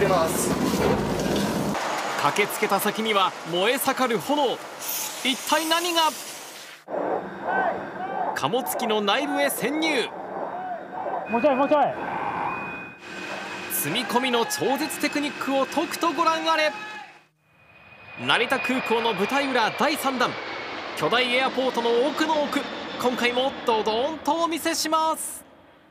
てます。 駆けつけた先には燃え盛る炎。一体何が？貨物機の内部へ潜入。 もうちょいもうちょい。 積み込みの超絶テクニックをとくとご覧あれ。成田空港の舞台裏第3弾、巨大エアポートの奥の奥、今回もドドーンとお見せします。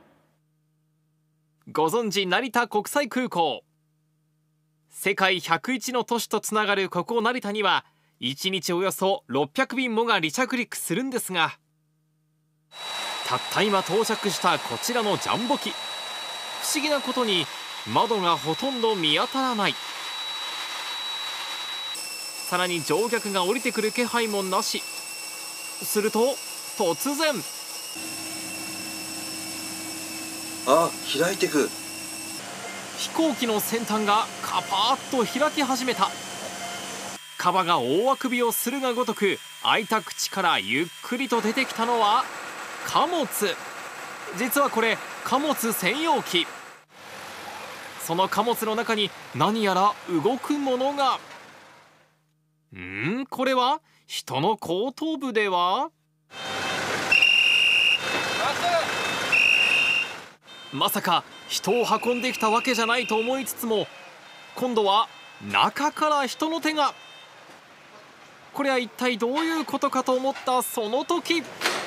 ご存知成田国際空港。世界101の都市とつながるここ成田には1日およそ600便もが離着陸するんですが、たった今到着したこちらのジャンボ機、不思議なことに窓がほとんど見当たらない。さらに乗客が降りてくる気配もなし。すると突然、 開いてく。 飛行機の先端がカパーッと開き始めた。カバが大あくびをするがごとく開いた口からゆっくりと出てきたのは貨物。実はこれ貨物専用機。その貨物の中に何やら動くものが。これは人の後頭部では？まさか人を運んできたわけじゃないと思いつつも、今度は中から人の手が。これは一体どういうことかと思ったその時、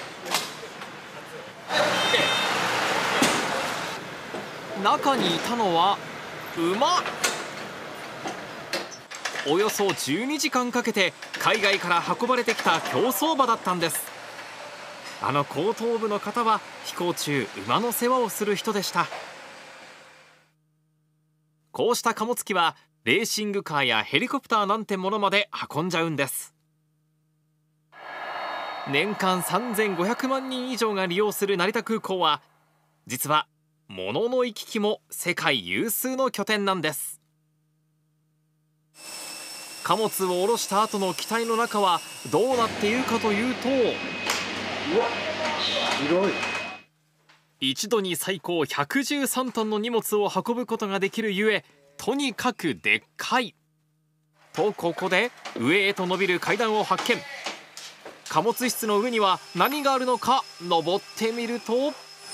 中にいたのは馬。およそ12時間かけて海外から運ばれてきた競走馬だったんです。あの後頭部の方は飛行中馬の世話をする人でした。こうした貨物機はレーシングカーやヘリコプターなんてものまで運んじゃうんです。年間3500万人以上が利用する成田空港は、実は物の行き来も世界有数の拠点なんです。貨物を下ろした後の機体の中はどうなっているかというと、 広い。 一度に最高113トンの荷物を運ぶことができるゆえ、とにかくでっかい。とここで上へと伸びる階段を発見。貨物室の上には何があるのか登ってみると、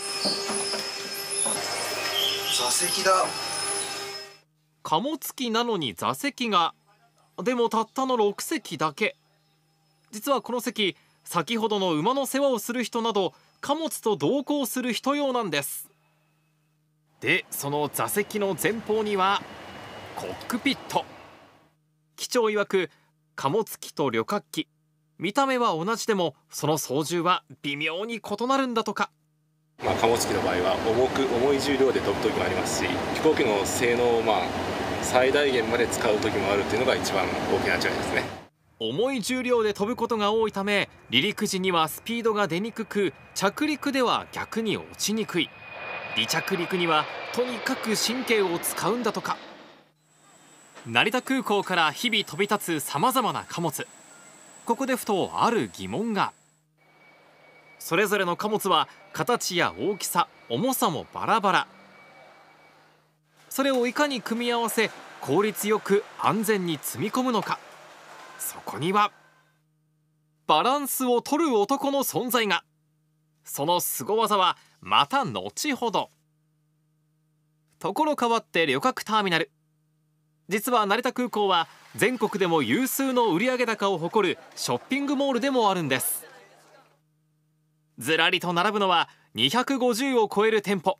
座席だ。 貨物機なのに座席が。でもたったの6席だけ。実はこの席、先ほどの馬の世話をする人など貨物と同行する人用なんです。で、その座席の前方にはコックピット。機長曰く、貨物機と旅客機、見た目は同じでもその操縦は微妙に異なるんだとか。 貨物機の場合は重い重量で飛ぶ時もありますし、飛行機の性能を最大限まで使う時もあるっていうのが一番大きな違いですね。 重い重量で飛ぶことが多いため、離陸時にはスピードが出にくく、着陸では逆に落ちにくい。離着陸にはとにかく神経を使うんだとか。成田空港から日々飛び立つさまざまな貨物。ここでふとある疑問が。それぞれの貨物は形や大きさ、重さもバラバラ。それをいかに組み合わせ効率よく安全に積み込むのか。そこにはバランスを取る男の存在が。その凄技はまた後ほど。ところ変わって旅客ターミナル。実は成田空港は全国でも有数の売上高を誇るショッピングモールでもあるんです。ずらりと並ぶのは250を超える店舗。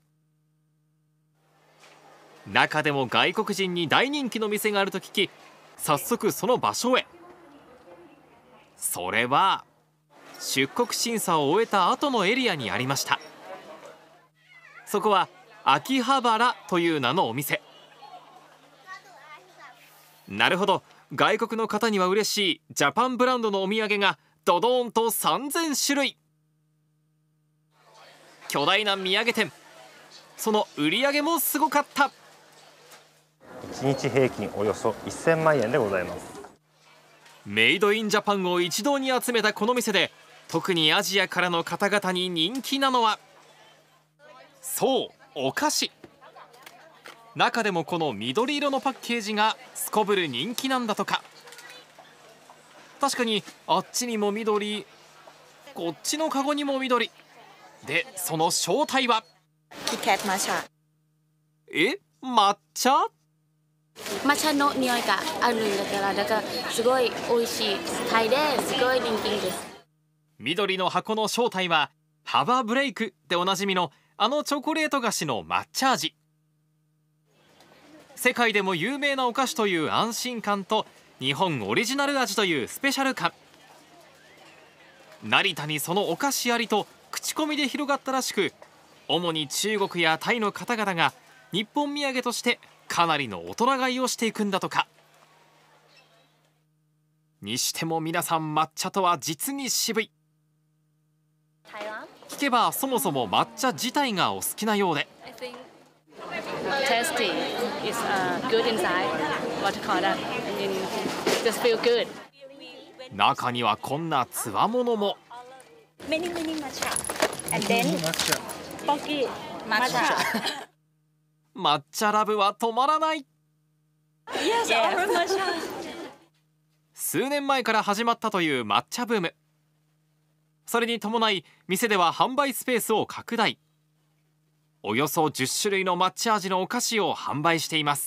中でも外国人に大人気の店があると聞き、早速その場所へ。それは出国審査を終えた後のエリアにありました。そこは秋葉原という名のお店。なるほど、外国の方には嬉しいジャパンブランドのお土産がドドーンと3000種類。巨大な土産店。その売り上げもすごかった。 1日平均およそ1000万円でございます。 メイドインジャパンを一堂に集めたこの店で、特にアジアからの方々に人気なのは、そう、お菓子。 中でもこの緑色のパッケージがすこぶる人気なんだとか。確かにあっちにも緑、こっちのカゴにも緑で、その正体はキキャット抹茶。 抹茶？ 抹茶の匂いがあるんだから、だからすごい美味しいタイですごい人気です。 緑の箱の正体はハバーブレイクでおなじみのあのチョコレート菓子の抹茶味。世界でも有名なお菓子という安心感と日本オリジナル味というスペシャル感。成田にそのお菓子ありと口コミで広がったらしく、主に中国やタイの方々が日本土産としてかなりの大人買いをしていくんだとか。にしても皆さん抹茶とは実に渋い。聞けばそもそも抹茶自体がお好きなようで、 Tasty is good inside. What to call that? Just feel good. 中にはこんなつわものも。 Many matcha and then Pocky matcha. 抹茶ラブは止まらない。 Yes, our matcha. 数年前から始まったという抹茶ブーム。それに伴い店では販売スペースを拡大。およそ10種類の抹茶味のお菓子を販売しています。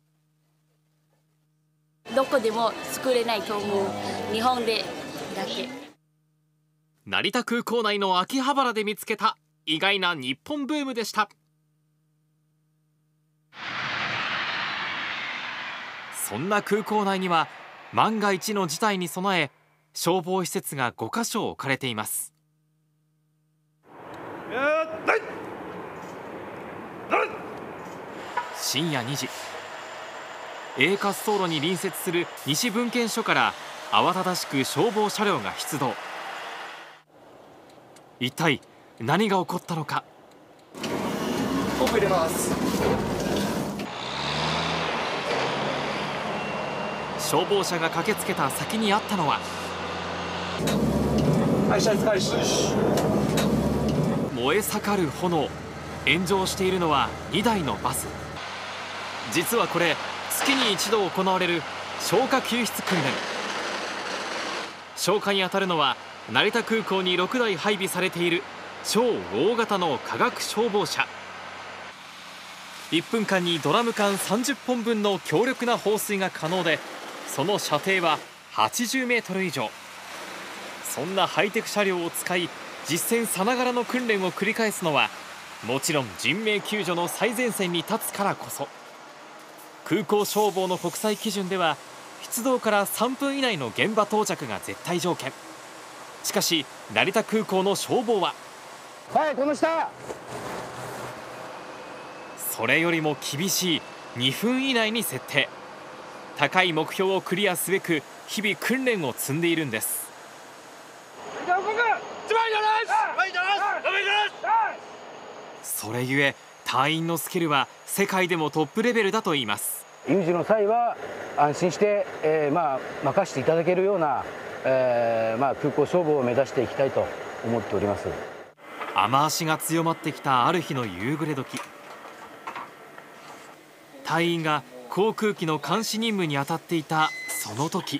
どこでも作れないと思う。日本でだけ。 成田空港内の秋葉原で見つけた意外な日本ブームでした。そんな空港内には万が一の事態に備え消防施設が5カ所置かれています。深夜2時、A滑走路に隣接する西文献所から慌ただしく消防車両が出動。一体何が起こったのか。 ポンプ入れます。 消防車が駆けつけた先にあったのは、燃え盛る炎。炎上しているのは2台のバス。実はこれ月に一度行われる消火救出訓練。消火に当たるのは成田空港に6台配備されている超大型の化学消防車。1分間にドラム缶30本分の強力な放水が可能で、その射程は80メートル以上。そんなハイテク車両を使い実戦さながらの訓練を繰り返すのは、もちろん人命救助の最前線に立つからこそ。空港消防の国際基準では出動から3分以内の現場到着が絶対条件。しかし成田空港の消防は、 はい、この下。 それよりも厳しい2分以内に設定。高い目標をクリアすべく日々訓練を積んでいるんです。それゆえ隊員のスキルは世界でもトップレベルだといいます。 有事の際は安心して、任せていただけるような、空港消防を目指していきたいと思っております。 雨足が強まってきたある日の夕暮れ時、隊員が航空機の監視任務に当たっていたその時、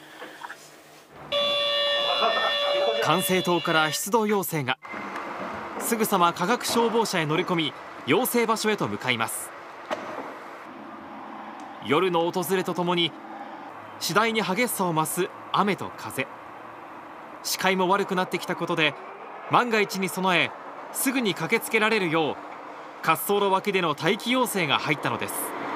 管制塔から出動要請が。すぐさま化学消防車へ乗り込み要請場所へと向かいます。夜の訪れとともに次第に激しさを増す雨と風。視界も悪くなってきたことで万が一に備えすぐに駆けつけられるよう滑走路脇での待機要請が入ったのです。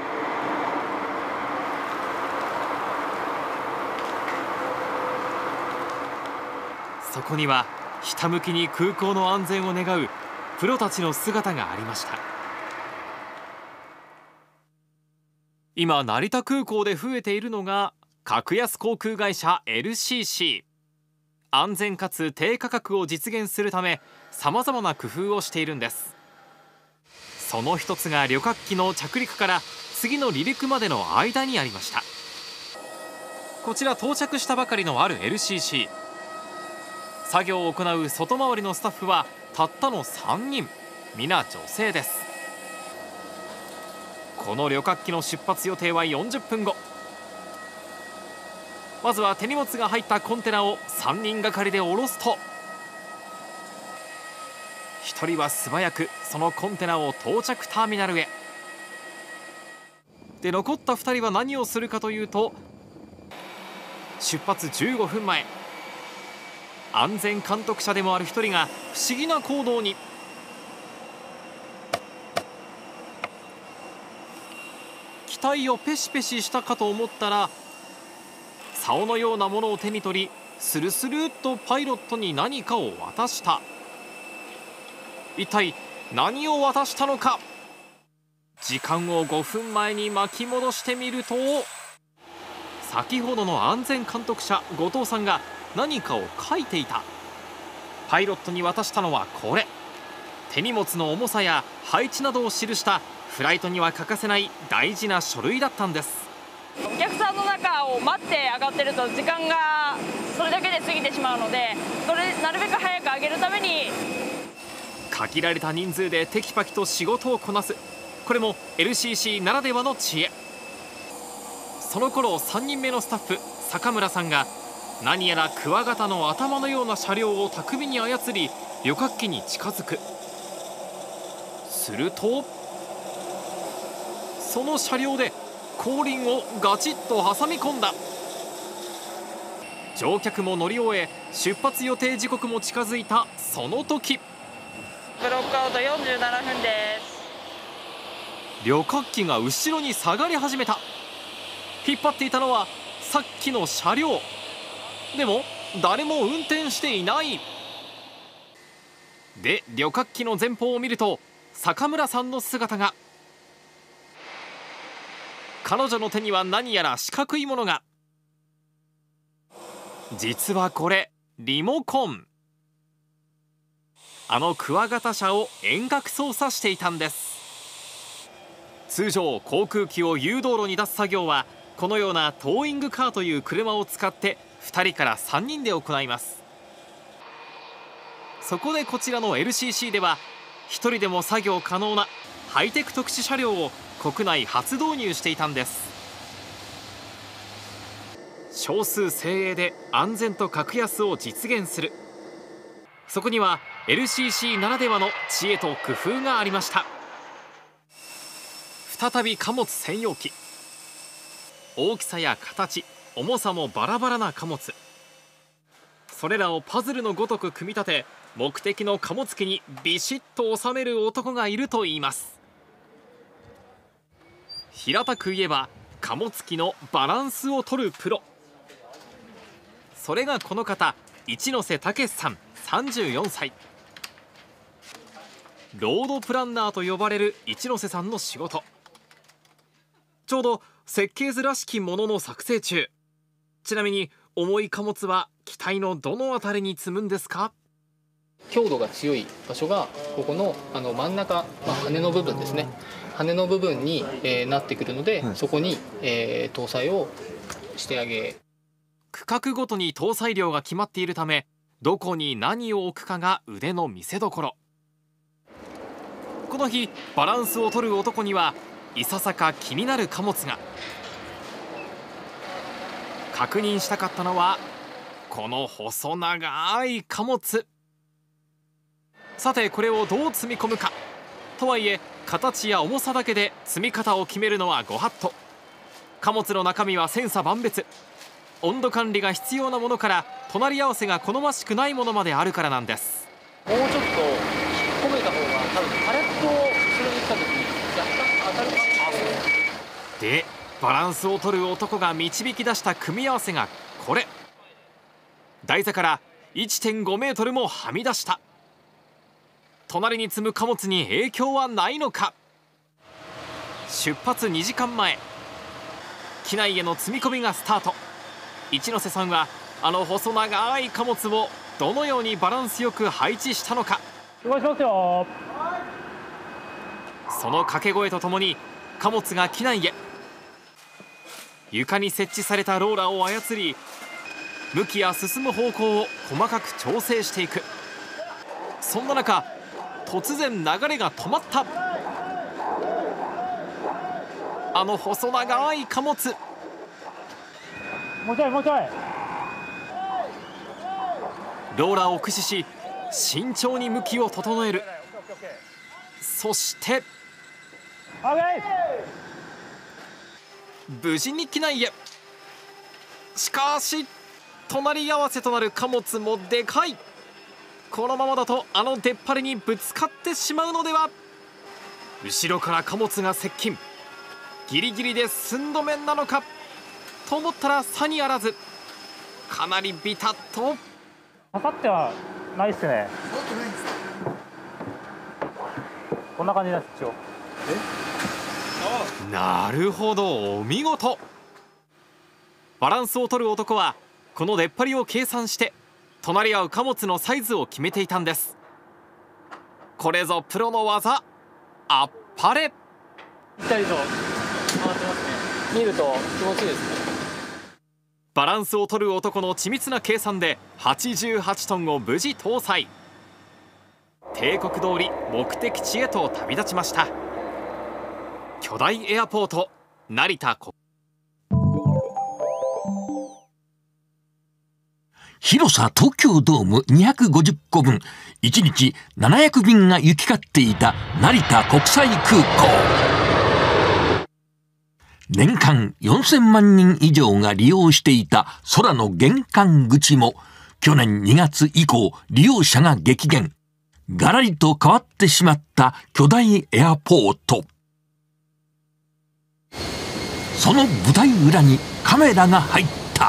そこにはひたむきに空港の安全を願うプロたちの姿がありました。今成田空港で増えているのが格安航空会社 LCC。 安全かつ低価格を実現するためさまざまな工夫をしているんです。その一つが旅客機の着陸から次の離陸までの間にありました。こちら到着したばかりのある LCC。作業を行う外回りのスタッフはたったの3人、皆女性です。 この旅客機の出発予定は40分後。まずは手荷物が入ったコンテナを3人がかりで下ろすと、1人は素早くそのコンテナを到着ターミナルへ。で、残った2人は何をするかというと、出発15分前、安全監督者でもある1人が不思議な行動に。機体をペシペシしたかと思ったら、竿のようなものを手に取り、スルスルっとパイロットに何かを渡した。一体何を渡したのか。時間を5分前に巻き戻してみると、先ほどの安全監督者後藤さんが何かを書いていた。パイロットに渡したのはこれ。手荷物の重さや配置などを記したフライトには欠かせない大事な書類だったんです。 お客さんの中を待って上がってると時間がそれだけで過ぎてしまうので、なるべく早く上げるために限られた人数でテキパキと仕事をこなす。これも LCC ならではの知恵。その頃3人目のスタッフ坂村さんが何やらクワガタの頭のような車両を巧みに操り、旅客機に近づく。するとその車両で後輪をガチッと挟み込んだ。乗客も乗り終え、出発予定時刻も近づいたその時、 ブロックアウト47分です。 旅客機が後ろに下がり始めた。引っ張っていたのはさっきの車両。でも誰も運転していない。で、旅客機の前方を見ると坂村さんの姿が。彼女の手には何やら四角いものが。実はこれリモコン。あのクワガタ車を遠隔操作していたんです。通常航空機を誘導路に出す作業はこのようなトーイングカーという車を使って2人から3人で行います。そこでこちらの LCC では1人でも作業可能なハイテク特殊車両を国内初導入していたんです。少数精鋭で安全と格安を実現する。そこには LCC ならではの知恵と工夫がありました。再び貨物専用機。大きさや形、重さもバラバラな貨物。それらをパズルのごとく組み立て、目的の貨物機にビシッと収める男がいるといいます。平たく言えば貨物機のバランスを取るプロ。それがこの方、一ノ瀬武さん34歳。ロードプランナーと呼ばれる一ノ瀬さんの仕事。ちょうど設計図らしきものの作成中。ちなみに重い貨物は機体のどのあたりに積むんですか？ 強度が強い場所がここの真ん中、羽の部分ですね。羽の部分に、なってくるので、そこに、搭載をしてあげ。 区画ごとに搭載量が決まっているため、どこに何を置くかが腕の見せ所。この日バランスを取る男にはいささか気になる貨物が。確認したかったのはこの細長い貨物。さてこれをどう積み込むか。とはいえ形や重さだけで積み方を決めるのはご法度。貨物の中身は千差万別。温度管理が必要なものから隣り合わせが好ましくないものまであるからなんです。 もうちょっと引っ込めた方が多分パレットを後ろに来た時に若干当たるかも。 でバランスを取る男が導き出した組み合わせがこれ。台座から 1.5 メートルもはみ出した。隣に積む貨物に影響はないのか。出発2時間前、機内への積み込みがスタート。一ノ瀬さんはあの細長い貨物をどのようにバランスよく配置したのか。 動かしますよ。 その掛け声とともに貨物が機内へ。床に設置されたローラーを操り、向きや進む方向を細かく調整していく。そんな中突然流れが止まった。 あの細長い貨物。 もうちょいもうちょい。 ローラーを駆使し慎重に向きを整える。そして無事に機内へ。しかし隣り合わせとなる貨物もでかい。このままだとあの出っ張りにぶつかってしまうのでは。後ろから貨物が接近。ギリギリで寸止めなのかと思ったらさにあらず、かなりビタッと。 刺さってはないっすね。こんな感じです一応。 なるほど、お見事。バランスを取る男はこの出っ張りを計算して隣り合う貨物のサイズを決めていたんです。これぞプロの技、あっぱれ。 ぴったりと回ってますね。見ると気持ちいいですね。 バランスを取る男の緻密な計算で88トンを無事搭載。定刻通り目的地へと旅立ちました。巨大エアポート成田国。 広さ東京ドーム250個分、1日700便が行き交っていた成田国際空港。年間4000万人以上が利用していた空の玄関口も、去年2月以降利用者が激減。がらりと変わってしまった巨大エアポート。その舞台裏にカメラが入った。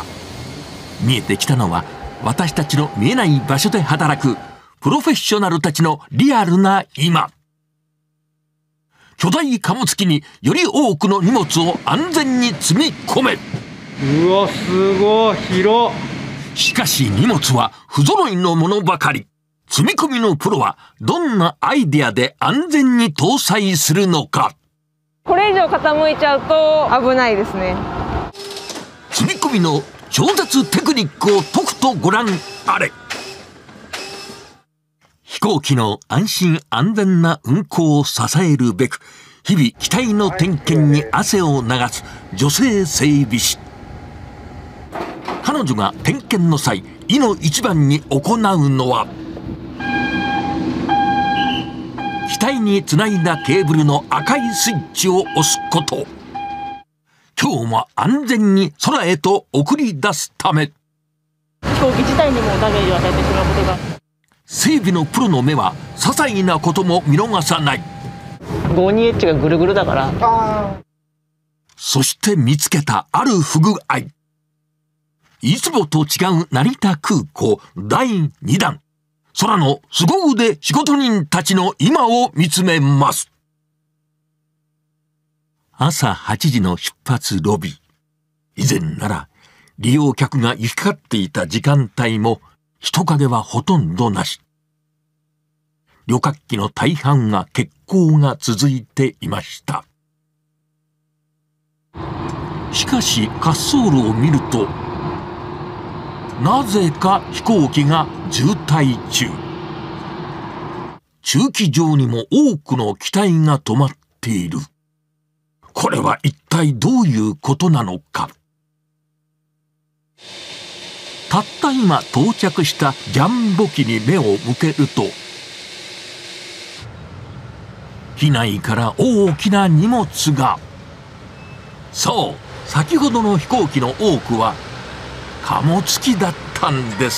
見えてきたのは、私たちの見えない場所で働くプロフェッショナルたちのリアルな今。巨大貨物機により多くの荷物を安全に積み込め。 うわ、すごい広。 しかし荷物は不揃いのものばかり。積み込みのプロはどんなアイデアで安全に搭載するのか。 これ以上傾いちゃうと危ないですね。 積み込みの超絶テクニックをとくとご覧あれ。飛行機の安心安全な運航を支えるべく、日々機体の点検に汗を流す女性整備士。彼女が点検の際、いの一番に行うのは、機体につないだケーブルの赤いスイッチを押すこと。今日も安全に空へと送り出すため。 飛行機自体にもダメージを与えてしまうことが。 整備のプロの目は些細なことも見逃さない。 52H がぐるぐるだから。 そして見つけたある不具合。いつもと違う成田空港第2弾。空の凄腕仕事人たちの今を見つめます。朝8時の出発ロビー。以前なら利用客が行き交っていた時間帯も人影はほとんどなし。旅客機の大半が欠航が続いていました。しかし滑走路を見ると、なぜか飛行機が渋滞中。駐機場にも多くの機体が止まっている。これは一体どういうことなのか。たった今到着したジャンボ機に目を向けると、機内から大きな荷物が。そう、先ほどの飛行機の多くは貨物機だったんです。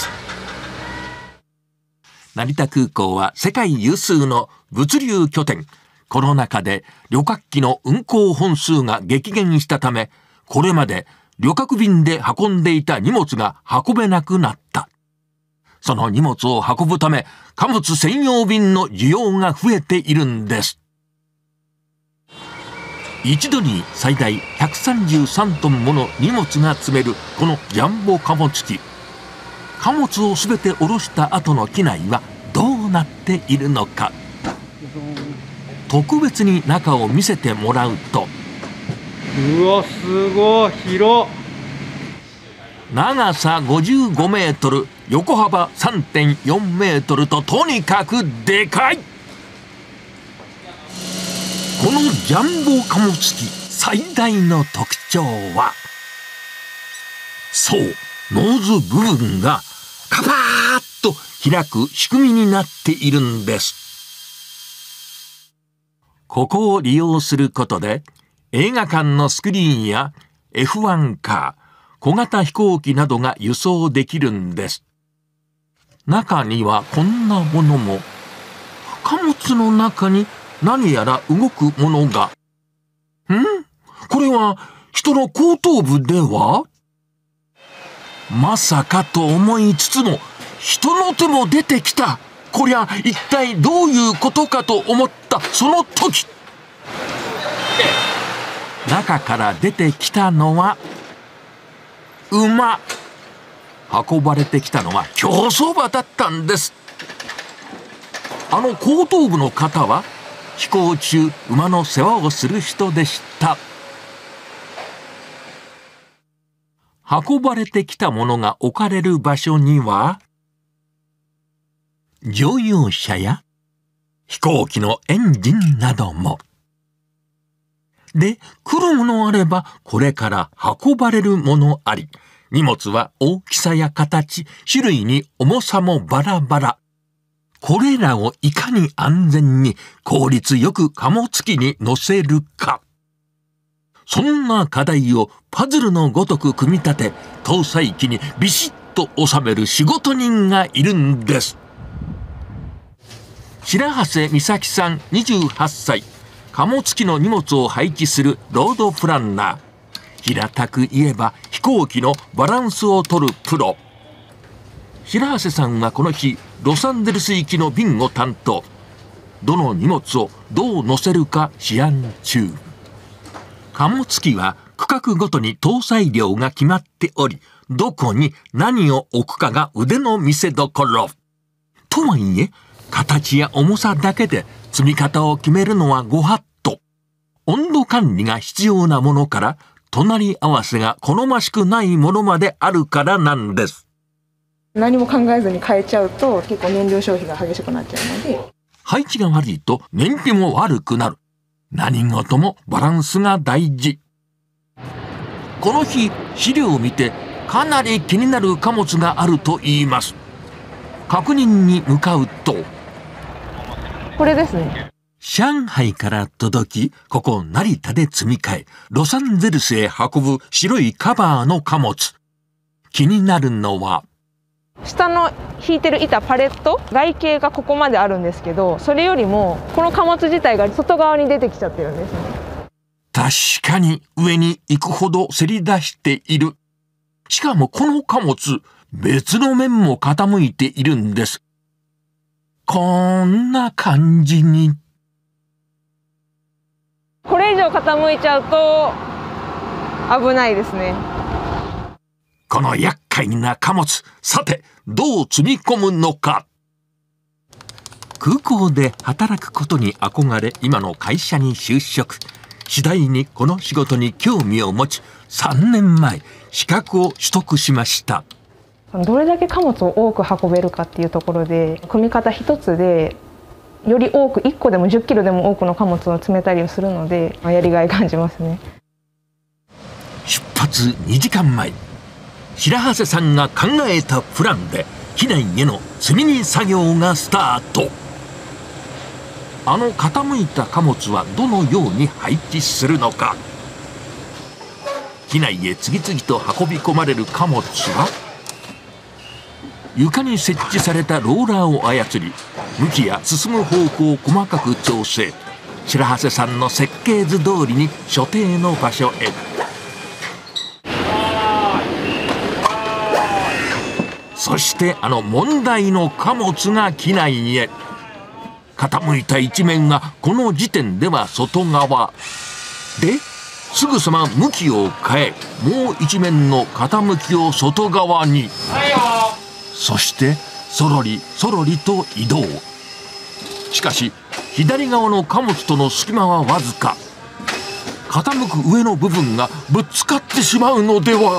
成田空港は世界有数の物流拠点。コロナ禍で旅客機の運航本数が激減したため、これまで旅客便で運んでいた荷物が運べなくなった。その荷物を運ぶため、貨物専用便の需要が増えているんです。一度に最大133トンもの荷物が積めるこのジャンボ貨物機。貨物をすべて下ろした後の機内はどうなっているのか。特別に中を見せてもらうと、 うわ、すごい広。 長さ55メートル、横幅 3.4 メートルととにかくでかい。このジャンボ貨物機、 最大の特徴は、そう、ノーズ部分がカパーッと開く仕組みになっているんです。ここを利用することで、映画館のスクリーンや F1 カー、小型飛行機などが輸送できるんです。中にはこんなものも。貨物の中に何やら動くものが。これは人の後頭部では？まさかと思いつつも、人の手も出てきた。こりゃ一体どういうことかと思ったその時、中から出てきたのは馬。運ばれてきたのは競走馬だったんです。あの後頭部の方は飛行中馬の世話をする人でした。運ばれてきたものが置かれる場所には乗用車や飛行機のエンジンなども。で、来るものあればこれから運ばれるものあり、荷物は大きさや形、種類に重さもバラバラ。これらをいかに安全に効率よく貨物機に乗せるか。そんな課題をパズルのごとく組み立て、搭載機にビシッと収める仕事人がいるんです。白橋美咲さん28歳。貨物機の荷物を配置するロードプランナー。平たく言えば飛行機のバランスを取るプロ。白橋さんはこの日、ロサンゼルス行きの便を担当。どの荷物をどう乗せるか思案中。貨物機は区画ごとに搭載量が決まっており、どこに何を置くかが腕の見せ所。とはいえ、形や重さだけで積み方を決めるのはご法度。温度管理が必要なものから、隣り合わせが好ましくないものまであるからなんです。 何も考えずに変えちゃうと結構燃料消費が激しくなっちゃうので、 配置が悪いと燃費も悪くなる。何事もバランスが大事。この日、資料を見てかなり気になる貨物があると言います。確認に向かうと、 これですね。 上海から届き、ここ成田で積み替え、ロサンゼルスへ運ぶ白いカバーの貨物。気になるのは、 下の引いてる板パレット、外径がここまであるんですけど、それよりもこの貨物自体が外側に出てきちゃってるんですね。 確かに上に行くほどせり出している。しかもこの貨物、別の面も傾いているんです。こんな感じに。 これ以上傾いちゃうと危ないですね。 この厄介な貨物、さてどう積み込むのか。空港で働くことに憧れ、今の会社に就職。次第にこの仕事に興味を持ち、3年前資格を取得しました。 どれだけ貨物を多く運べるかっていうところで、組み方一つでより多く、1個でも10キロでも多くの貨物を詰めたりをするので、やりがい感じますね。 出発2時間前、白橋さんが考えたプランで機内への積み荷作業がスタート。あの傾いた貨物はどのように配置するのか。機内へ次々と運び込まれる貨物は、床に設置されたローラーを操り、向きや進む方向を細かく調整。白橋さんの設計図通りに所定の場所へ。そしてあの問題の貨物が機内へ。傾いた一面がこの時点では外側で、すぐさま向きを変え、もう一面の傾きを外側に。そしてそろりそろりと移動。しかし左側の貨物との隙間はわずか。傾く上の部分がぶつかってしまうのでは。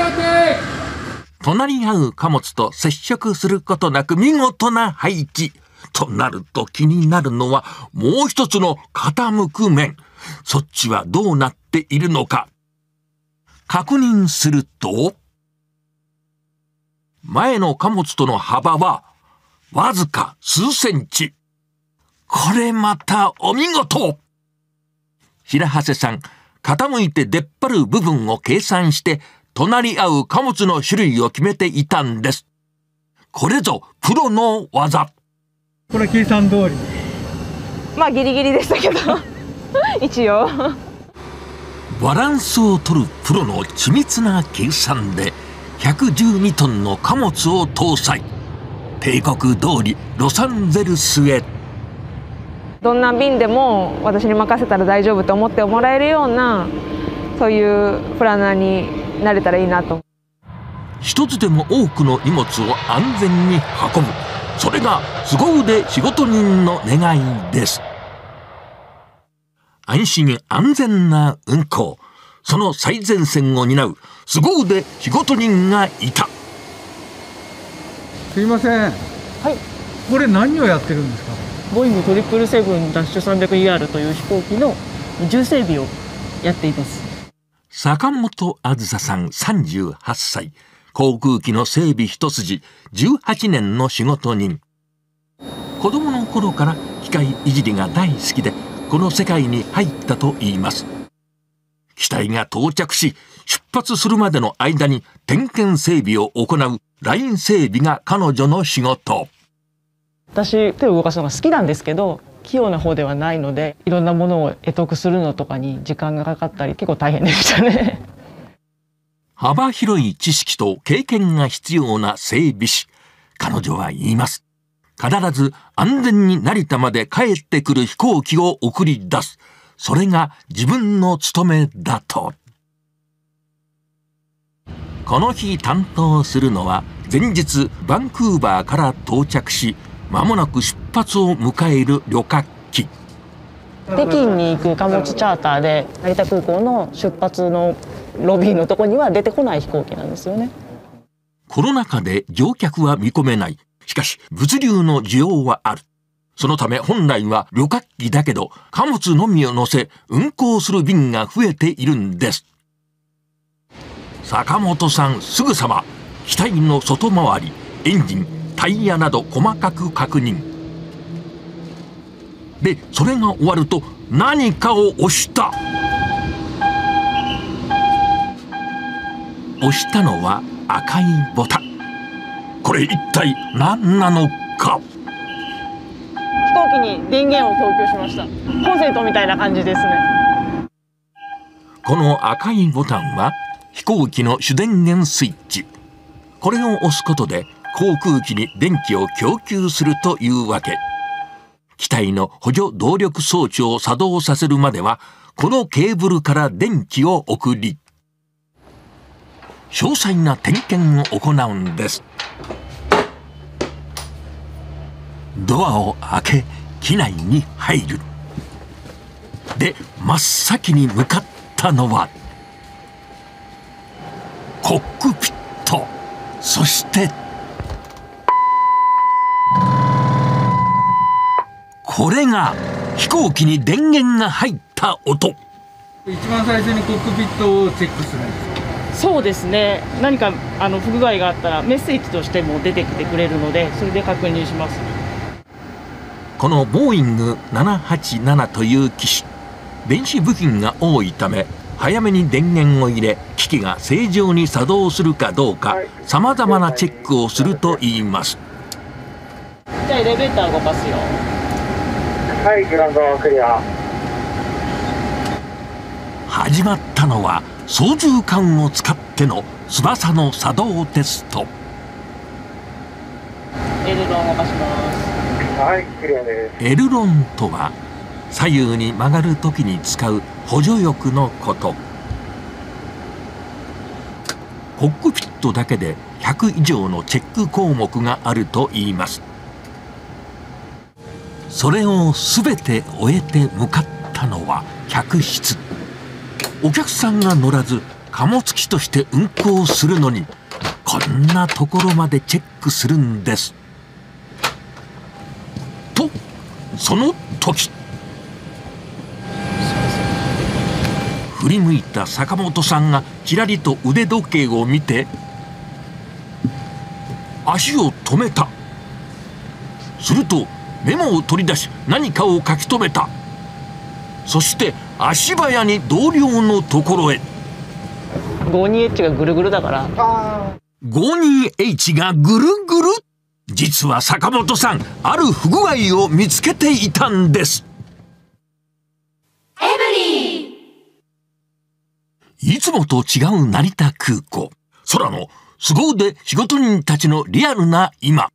隣り合う貨物と接触することなく見事な配置。 となると気になるのはもう一つの傾く面。そっちはどうなっているのか。確認すると、前の貨物との幅はわずか数センチ。これまたお見事。白長さん、傾いて出っ張る部分を計算して隣り合う貨物の種類を決めていたんです。これぞプロの技。 これ計算通り。 まあギリギリでしたけど一応バランスを取るプロの緻密な計算で112トンの貨物を搭載。定刻通りロサンゼルスへ。 どんな便でも私に任せたら大丈夫と思ってもらえるような、そういうプランナーになれたらいいなと。 一つでも多くの荷物を安全に運ぶ。それが凄腕仕事人の願いです。安心安全な運行。その最前線を担う凄腕仕事人がいた。 すいません。はい。これ何をやってるんですか。 ボイング777-300ER という飛行機の重整備をやっています。 坂本あずささん38歳。航空機の整備一筋18年の仕事人。子供の頃から機械いじりが大好きで、この世界に入ったといいます。機体が到着し、出発するまでの間に点検整備を行うライン整備が彼女の仕事。 私、手を動かすのが好きなんですけど、器用な方ではないので、いろんなものを得得するのとかに時間がかかったり、結構大変でしたね。 幅広い知識と経験が必要な整備士。彼女は言います。必ず安全に成田まで帰ってくる飛行機を送り出す。それが自分の務めだと。この日担当するのは、前日バンクーバーから到着し、間もなく出発を迎える旅客機。 北京に行く貨物チャーターで成田空港の出発のロビーのとこには出てこない飛行機なんですよね。 コロナ禍で乗客は見込めない。しかし物流の需要はある。そのため本来は旅客機だけど貨物のみを乗せ運航する便が増えているんです。坂本さんすぐさま機体の外回り、エンジン、タイヤなど細かく確認。で、それが終わると何かを押した。押したのは赤いボタン。これ一体何なのか。 飛行機に電源を供給しました。コンセントみたいな感じですね。 この赤いボタンは飛行機の主電源スイッチ。これを押すことで航空機に電気を供給するというわけ。機体の補助動力装置を作動させるまではこのケーブルから電気を送り、詳細な点検を行うんです。ドアを開け、機内に入る。で、真っ先に向かったのはコックピット。そしてこれが飛行機に電源が入った音。 一番最初にコックピットをチェックするんですか。 そうですね。何か不具合があったらメッセージとしても出てきてくれるので、それで確認します。 このボーイング787という機種、電子部品が多いため早めに電源を入れ、機器が正常に作動するかどうかさまざまなチェックをするといいます。 じゃあエレベーター動かすよ。 はい、グラウンドクリア。 始まったのは操縦桿を使っての翼の作動テスト。 エルロン動かします。 はい、クリアです。 エルロンとは左右に曲がるときに使う補助翼のこと。コックピットだけで100以上のチェック項目があるといいます。それを全て終えて向かったのは客室。お客さんが乗らず貨物機として運航するのにこんなところまでチェックするんです。 その時、振り向いた坂本さんがちらりと腕時計を見て足を止めた。するとメモを取り出し何かを書き留めた。そして足早に同僚のところへ。 52H がぐるぐるだから。 52H がぐるぐる。実は坂本さん、ある不具合を見つけていたんです。いつもと違う成田空港。空の凄腕仕事人たちのリアルな今。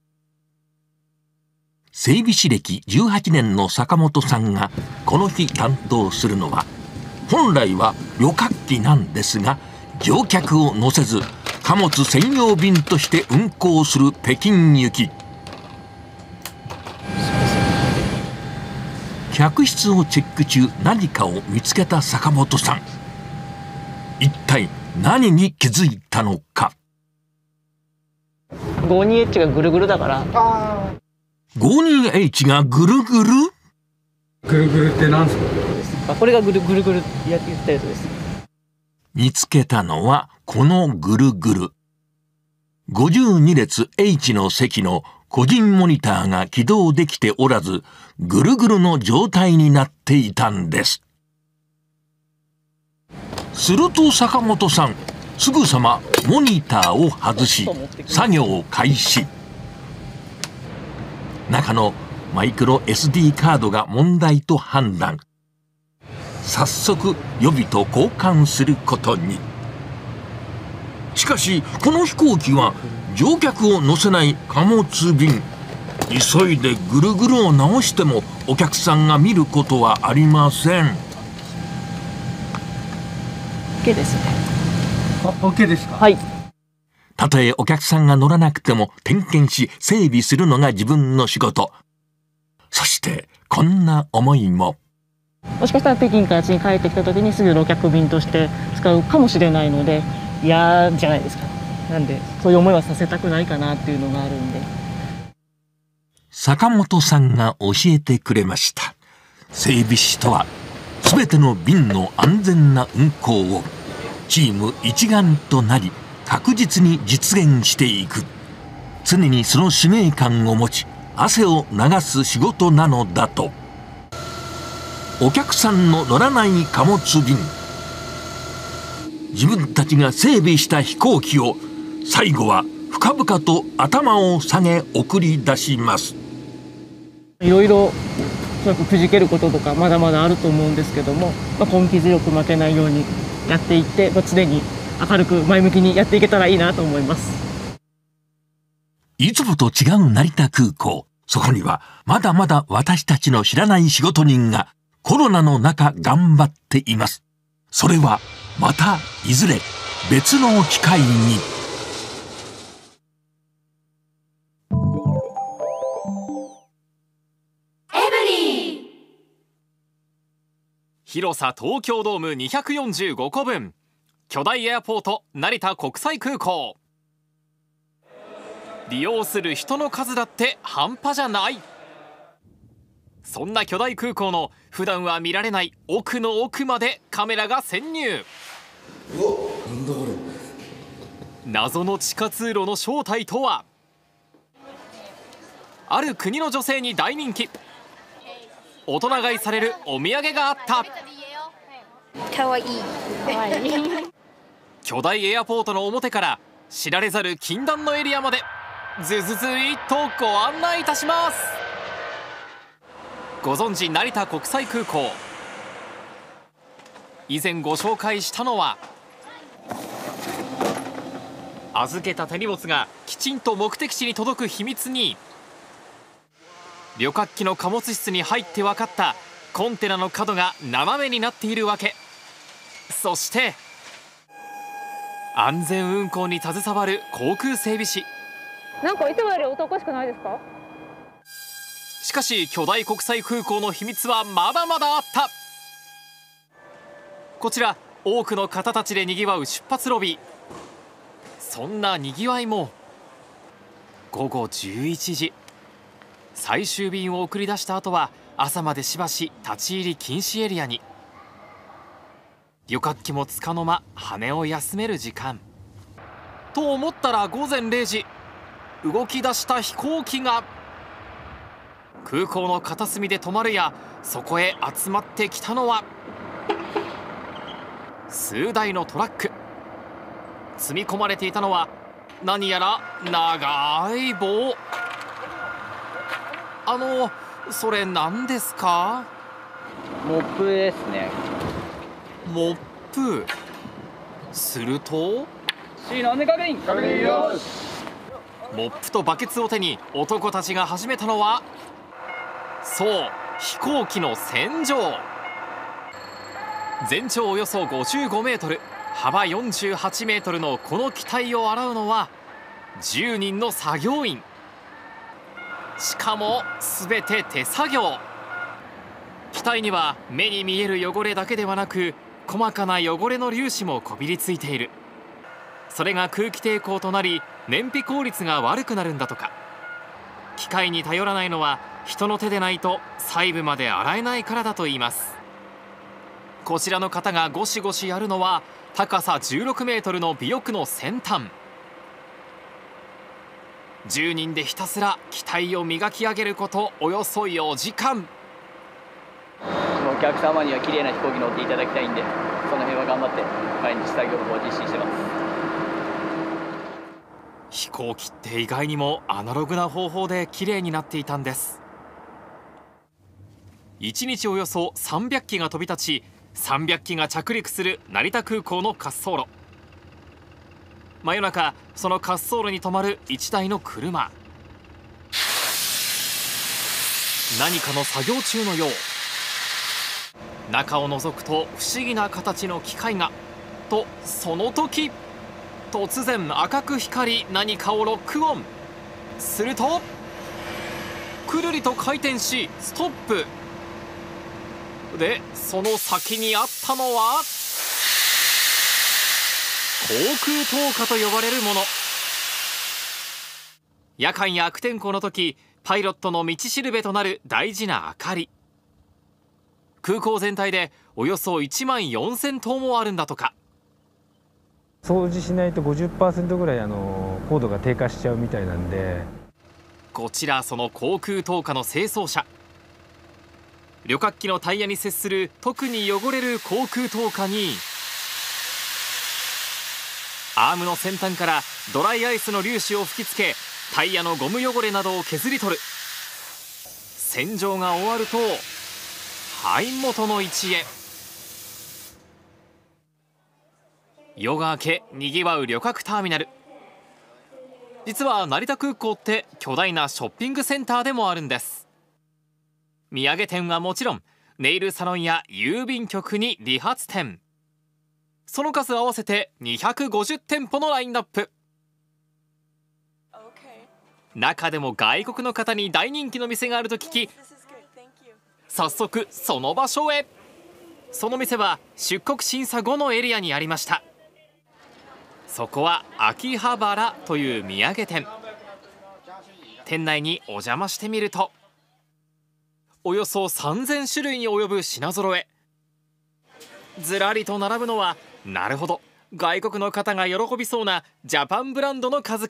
整備士歴18年の坂本さんがこの日担当するのは、本来は旅客機なんですが、乗客を乗せず貨物専用便として運航する北京行き。客室をチェック中、何かを見つけた坂本さん。一体何に気づいたのか。 52H がぐるぐるだから。 52H がぐるぐる。 ぐるぐるって何ですか？ これがぐるぐるぐるやってたやつです。 見つけたのはこのぐるぐる。52列 H の席の個人モニターが起動できておらず、ぐるぐるの状態になっていたんです。すると坂本さん、すぐさまモニターを外し作業開始。中のマイクロ SD カードが問題と判断。早速予備と交換することに。しかしこの飛行機は乗客を乗せない貨物便。急いでぐるぐるを直してもお客さんが見ることはありません。 OK ですね。 OK ですか？ はい。 たとえお客さんが乗らなくても点検し整備するのが自分の仕事。そしてこんな思いも。 もしかしたら北京から家に帰ってきた時にすぐ旅客便として使うかもしれないので嫌じゃないですか。なんでそういう思いはさせたくないかなっていうのがあるんで。 坂本さんが教えてくれました。整備士とは全ての便の安全な運行をチーム一丸となり確実に実現していく。常にその使命感を持ち汗を流す仕事なのだと。お客さんの乗らない貨物便、自分たちが整備した飛行機を最後は深々と頭を下げ送り出します。 いろいろおそらくくじけることとかまだまだあると思うんですけども、根気強く負けないようにやっていって、常に明るく前向きにやっていけたらいいなと思います。 いつもと違う成田空港。そこにはまだまだ私たちの知らない仕事人がコロナの中頑張っています。それはまたいずれ別の機会に。 広さ東京ドーム245個分、巨大エアポート成田国際空港。利用する人の数だって半端じゃない。そんな巨大空港の普段は見られない奥の奥までカメラが潜入。 うわ、なんだこれ。 謎の地下通路の正体とは。ある国の女性に大人気、大人買いされるお土産があった。 かわいい。 巨大エアポートの表から知られざる禁断のエリアまでずずずいっとご案内いたします。ご存知成田国際空港。以前ご紹介したのは、預けた手荷物がきちんと目的地に届く秘密に、旅客機の貨物室に入って分かったコンテナの角が斜めになっているわけ。そして安全運航に携わる航空整備士。 なんかいつもより男しくないですか？ しかし巨大国際空港の秘密はまだまだあった。こちら多くの方たちでにぎわう出発ロビー。そんなにぎわいも午後11時、最終便を送り出した後は朝までしばし立ち入り禁止エリアに。旅客機もつかの間羽を休める時間と思ったら、午前0時動き出した飛行機が空港の片隅で止まるや、そこへ集まってきたのは数台のトラック。積み込まれていたのは何やら長い棒。それ何ですか？ モップですね。 モップ。するとシーの安全確認。確認よし。 モップとバケツを手に男たちが始めたのは、そう、飛行機の洗浄。全長およそ55メートル、幅48メートルのこの機体を洗うのは10人の作業員。しかも全て手作業。機体には目に見える汚れだけではなく、細かな汚れの粒子もこびりついている。それが空気抵抗となり、燃費効率が悪くなるんだとか。機械に頼らないのは人の手でないと細部まで洗えないからだといいます。こちらの方がゴシゴシやるのは、高さ16メートルの尾翼の先端。10人でひたすら機体を磨き上げることおよそ4時間。 お客様には綺麗な飛行機乗っていただきたいんで、その辺は頑張って毎日作業の方を実施してます。 飛行機って意外にもアナログな方法で綺麗になっていたんです。1日およそ300機が飛び立ち、300機が着陸する成田空港の滑走路。真夜中、その滑走路に止まる1台の車。何かの作業中のよう。中を覗くと不思議な形の機械が。とその時、突然赤く光り、何かをロックオン。するとくるりと回転しストップで、その先にあったのは航空灯火と呼ばれるもの。夜間や悪天候の時、パイロットの道しるべとなる大事な明かり。空港全体でおよそ1万4000灯もあるんだとか。 掃除しないと 50% ぐらい高度が低下しちゃうみたいなんで。 こちらその航空灯火の清掃車。旅客機のタイヤに接する特に汚れる航空灯火に、アームの先端からドライアイスの粒子を吹きつけ、タイヤのゴム汚れなどを削り取る。洗浄が終わるとはい元の位置へ。夜が明けにぎわう旅客ターミナル。実は成田空港って巨大なショッピングセンターでもあるんです。土産店はもちろん、ネイルサロンや郵便局に理髪店、その数合わせて250店舗のラインナップ。中でも外国の方に大人気の店があると聞き、早速その場所へ。その店は出国審査後のエリアにありました。そこは秋葉原という土産店。店内にお邪魔してみると、およそ3000種類に及ぶ品揃え。ずらりと並ぶのは、なるほど、外国の方が喜びそうなジャパンブランドの数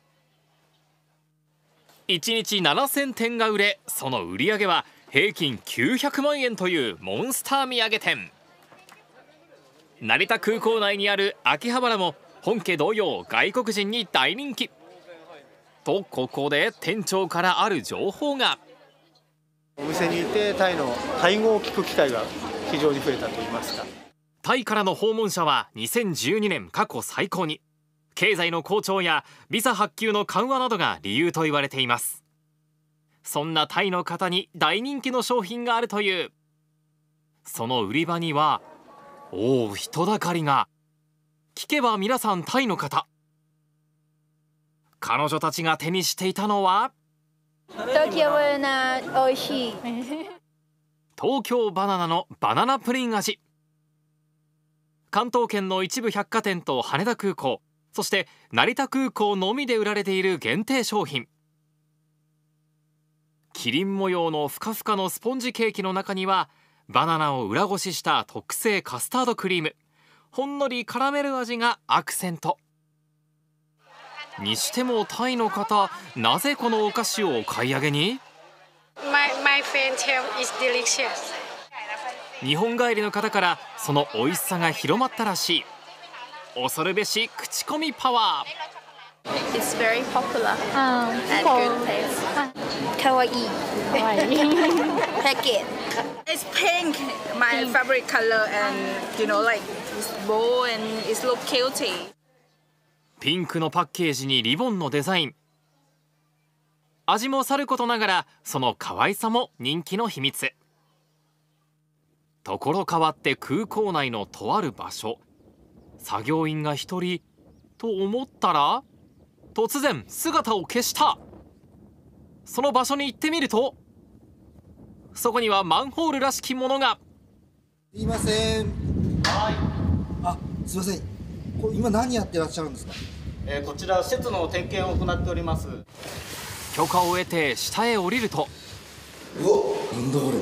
々。1日7000点が売れ、その売り上げは平均900万円というモンスター土産店。成田空港内にある秋葉原も本家同様、外国人に大人気と。ここで店長からある情報が。 お店にいてタイのタイ語を聞く機会が非常に増えたといいますか。 タイからの訪問者は2012年過去最高に。経済の好調やビザ発給の緩和などが理由と言われています。そんなタイの方に大人気の商品があるという。その売り場には人だかりが。聞けば皆さんタイの方。彼女たちが手にしていたのは東京バナナおいしい。 東京バナナのバナナプリン味。関東圏の一部百貨店と羽田空港、そして成田空港のみで売られている限定商品。 キリン模様のふかふかのスポンジケーキの中にはバナナを裏ごしした特製カスタードクリーム、ほんのりカラメル味がアクセントにしても、タイの方、なぜこのお菓子をお買い上げに？ My friend tell it's delicious. 日本帰りの方からその美味しさが広まったらしい。恐るべし口コミパワー。 It's very popular and good taste. Kawaii. Pack it. It's pink, my favorite color, and like it's bold and it's look cute. ピンクのパッケージにリボンのデザイン。味もさることながらその可愛さも人気の秘密。ところ変わって空港内のとある場所、作業員が一人と思ったら突然姿を消した。その場所に行ってみると、そこにはマンホールらしきものが。 すいません。はい。あ、すいません。これ今何やってらっしゃるんですか？ こちら施設の点検を行っております。 許可を得て下へ降りると、 うわ、なんだこれ。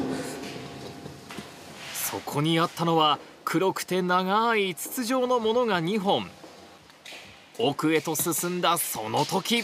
そこにあったのは黒くて長い筒状のものが2本。奥へと進んだその時、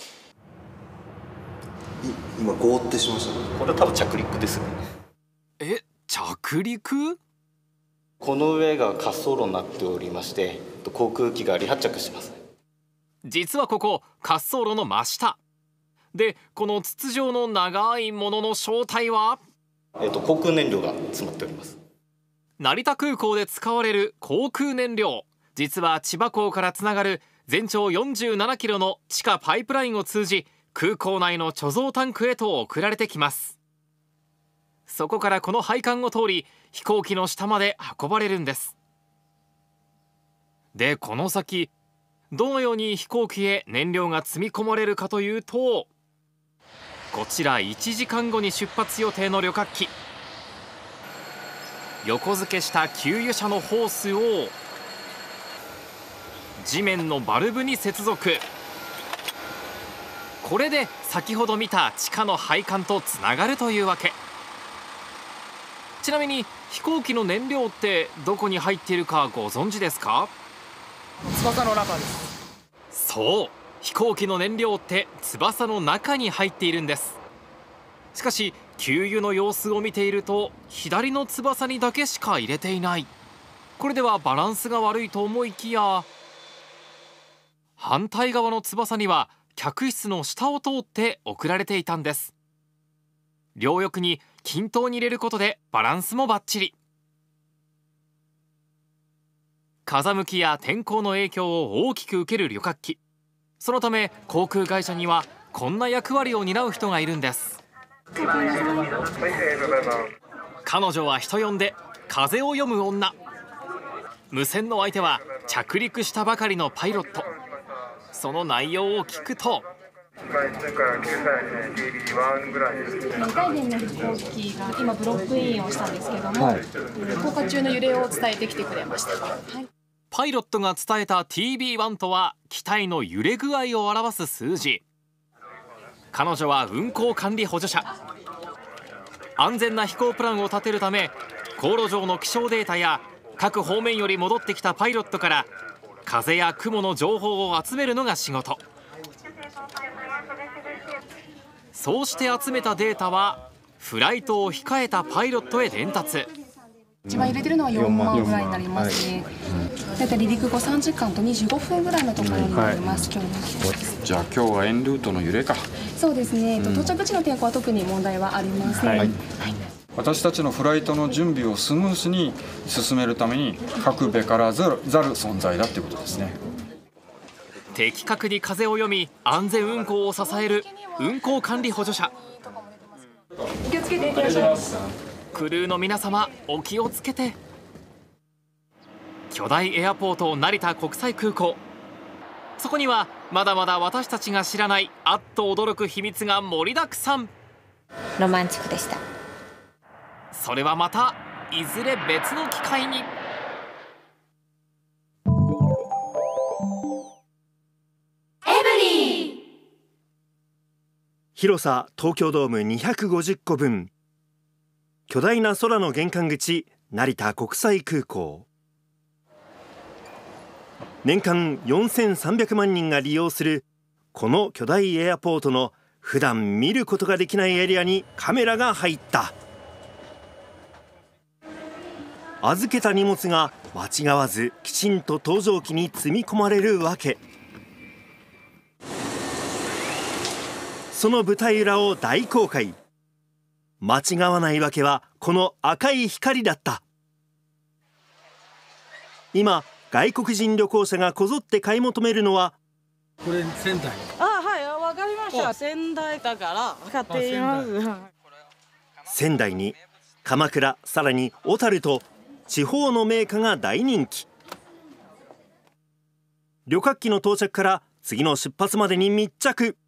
今ゴーってしました。 これ多分着陸ですね。 え、着陸？ この上が滑走路になっておりまして、航空機が離発着します。 実はここ滑走路の真下で、この筒状の長いものの正体は、 航空燃料が詰まっております。 成田空港で使われる航空燃料、実は千葉港からつながる全長47キロの地下パイプラインを通じ、空港内の貯蔵タンクへと送られてきます。そこからこの配管を通り飛行機の下まで運ばれるんです。で、この先どのように飛行機へ燃料が積み込まれるかというと、こちら1時間後に出発予定の旅客機、横付けした給油車のホースを地面のバルブに接続。これで先ほど見た地下の配管とつながるというわけ。ちなみに飛行機の燃料ってどこに入っているかご存知ですか？ 翼の中です。 そう、飛行機の燃料って翼の中に入っているんです。しかし給油の様子を見ていると左の翼にだけしか入れていない。これではバランスが悪いと思いきや、反対側の翼には客室の下を通って送られていたんです。両翼に均等に入れることでバランスもバッチリ。風向きや天候の影響を大きく受ける旅客機、そのため航空会社にはこんな役割を担う人がいるんです。彼女は人呼んで風を読む女。無線の相手は着陸したばかりのパイロット。その内容を聞くと、 大連の飛行機が今ブロックインをしたんですけども、降下中の揺れを伝えてきてくれました。 パイロットが伝えた TB1 とは機体の揺れ具合を表す数字。彼女は運航管理補助者。安全な飛行プランを立てるため、航路上の気象データや各方面より戻ってきたパイロットから風や雲の情報を集めるのが仕事。そうして集めたデータはフライトを控えたパイロットへ伝達。 一番入れてるのは4万ぐらいになりますね。だいたい離陸後3時間と25分ぐらいのところになります。今日のじゃあ今日はエンルートの揺れか。 そうですね。到着時の天候は特に問題はありません。 私たちのフライトの準備をスムースに進めるために欠くべからざる存在だっていうことですね。 的確に風を読み安全運航を支える運航管理補助者。 お気をつけていってらっしゃい。 クルーの皆様お気をつけて。巨大エアポート成田国際空港、そこにはまだまだ私たちが知らないあっと驚く秘密が盛りだくさん。 ロマンチックでした。 それはまたいずれ別の機会に。 広さ東京ドーム250個分、巨大な空の玄関口、成田国際空港。年間4300万人が利用するこの巨大エアポートの普段見ることができないエリアにカメラが入った。預けた荷物が間違わずきちんと搭乗機に積み込まれるわけ。その舞台裏を大公開。間違わないわけはこの赤い光だった。今外国人旅行者がこぞって買い求めるのは、 これ仙台。 はい、わかりました。仙台だから買っています。 仙台に鎌倉、さらに小樽と地方の銘菓が大人気。旅客機の到着から次の出発までに密着。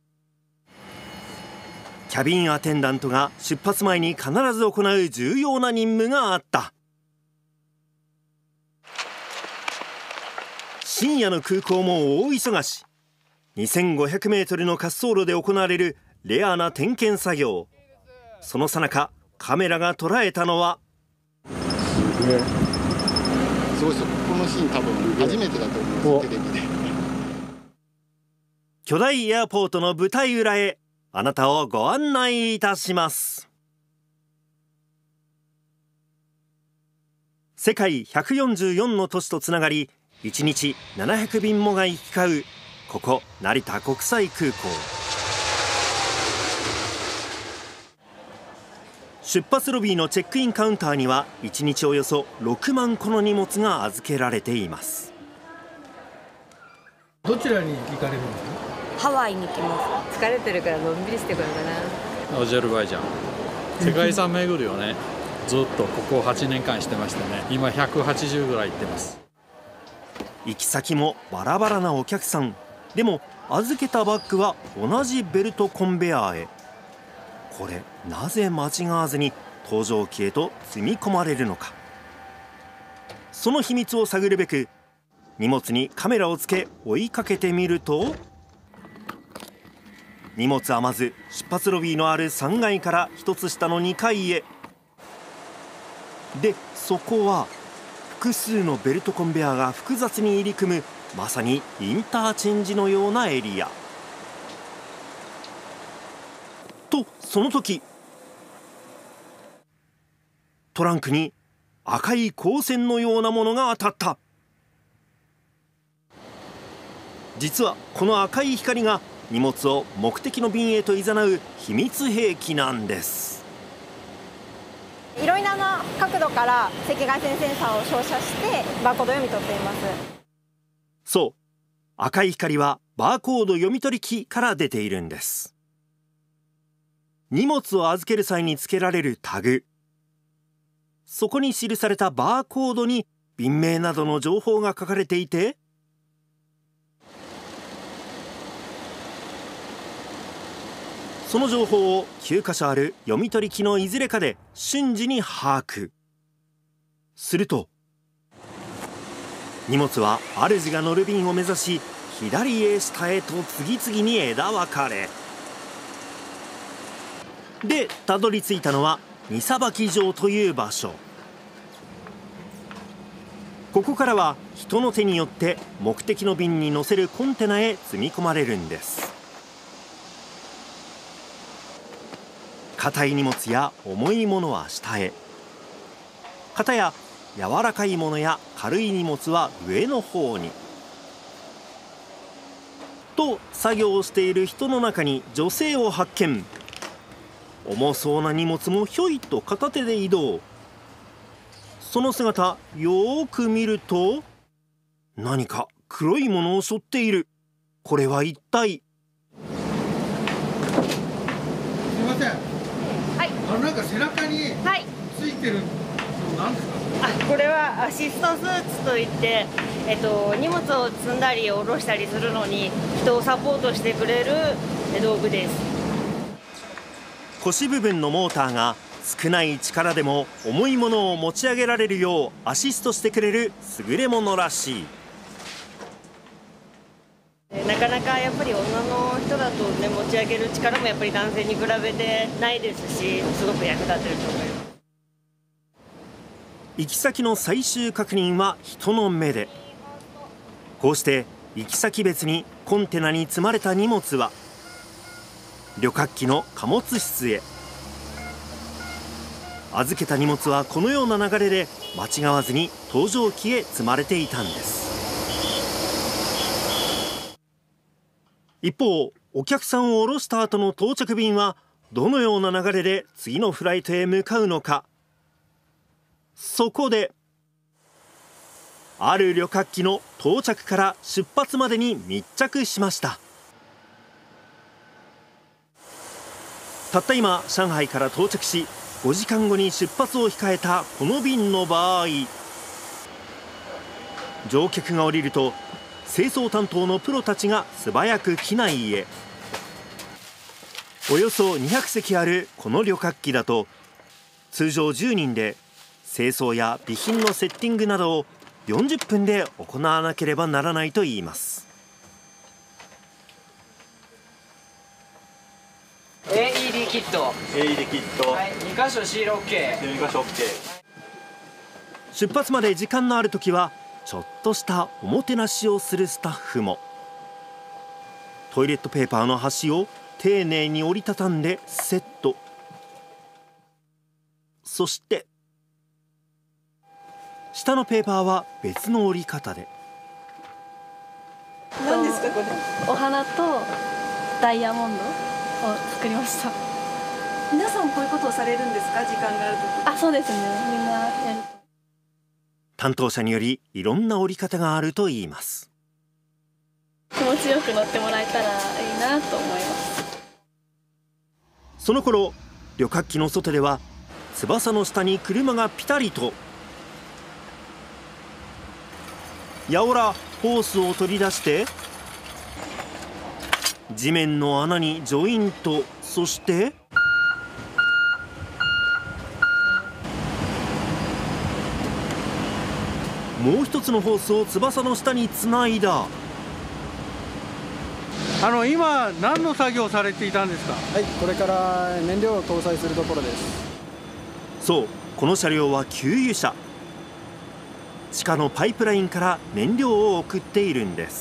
キャビンアテンダントが出発前に必ず行う重要な任務があった。深夜の空港も大忙し。2500メートルの滑走路で行われるレアな点検作業。その最中、カメラが捉えたのは、 すごいですよ。このシーン多分初めてだと思います、テレビで。 巨大エアポートの舞台裏へあなたをご案内いたします。世界144の都市とつながり、1日700便もが行き交うここ成田国際空港。出発ロビーのチェックインカウンターには1日およそ6万個の荷物が預けられています。 どちらに行かれるんですか？ ハワイに行きます。疲れてるからのんびりしてこようかな。 アゼルバイジャン、世界遺産巡りをね、ずっとここ8年間してましてね、今180ぐらい行ってます。 行き先もバラバラなお客さん。でも預けたバッグは同じベルトコンベヤーへ。これなぜ間違わずに搭乗機へと積み込まれるのか。その秘密を探るべく荷物にカメラをつけ追いかけてみると、荷物はまず出発ロビーのある3階から1つ下の2階へ。でそこは複数のベルトコンベヤーが複雑に入り組む、まさにインターチェンジのようなエリア。とその時、トランクに赤い光線のようなものが当たった。実はこの赤い光が荷物を目的の便へと誘う秘密兵器なんです。 いろいろな角度から赤外線センサーを照射してバーコードを読み取っています。 そう、赤い光はバーコード読み取り機から出ているんです。荷物を預ける際につけられるタグ、そこに記されたバーコードに便名などの情報が書かれていて、その情報を9箇所ある読み取り機のいずれかで瞬時に把握すると、荷物は主が乗る便を目指し左へ下へと次々に枝分かれで、たどり着いたのは荷さばき場という場所。ここからは人の手によって目的の便に乗せるコンテナへ積み込まれるんです。硬い荷物や重いものは下へ、片や柔らかいものや軽い荷物は上の方に。と作業をしている人の中に女性を発見。重そうな荷物もひょいと片手で移動。その姿よーく見ると、何か黒いものを背負っている。これは一体。 すいません。はい。なんか背中についてるのなんですか？ これはアシストスーツといって、荷物を積んだり下ろしたりするのに人をサポートしてくれる道具です。 腰部分のモーターが少ない力でも重いものを持ち上げられるようアシストしてくれる優れものらしい。 なかなかやっぱり女の人だとね、持ち上げる力もやっぱり男性に比べてないですし、すごく役立ってると思います。 行き先の最終確認は人の目で。こうして行き先別にコンテナに積まれた荷物は旅客機の貨物室へ。預けた荷物はこのような流れで間違わずに搭乗機へ積まれていたんです。一方、お客さんを降ろした後の到着便はどのような流れで次のフライトへ向かうのか。そこである旅客機の到着から出発までに密着しました。たった今上海から到着し、5時間後に出発を控えたこの便の場合、乗客が降りると清掃担当のプロたちが素早く機内へ。およそ200席あるこの旅客機だと、通常10人で清掃や備品のセッティングなどを40分で行わなければならないといいます。 AED キット、 AED キット、 はい、2箇所シール OK、 2箇所 OK。 出発まで時間のある時はちょっとしたおもてなしをするスタッフも。トイレットペーパーの端を丁寧に折りたたんでセット。そして下のペーパーは別の折り方で。 何ですかこれ？お花とダイヤモンドを作りました。皆さんこういうことをされるんですか？時間があるとき。あ、そうですね。みんなやる。 担当者によりいろんな折り方があるといいます。 気持ちよく乗ってもらえたらいいなと思います。 その頃旅客機の外では翼の下に車がピタリと。やおらホースを取り出して地面の穴にジョイント。そしてもう一つのホースを翼の下につないだ。 今何の作業をされていたんですか？ はい、これから燃料を搭載するところです。 そう、この車両は給油車。地下のパイプラインから燃料を送っているんです。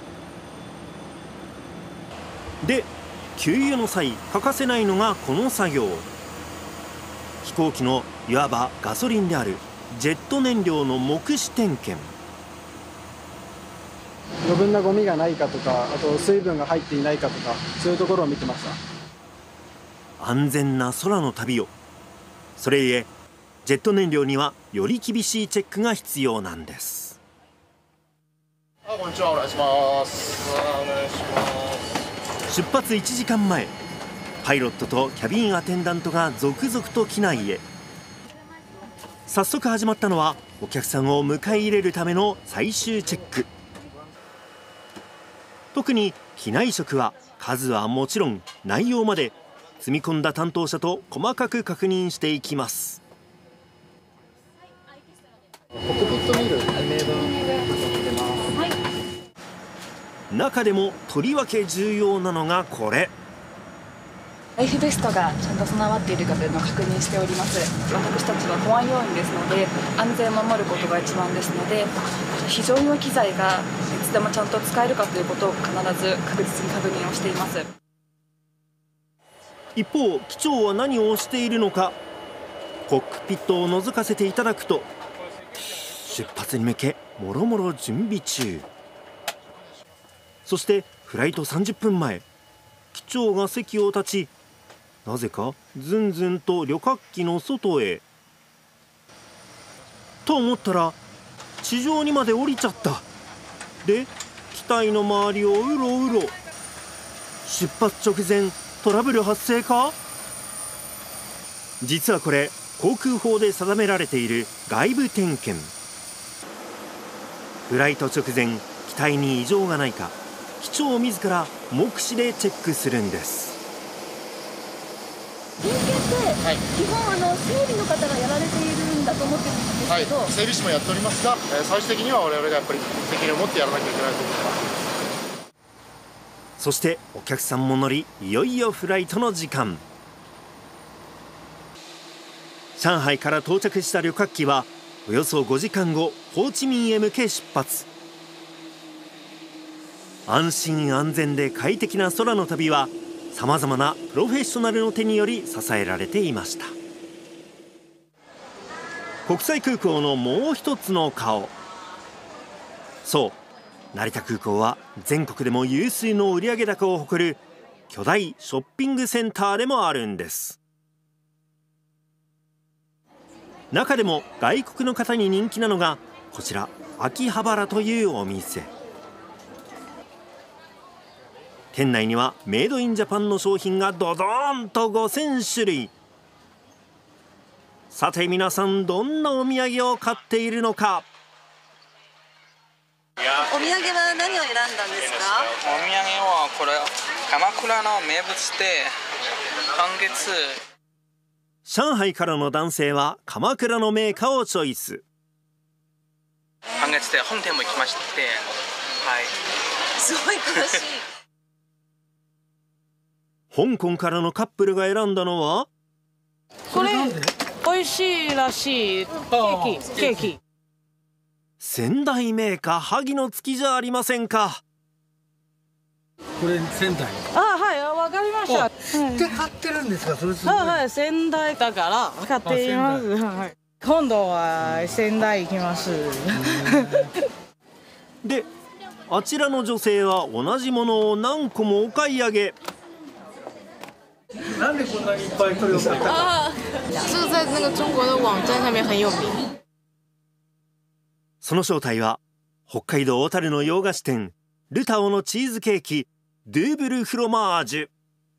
で、給油の際欠かせないのがこの作業。飛行機のいわばガソリンであるジェット燃料の目視点検。 余分なゴミがないかとか、あと水分が入っていないかとか、そういうところを見てました。 安全な空の旅を。それゆえジェット燃料にはより厳しいチェックが必要なんです。 こんにちは、お願いします。お願いします。 出発1時間前、パイロットとキャビンアテンダントが続々と機内へ。早速始まったのはお客さんを迎え入れるための最終チェック。特に機内食は数はもちろん内容まで積み込んだ担当者と細かく確認していきます。 コックピットミル2名分、 中でもとりわけ重要なのがこれ。 ライフベストがちゃんと備わっているかというのを確認しております。私たちは保安要員ですので、安全を守ることが一番ですので、非常用機材がいつでもちゃんと使えるかということを必ず確実に確認をしています。 一方、機長は何をしているのか。コックピットを覗かせていただくと、出発に向けもろもろ準備中。そしてフライト30分前、機長が席を立ち、なぜかずんずんと旅客機の外へ。と思ったら地上にまで降りちゃった。で、機体の周りをうろうろ。出発直前トラブル発生か？実はこれ航空法で定められている外部点検。フライト直前機体に異常がないか機長自ら目視でチェックするんです。 点検って基本整備の方がやられているんだと思ってるんですけど、 はい、整備士もやっておりますが、最終的には我々がやっぱり責任を持ってやらなきゃいけないと思います。 そしてお客さんも乗り、いよいよフライトの時間。上海から到着した旅客機はおよそ5時間後、ホーチミンへ向け出発。安心安全で快適な空の旅はさまざまなプロフェッショナルの手により支えられていました。国際空港のもう一つの顔、そう、成田空港は全国でも有数の売上高を誇る巨大ショッピングセンターでもあるんです。中でも外国の方に人気なのがこちら、秋葉原というお店。店内にはメイドインジャパンの商品がドドーンと5000種類。さて皆さん、どんなお土産を買っているのか。 お土産は何を選んだんですか？ お土産はこれ鎌倉の名物で半月。 上海からの男性は鎌倉のメーカーをチョイス。 半月で本店も行きまして、はい。 すごい詳しい。 香港からのカップルが選んだのはこれ美味しいらしいケーキ。 仙台メーカー萩の月じゃありませんか。 これ仙台。 はい、わかりました。 知って買ってるんですか？それすごい。 はい、仙台だから買っています。はい。今度は仙台行きます。 で、あちらの女性は同じものを何個もお買い上げ。 なんでこんなにいっぱいこれを買ったか。 这个在那个中国的网站上面很有名。 その正体は北海道小樽の洋菓子店ルタオのチーズケーキドゥーブルフロマージュ。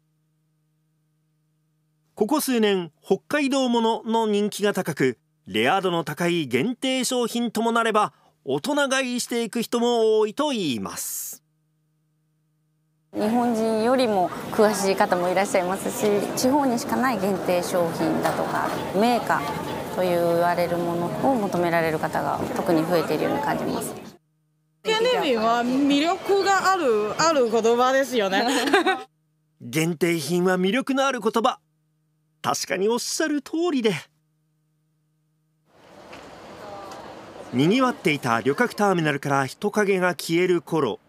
ここ数年北海道ものの人気が高く、レア度の高い限定商品ともなれば大人買いしていく人も多いといいます。 日本人よりも詳しい方もいらっしゃいますし、地方にしかない限定商品だとか銘菓と言われるものを求められる方が特に増えているように感じます。 ケネビは魅力がある言葉ですよね。 限定品は魅力のある言葉。確かにおっしゃる通りで、にぎわっていた旅客ターミナルから人影が消える頃、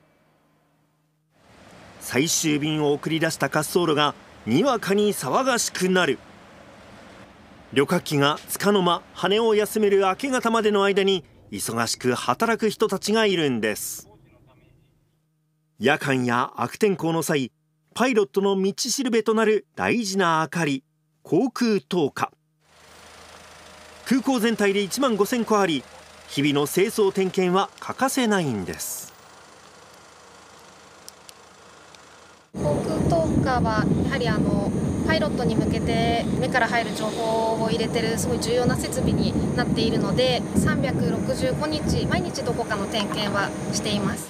最終便を送り出した滑走路がにわかに騒がしくなる。旅客機が束の間羽を休める明け方までの間に忙しく働く人たちがいるんです。夜間や悪天候の際、パイロットの道しるべとなる大事な明かり、航空灯火。空港全体で1万5000個あり、日々の清掃点検は欠かせないんです。 航空灯火はやはりパイロットに向けて目から入る情報を入れてるすごい重要な設備になっているので、365日毎日どこかの点検はしています。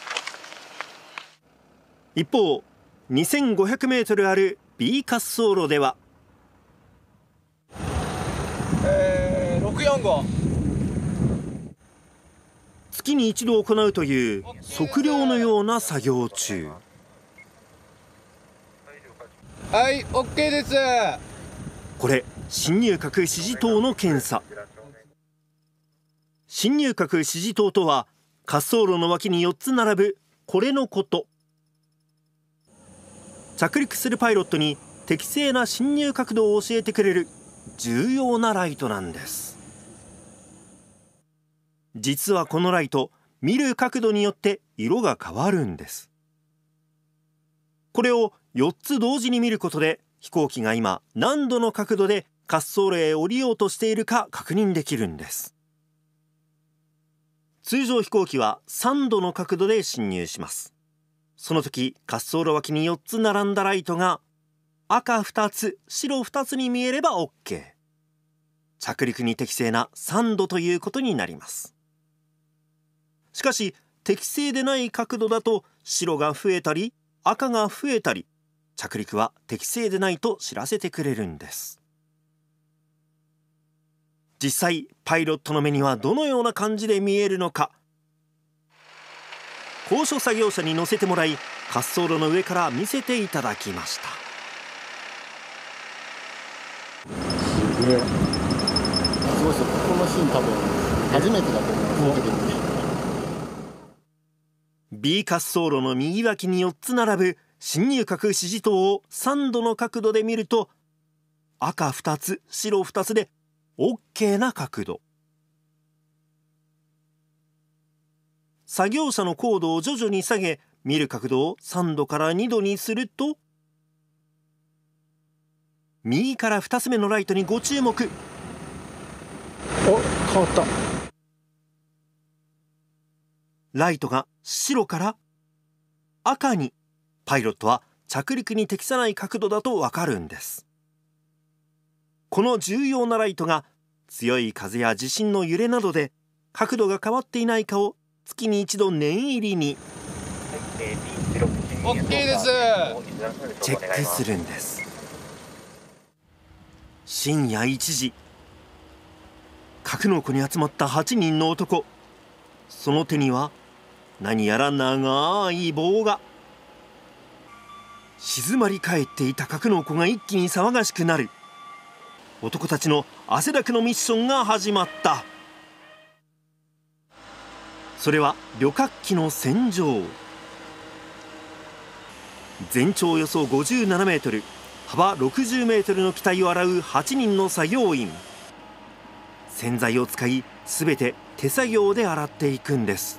一方、2500メートルある B 滑走路では 645 月に一度行うという測量のような作業中。 はい、OK です。 これ進入角指示灯の検査。進入角指示灯とは滑走路の脇に4つ並ぶこれのこと。着陸するパイロットに適正な進入角度を教えてくれる重要なライトなんです。実はこのライト、見る角度によって色が変わるんです。これを4つ同時に見ることで、飛行機が今何度の角度で滑走路へ降りようとしているか確認できるんです。通常飛行機は3度の角度で進入します。その時、滑走路脇に4つ並んだライトが赤2つ、白2つに見えれば OK。着陸に適正な3度ということになります。しかし、適正でない角度だと白が増えたり赤が増えたり、着陸は適正でないと知らせてくれるんです。実際、パイロットの目にはどのような感じで見えるのか。高所作業車に乗せてもらい、 滑走路の上から見せていただきました。 すごいですよ。このシーン多分初めてだと思います。 B 滑走路の右脇に4つ並ぶ進入角指示灯を3度の角度で見ると、赤2つ白2つで OK な角度。作業者の高度を徐々に下げ、見る角度を3度から2度にすると、右から2つ目のライトにご注目。 お、変わった。 ライトが白から赤に。パイロットは着陸に適さない角度だとわかるんです。この重要なライトが強い風や地震の揺れなどで角度が変わっていないかを月に一度念入りに OK ですチェックするんです。深夜1時、格納庫に集まった8人の男。その手には何やら長い棒が。静まり返っていた格納庫が一気に騒がしくなる。男たちの汗だくのミッションが始まった。それは旅客機の洗浄。全長およそ57メートル、幅60メートルの機体を洗う8人の作業員。洗剤を使い全て手作業で洗っていくんです。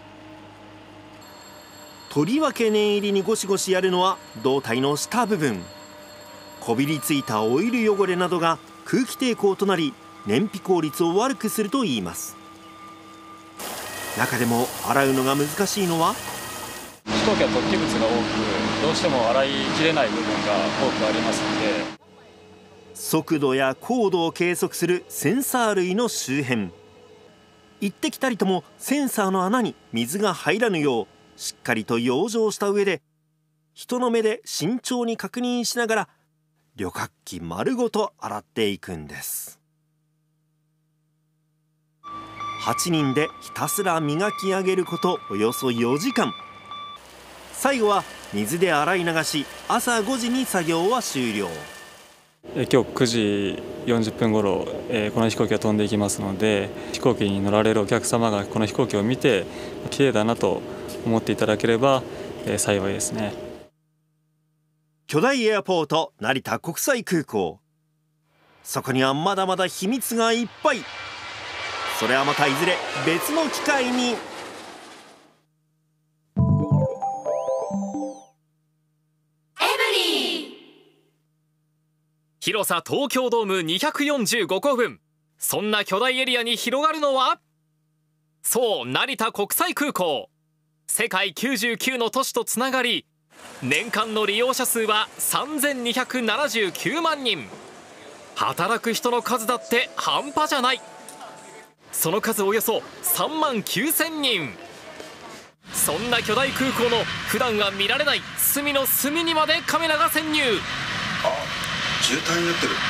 とりわけ念入りにゴシゴシやるのは胴体の下部分。こびりついたオイル汚れなどが空気抵抗となり、燃費効率を悪くするといいます。中でも洗うのが難しいのは、 飛行機は突起物が多く、どうしても洗いきれない部分が多くありますので、 速度や高度を計測するセンサー類の周辺。行ってきたりともセンサーの穴に水が入らぬようしっかりと養生した上で、人の目で慎重に確認しながら旅客機丸ごと洗っていくんです。8人でひたすら磨き上げることおよそ4時間。最後は水で洗い流し、朝5時に作業は終了。 今日9時40分ごろ、この飛行機が飛んでいきますので、飛行機に乗られるお客様がこの飛行機を見て綺麗だなと思っていただければ、幸いですね。 巨大エアポート成田国際空港。そこにはまだまだ秘密がいっぱい。それはまたいずれ別の機会に。 広さ東京ドーム245個分。そんな巨大エリアに広がるのは、そう、成田国際空港。世界99の都市とつながり、年間の利用者数は3279万人。働く人の数だって半端じゃない。その数およそ3万9000人。そんな巨大空港の普段は見られない隅の隅にまでカメラが潜入。 渋滞になってる。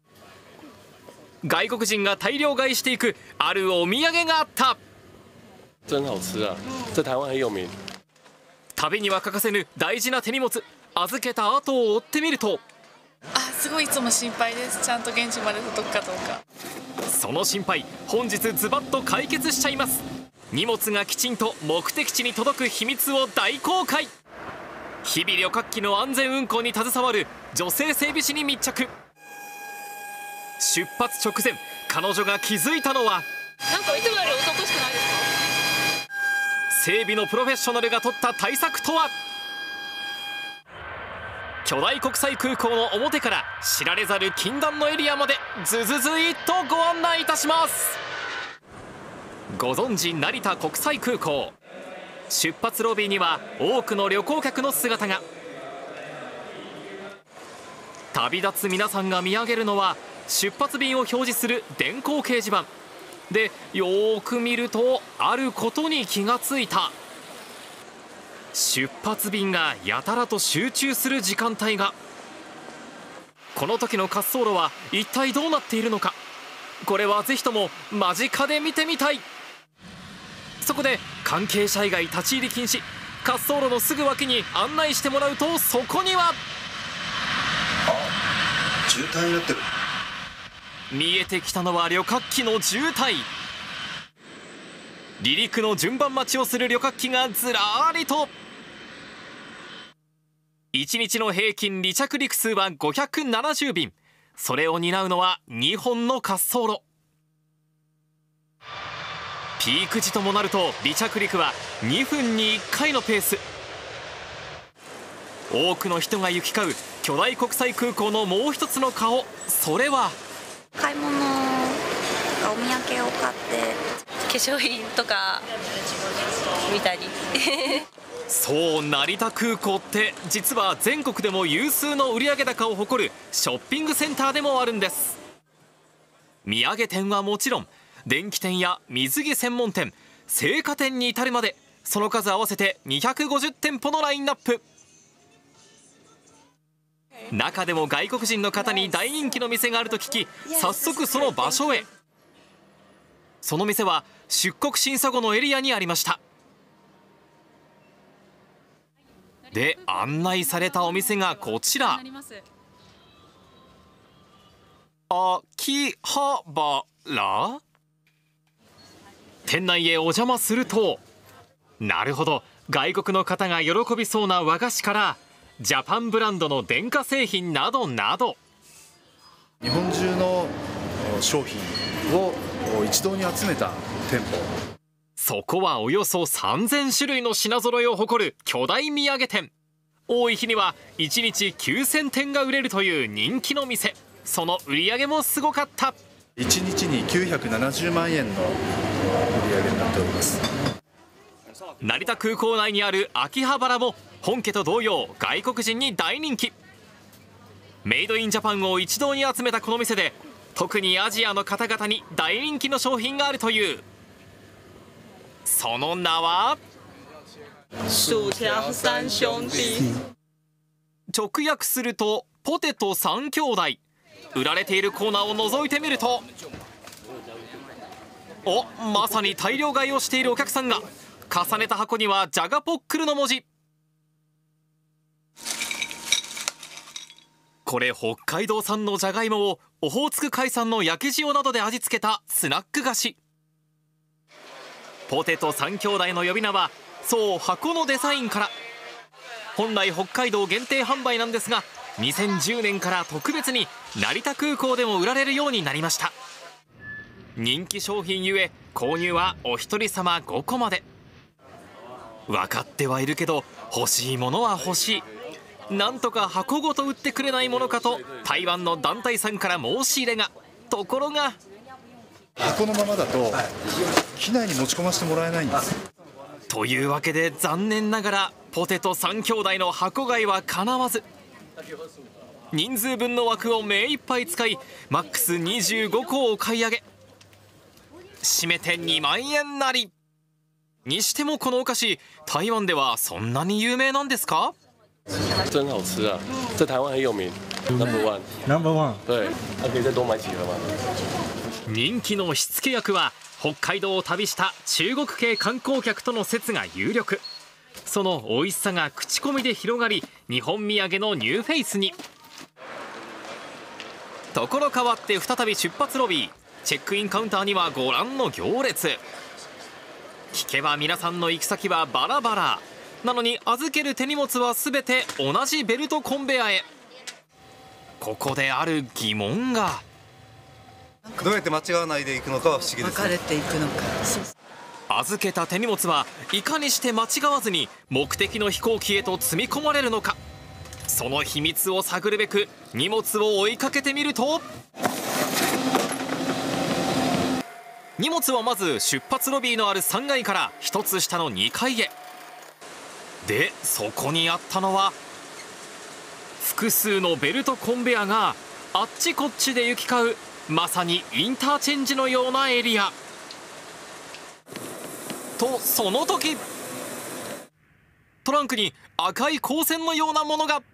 外国人が大量買いしていくあるお土産があった。 真好吃啊！在台湾很有名。 旅には欠かせぬ大事な手荷物。預けた後を追ってみると、 すごいいつも心配です。ちゃんと現地まで届くかどうか。 その心配、本日ズバッと解決しちゃいます。荷物がきちんと目的地に届く秘密を大公開。日々旅客機の安全運航に携わる女性整備士に密着。出発直前、彼女が気づいたのは、 なんかいつもより男しくないですか？ 整備のプロフェッショナルが取った対策とは。巨大国際空港の表から知られざる禁断のエリアまでズズズイッとご案内いたします。ご存知成田国際空港。出発ロビーには多くの旅行客の姿が。旅立つ皆さんが見上げるのは出発便を表示する電光掲示板で、よーく見るとあることに気がついた。出発便がやたらと集中する時間帯が。この時の滑走路は一体どうなっているのか。これはぜひとも間近で見てみたい。そこで関係者以外立ち入り禁止、 滑走路のすぐ脇に案内してもらうと、そこには渋滞になってる。 見えてきたのは旅客機の渋滞。離陸の順番待ちをする旅客機がずらーりと。1日の平均離着陸数は570便。それを担うのは2本の滑走路。ピーク時ともなると離着陸は2分に1回のペース。多くの人が行き交う巨大国際空港のもう一つの顔、それは買い物とかお土産を買って化粧品とか見たりそう、成田空港って実は全国でも有数の売上高を誇るショッピングセンターでもあるんです。土産店はもちろん、電気店や水着専門店、青果店に至るまで、その数合わせて250店舗のラインナップ。中でも外国人の方に大人気の店があると聞き、早速その場所へ。その店は出国審査後のエリアにありました。で、案内されたお店がこちら、秋葉原。店内へお邪魔すると、なるほど、外国の方が喜びそうな和菓子からジャパンブランドの電化製品などなど、 日本中の商品を一堂に集めた店舗。 そこはおよそ3000種類の品揃えを誇る巨大土産店。多い日には1日9000点が売れるという人気の店。その売り上げもすごかった。 1日に970万円の売り上げになっております。 成田空港内にある秋葉原も本家と同様、外国人に大人気。メイドインジャパンを一堂に集めたこの店で、特にアジアの方々に大人気の商品があるという。その名は薯条三兄弟。 直訳するとポテト3兄弟。売られているコーナーを覗いてみると、まさに大量買いをしているお客さんが。重ねた箱にはジャガポックルの文字。これ北海道産のじゃがいもをオホーツク海産の焼き塩などで味付けたスナック菓子。ポテト3兄弟の呼び名は、そう、箱のデザインから。本来北海道限定販売なんですが、2010年から特別に成田空港でも売られるようになりました。人気商品ゆえ購入はお一人様5個まで。分かってはいるけど欲しいものは欲しい。なんとか箱ごと売ってくれないものかと台湾の団体さんから申し入れが。ところが箱のままだと機内に持ち込ませてもらえないんです。 というわけで残念ながらポテト3兄弟の箱買いはかなわず、人数分の枠を目いっぱい使いマックス25個を買い上げ、締めて2万円なり。にしてもこのお菓子、台湾ではそんなに有名なんですか？ 真好吃啊，在台湾很有名。No.1。 No.1。 对，可以再多买几盒吗？ 人気の火付け役は北海道を旅した中国系観光客との説が有力。その美味しさが口コミで広がり、日本土産のニューフェイスに。ところ変わって再び出発ロビー。チェックインカウンターにはご覧の行列。聞けば皆さんの行き先はバラバラなのに、預ける手荷物は全て同じベルトコンベヤへ。ここである疑問が。 どうやって間違わないでいくのかは不思議です、ね。 分かれていくのか。 預けた手荷物はいかにして間違わずに目的の飛行機へと積み込まれるのか。その秘密を探るべく荷物を追いかけてみると、荷物はまず出発ロビーのある3階から1つ下の2階へ。で、そこにあったのは複数のベルトコンベヤがあっちこっちで行き交う、まさにインターチェンジのようなエリア。とその時、トランクに赤い光線のようなものが。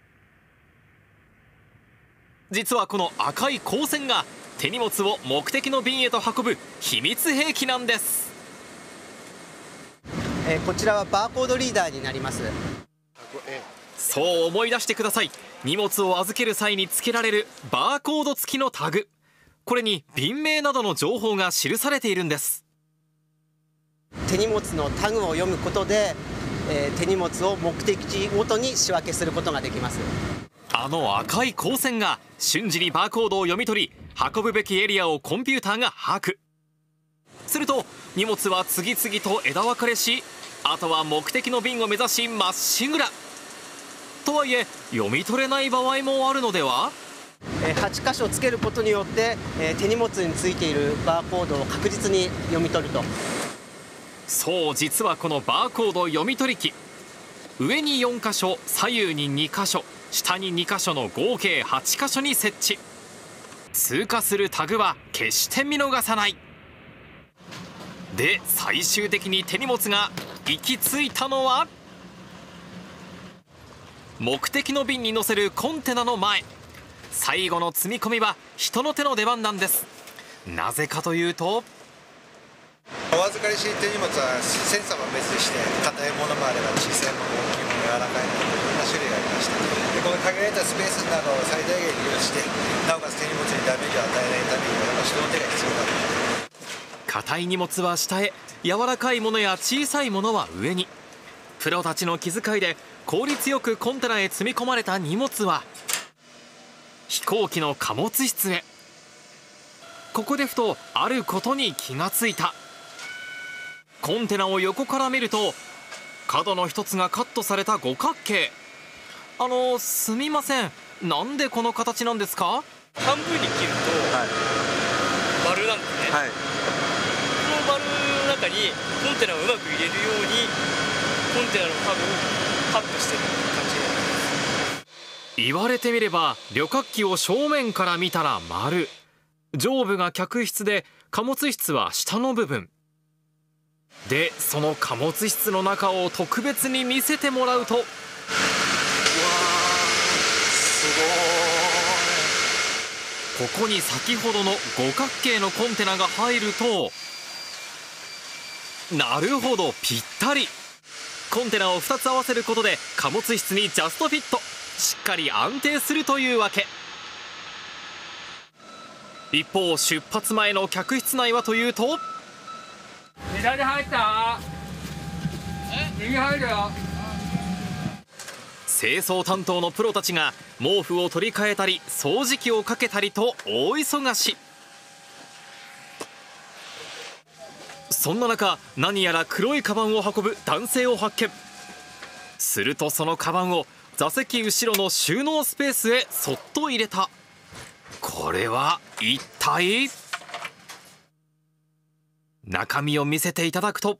実はこの赤い光線が手荷物を目的の便へと運ぶ秘密兵器なんです。 こちらはバーコードリーダーになります。 そう思い出してください。荷物を預ける際に付けられるバーコード付きのタグ、これに便名などの情報が記されているんです。 手荷物のタグを読むことで、手荷物を目的地ごとに仕分けすることができます。 あの赤い光線が瞬時にバーコードを読み取り、運ぶべきエリアをコンピューターが把握すると、荷物は次々と枝分かれし、あとは目的の便を目指しまっしぐら。とはいえ読み取れない場合もあるのでは。 8箇所つけることによって、手荷物についているバーコードを確実に読み取ると。 そう、実はこのバーコード読み取り機、上に4箇所、左右に2箇所、下に2箇所の合計8箇所に設置。通過するタグは決して見逃さない。で、最終的に手荷物が行き着いたのは目的の便に載せるコンテナの前。最後の積み込みは人の手の出番なんです。なぜかというと、 お預かりしている手荷物はセンサーは別でして、硬いものもあれば小さいもの、大きいもの、柔らかいもの、いろんな種類がありまして、でこの限られたスペースなどを最大限利用して、なおかつ手荷物にダメージを与えないためには人の手が必要だと。 硬い荷物は下へ、柔らかいものや小さいものは上に。プロたちの気遣いで効率よくコンテナへ積み込まれた荷物は飛行機の貨物室へ。ここでふとあることに気がついた。コンテナを横から見ると、角の一つがカットされた五角形。すみません、なんでこの形なんですか？ 半分に切ると丸なんですね、はい、この丸の中にコンテナをうまく入れるようにコンテナの角をカットしてる感じになります。 言われてみれば、旅客機を正面から見たら丸、上部が客室で貨物室は下の部分で、その貨物室の中を特別に見せてもらうと、うわー、すごい。ここに先ほどの五角形のコンテナが入ると、なるほど、ぴったり。コンテナを2つ合わせることで貨物室にジャストフィット、しっかり安定するというわけ。一方、出発前の客室内はというと、 左入った？右入るよ。 清掃担当のプロたちが毛布を取り替えたり掃除機をかけたりと大忙し。そんな中、何やら黒いカバンを運ぶ男性を発見。するとそのカバンを座席後ろの収納スペースへそっと入れた。これは一体？中身を見せていただくと、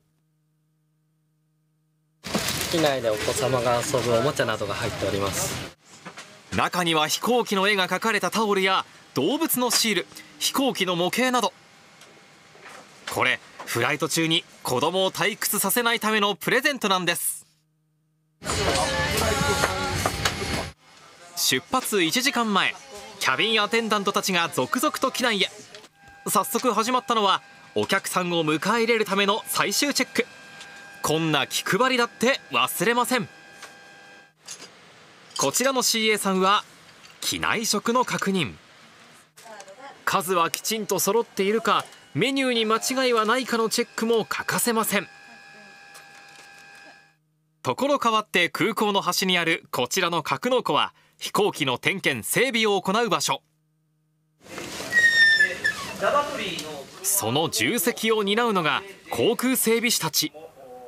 機内でお子様が遊ぶおもちゃなどが入っております。 中には飛行機の絵が描かれたタオルや動物のシール、飛行機の模型など。これ、フライト中に子供を退屈させないためのプレゼントなんです。出発1時間前、キャビンアテンダントたちが続々と機内へ。早速始まったのは、お客さんを迎え入れるための最終チェック。こんな気配りだって忘れません。こちらの CA さんは機内食の確認。数はきちんと揃っているか、メニューに間違いはないかのチェックも欠かせません。ところ変わって空港の端にあるこちらの格納庫は、飛行機の点検整備を行う場所。その重責を担うのが航空整備士たち。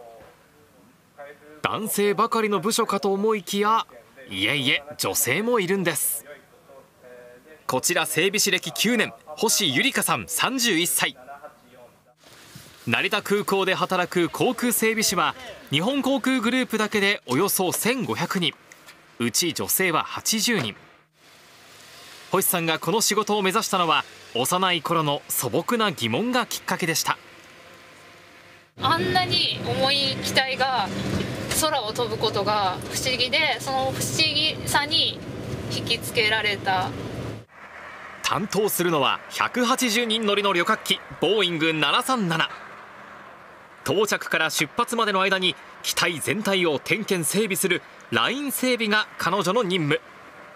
男性ばかりの部署かと思いきや、いえいえ、女性もいるんです。こちら整備士歴9年、星ゆりかさん31歳。成田空港で働く航空整備士は日本航空グループだけでおよそ1500人、うち女性は80人。星さんがこの仕事を目指したのは、幼い頃の素朴な疑問がきっかけでした。 あんなに重い機体が空を飛ぶことが不思議で、その不思議さに引きつけられた。 担当するのは180人乗りの旅客機ボーイング737。 到着から出発までの間に機体全体を点検整備するライン整備が彼女の任務。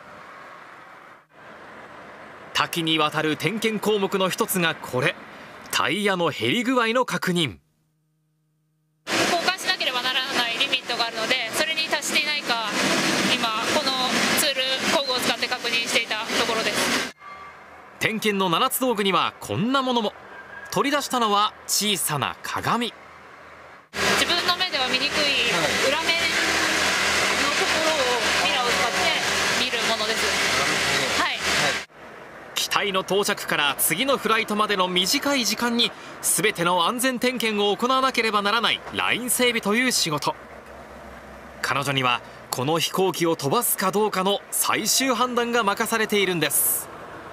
多岐にわたる点検項目の一つがこれ、タイヤの減り具合の確認。 交換しなければならないリミットがあるので、それに達していないか今このツール工具を使って確認していたところです。 点検の7つ道具にはこんなものも。取り出したのは小さな鏡。 自分の目では見にくい裏面のところをミラーを使って見るものです。はい。 機体の到着から次のフライトまでの短い時間に全ての安全点検を行わなければならないライン整備という仕事。彼女にはこの飛行機を飛ばすかどうかの最終判断が任されているんです。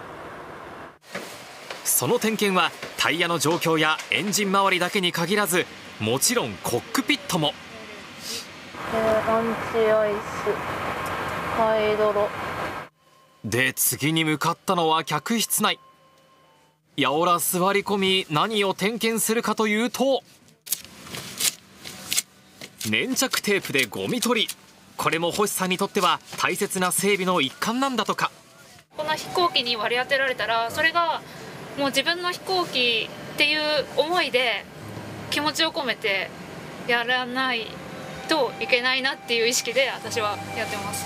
その点検はタイヤの状況やエンジン周りだけに限らず、もちろんコックピットも。 アンチアイスハイドロで、次に向かったのは客室内。やおら座り込み、何を点検するかというと、粘着テープでゴミ取り。これも星さんにとっては大切な整備の一環なんだとか。 この飛行機に割り当てられたら、それがもう自分の飛行機っていう思いで気持ちを込めてやらないといけないなっていう意識で私はやってます。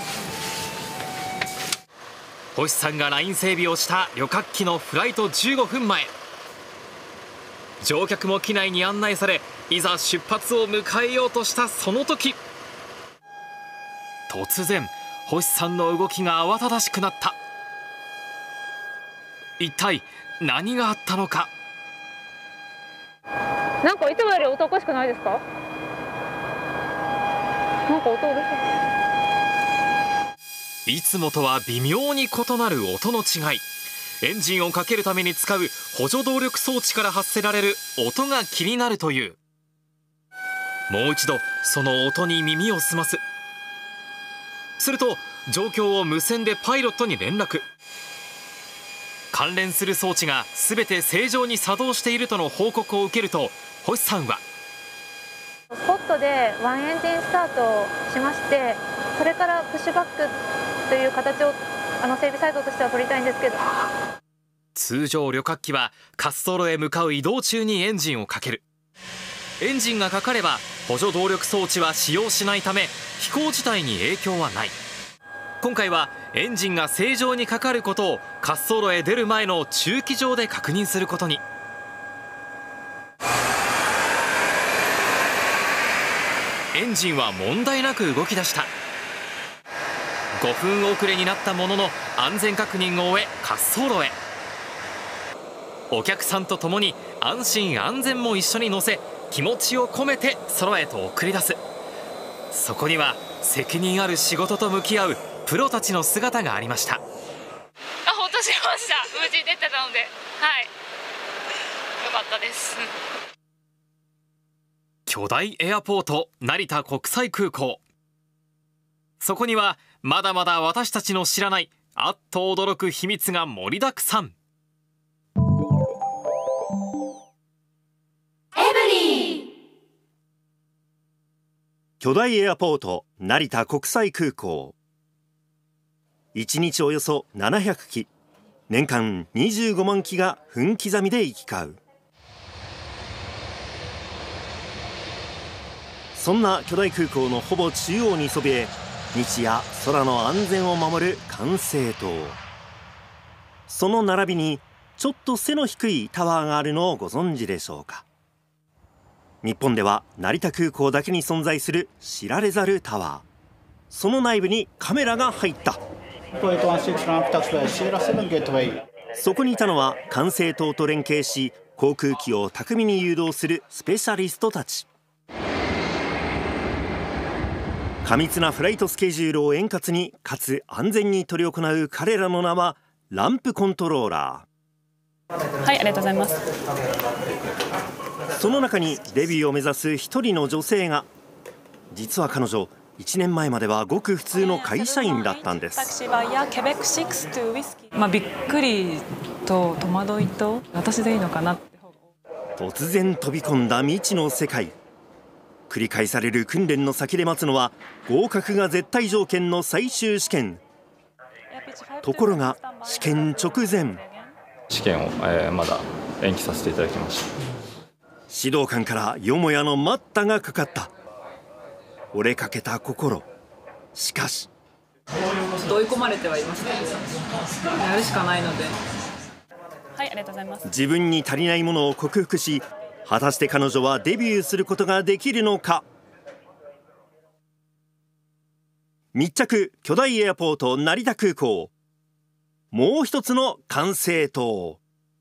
星さんがライン整備をした旅客機のフライト15分前、乗客も機内に案内され、いざ出発を迎えようとしたその時、突然星さんの動きが慌ただしくなった。一体何があったのか。 なんかいつもより音おかしくないですか？なんか音うるさい。 いつもとは微妙に異なる音の違い。エンジンをかけるために使う補助動力装置から発せられる音が気になるという。もう一度その音に耳を澄ます。すると状況を無線でパイロットに連絡。関連する装置が全て正常に作動しているとの報告を受けると、星さんはスポットでワンエンジンスタートしまして、それからプッシュバックという形を整備サイドとしては取りたいんですけど、 通常旅客機は滑走路へ向かう移動中にエンジンをかける。エンジンがかかれば補助動力装置は使用しないため、飛行自体に影響はない。今回はエンジンが正常にかかることを滑走路へ出る前の駐機場で確認することに。エンジンは問題なく動き出した。5分遅れになったものの安全確認を終え滑走路へ。お客さんと共に安心安全も一緒に乗せ、気持ちを込めて空へと送り出す。そこには責任ある仕事と向き合うプロたちの姿がありました。 ほっとしました。無事出てたので、はい、よかったです。 巨大エアポート成田国際空港。そこにはまだまだ私たちの知らないあっと驚く秘密が盛りだくさん。 巨大エアポート成田国際空港。1日およそ700機、年間25万機が分刻みで行き交う。そんな巨大空港のほぼ中央にそびえ、日夜空の安全を守る管制塔。その並びにちょっと背の低いタワーがあるのをご存知でしょうか。日本では成田空港だけに存在する知られざるタワー。その内部にカメラが入った。そこにいたのは管制塔と連携し、航空機を巧みに誘導するスペシャリストたち。過密なフライトスケジュールを円滑にかつ安全に執り行う彼らの名はランプコントローラー。 はい、ありがとうございます。 その中にデビューを目指す一人の女性が。実は彼女、1年前まではごく普通の会社員だったんです。 びっくりと戸惑いと、私でいいのかなって。 突然飛び込んだ未知の世界。 繰り返される訓練の先で待つのは合格が絶対条件の最終試験。ところが試験直前、 試験を、まだ延期させていただきました。 指導官からよもやの待ったがかかった。折れかけた心。しかし追い込まれてはいますけど、やるしかないので。はい、ありがとうございます。 自分に足りないものを克服し、果たして彼女はデビューすることができるのか。密着巨大エアポート成田空港。もう一つの管制塔。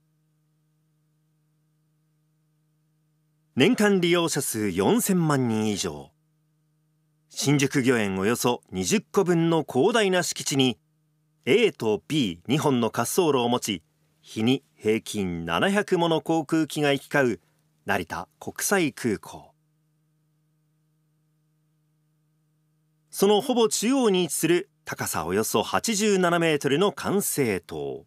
年間利用者数4000万人以上。新宿御苑およそ20個分の広大な敷地に A と B2 本の滑走路を持ち、日に平均700もの航空機が行き交う成田国際空港。そのほぼ中央に位置する高さおよそ87メートルの管制塔。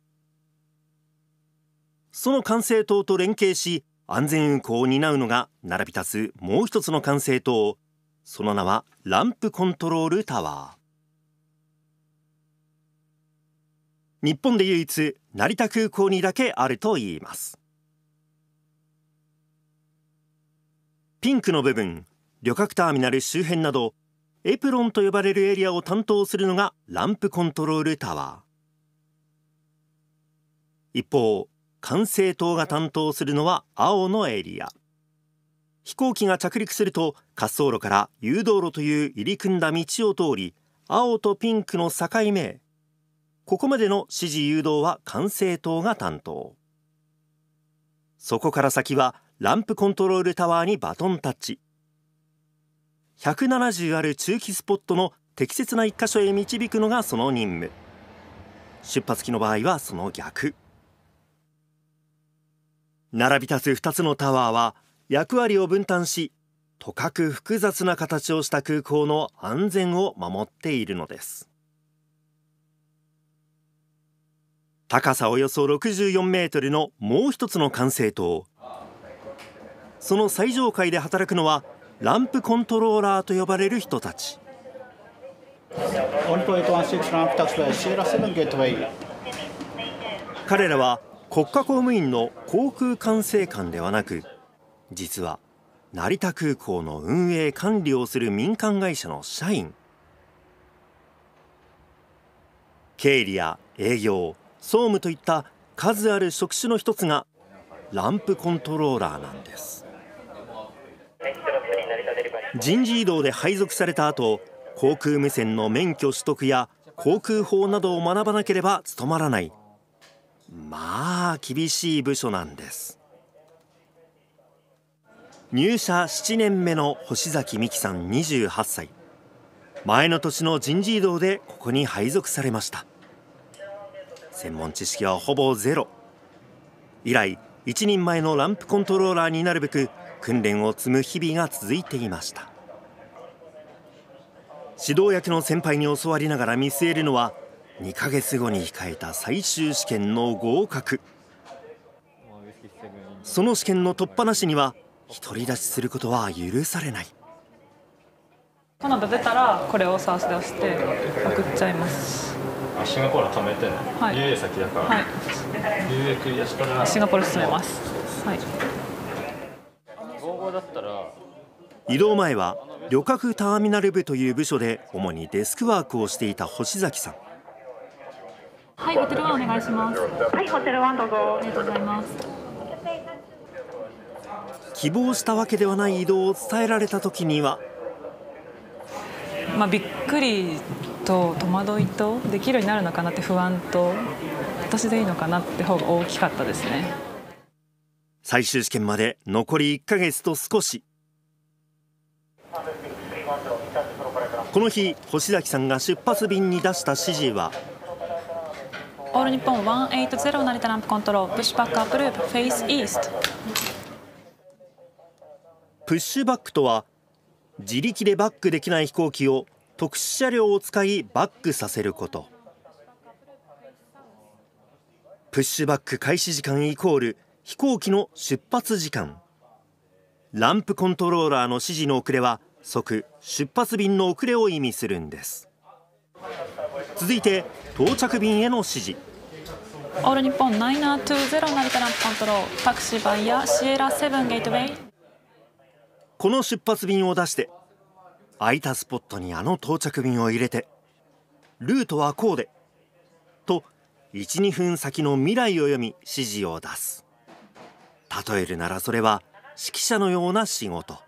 その管制塔と連携し安全運航を担うのが並び立つもう一つの管制塔。その名はランプコントロールタワー。日本で唯一成田空港にだけあるといいます。ピンクの部分、旅客ターミナル周辺などエプロンと呼ばれるエリアを担当するのがランプコントロールタワー。一方、管制塔が担当するのは青のエリア。飛行機が着陸すると滑走路から誘導路という入り組んだ道を通り、青とピンクの境目へ。ここまでの指示誘導は管制塔が担当。そこから先はランプコントロールタワーにバトンタッチ。170ある駐機スポットの適切な1箇所へ導くのがその任務。出発機の場合はその逆。並び立つ2つのタワーは役割を分担し、とかく複雑な形をした空港の安全を守っているのです。高さおよそ64メートルのもう一つの管制塔。その最上階で働くのはランプコントローラーと呼ばれる人たち。彼らは国家公務員の航空管制官ではなく、実は成田空港の運営管理をする民間会社の社員。経理や営業、総務といった数ある職種の一つがランプコントローラーなんです。人事異動で配属された後、航空無線の免許取得や航空法などを学ばなければ務まらない、まあ厳しい部署なんです。入社7年目の星崎美希さん28歳。前の年の人事異動でここに配属されました。専門知識はほぼゼロ。以来一人前のランプコントローラーになるべく訓練を積む日々が続いていました。指導役の先輩に教わりながら見据えるのは2ヶ月後に控えた最終試験の合格。その試験の突破なしには独り立ちすることは許されない。 この後出たらこれをサースで押して送っちゃいます。 シンガポールは止めてね、はい、UA 先だから、はい、UA クリアしたらシンガポール進めます。はい、 移動前は旅客ターミナル部という部署で主にデスクワークをしていた星崎さん。 はい、ホテル1お願いします。はい、ホテル1どうぞ。ありがとうございます。 希望したわけではない移動を伝えられた時には、 びっくりと戸惑いとできるようになるのかなって不安と、私でいいのかなって方が大きかったですね。 最終試験まで残り1ヶ月と少し。この日星崎さんが出発便に出した指示は、 オール日本180成田ランプコントロール、プッシュバックアップループフェイスイースト。 プッシュバックとは自力でバックできない飛行機を特殊車両を使いバックさせること。プッシュバック開始時間イコール飛行機の出発時間。 ランプコントローラーの指示の遅れは即出発便の遅れを意味するんです。続いて到着便への指示。 オール日本920成田ランプコントロールタクシーバイヤシエラ7ゲートウェイ。 この出発便を出して空いたスポットにあの到着便を入れて、ルートはこうでと 1,2 分先の未来を読み指示を出す。例えるならそれは指揮者のような仕事。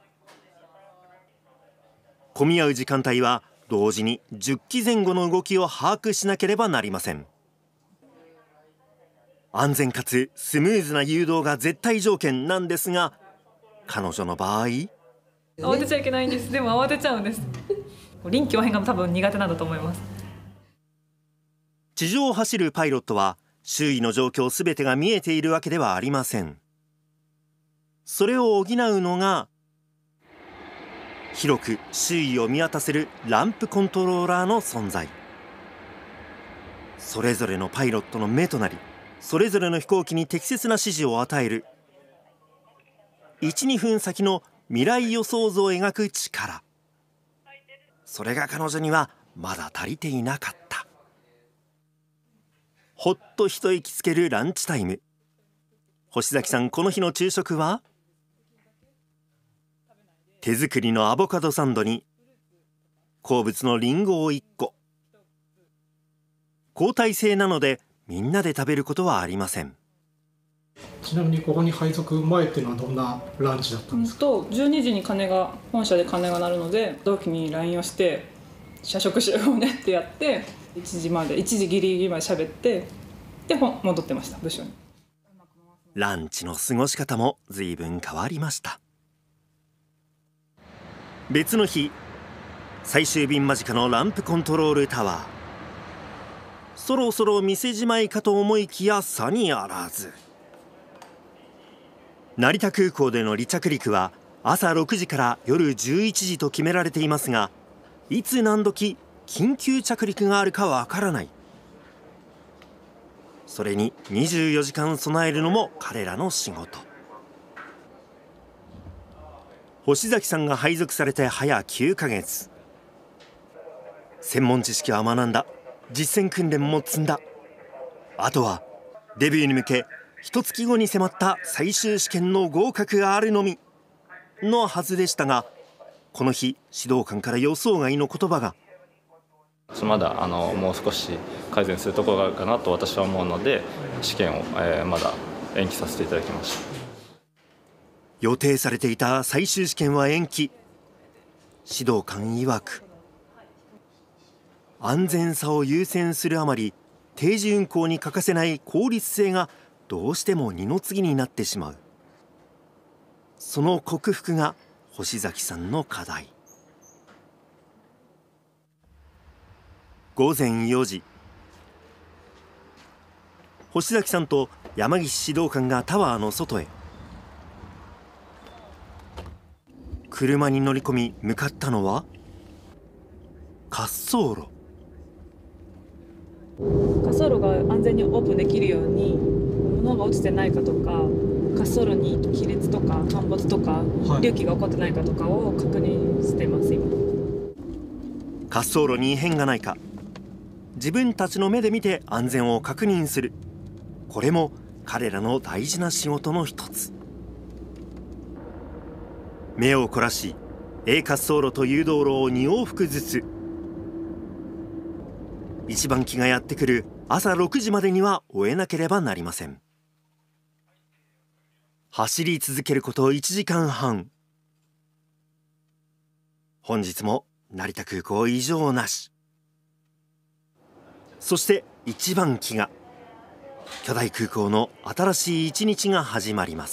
混み合う時間帯は同時に10機前後の動きを把握しなければなりません。安全かつスムーズな誘導が絶対条件なんですが、彼女の場合慌てちゃいけないんです。でも慌てちゃうんです。臨機応変が多分苦手なんだと思います。 地上を走るパイロットは周囲の状況すべてが見えているわけではありません。それを補うのが広く周囲を見渡せるランプコントローラーの存在。それぞれのパイロットの目となり、それぞれの飛行機に適切な指示を与える 1,2 分先の未来予想図を描く力。それが彼女にはまだ足りていなかった。ほっと一息つけるランチタイム。星崎さん、この日の昼食は手作りのアボカドサンドに好物のリンゴを1個。交代制なのでみんなで食べることはありません。 ちなみにここに配属前っていうのはどんなランチだったんですか ？12時に本社で鐘が鳴るので、同期に LINE をして社食しようねってやって、1時ギリギリまで喋って、で戻ってました、部署に。 ランチの過ごし方も随分変わりました。別の日、最終便間近のランプコントロールタワー。そろそろ店じまいかと思いきやさにあらず。成田空港での離着陸は朝6時から夜11時と決められていますが、いつ何時緊急着陸があるかわからない。それに24時間備えるのも彼らの仕事。星崎さんが配属されて早9ヶ月。専門知識は学んだ。実践訓練も積んだ。あとはデビューに向け1月後に迫った最終試験の合格があるのみのはずでしたが、この日指導官から予想外の言葉が。 まだもう少し改善するところがあるかなと私は思うので、試験をまだ延期させていただきました。 予定されていた最終試験は延期。指導官曰く、安全さを優先するあまり定時運行に欠かせない効率性がどうしても二の次になってしまう。その克服が星崎さんの課題。午前4時、星崎さんと山岸指導官がタワーの外へ。車に乗り込み向かったのは滑走路。 滑走路が安全にオープンできるように物が落ちてないかとか、滑走路に亀裂とか陥没とか隆起が起こってないかとかを確認してます今。 滑走路に異変がないか、自分たちの目で見て安全を確認する。これも彼らの大事な仕事の一つ。目を凝らし A 滑走路と誘導路を2往復ずつ。一番機がやってくる朝6時までには終えなければなりません。走り続けること1時間半。本日も成田空港異常なし。そして一番機が巨大空港の新しい一日が始まります。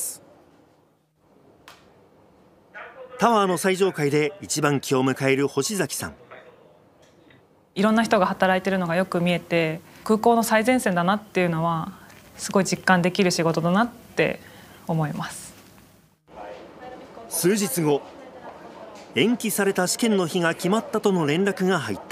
タワーの最上階で一番機を迎える星崎さん。 いろんな人が働いてるのがよく見えて、空港の最前線だなっていうのはすごい実感できる仕事だなって思います。 数日後、延期された試験の日が決まったとの連絡が入った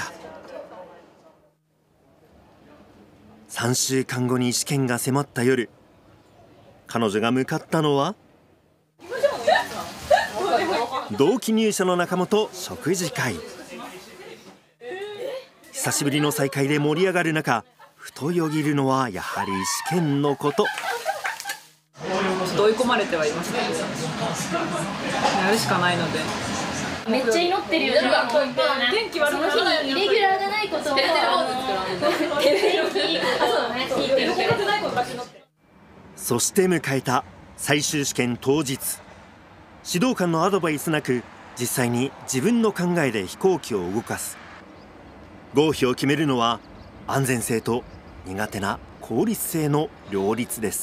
。3週間後に試験が迫った夜、彼女が向かったのは同期入社の仲間と食事会。久しぶりの再会で盛り上がる中、ふとよぎるのはやはり試験のこと。 追い込まれてはいますけど、やるしかないので。 めっちゃ祈ってるよね。天気悪くならないように。イレギュラーがないことを。 そして迎えた最終試験当日。指導官のアドバイスなく、実際に自分の考えで飛行機を動かす。合否を決めるのは安全性と苦手な効率性の両立です。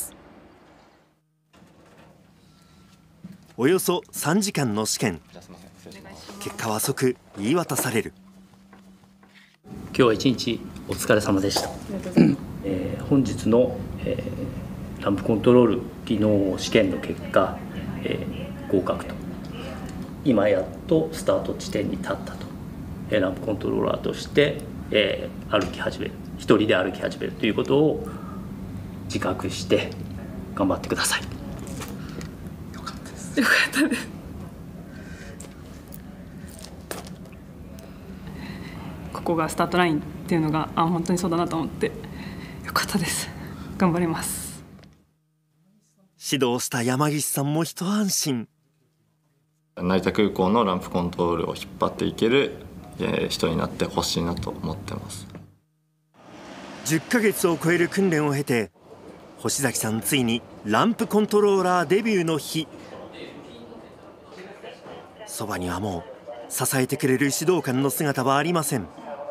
およそ3時間の試験。結果は即言い渡される。 今日は一日お疲れ様でした。本日の、ランプコントロール技能試験の結果、合格と。今やっとスタート地点に立ったと。ランプコントローラーとして、歩き始める、一人で歩き始めるということを自覚して頑張ってください。 よかったです。よかったです。ここがスタートラインっていうのが本当にそうだなと思ってよかったです。頑張ります。 指導した山岸さんも一安心。 成田空港のランプコントロールを引っ張っていける人になってほしいなと思ってます。 10ヶ月を超える訓練を経て、星崎さんついにランプコントローラーデビューの日。そばにはもう支えてくれる指導官の姿はありません。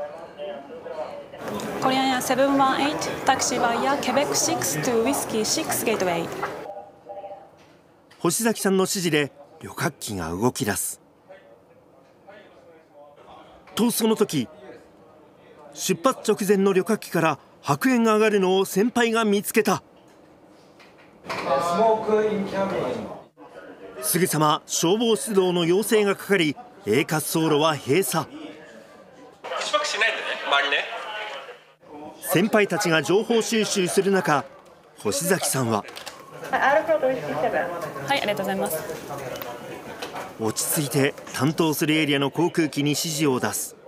コリアンや718タクシーバイやケベック6 to ウイスキー6ゲートウェイ。 星崎さんの指示で旅客機が動き出す。とその時、出発直前の旅客機から白煙が上がるのを先輩が見つけた。すぐさま消防出動の要請がかかり、A滑走路は閉鎖。 口パクしないでね、周りね。 先輩たちが情報収集する中、星崎さんははい、ありがとうございます。 落ち着いて担当するエリアの航空機に指示を出す。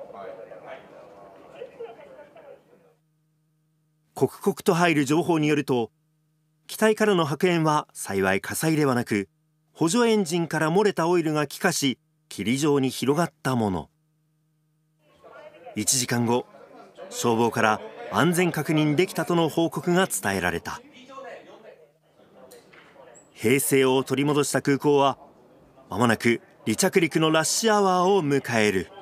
刻々と入る情報によると、機体からの白煙は幸い火災ではなく、補助エンジンから漏れたオイルが気化し、霧状に広がったもの。1時間後、消防から安全確認できたとの報告が伝えられた。平静を取り戻した空港はまもなく離着陸のラッシュアワーを迎える。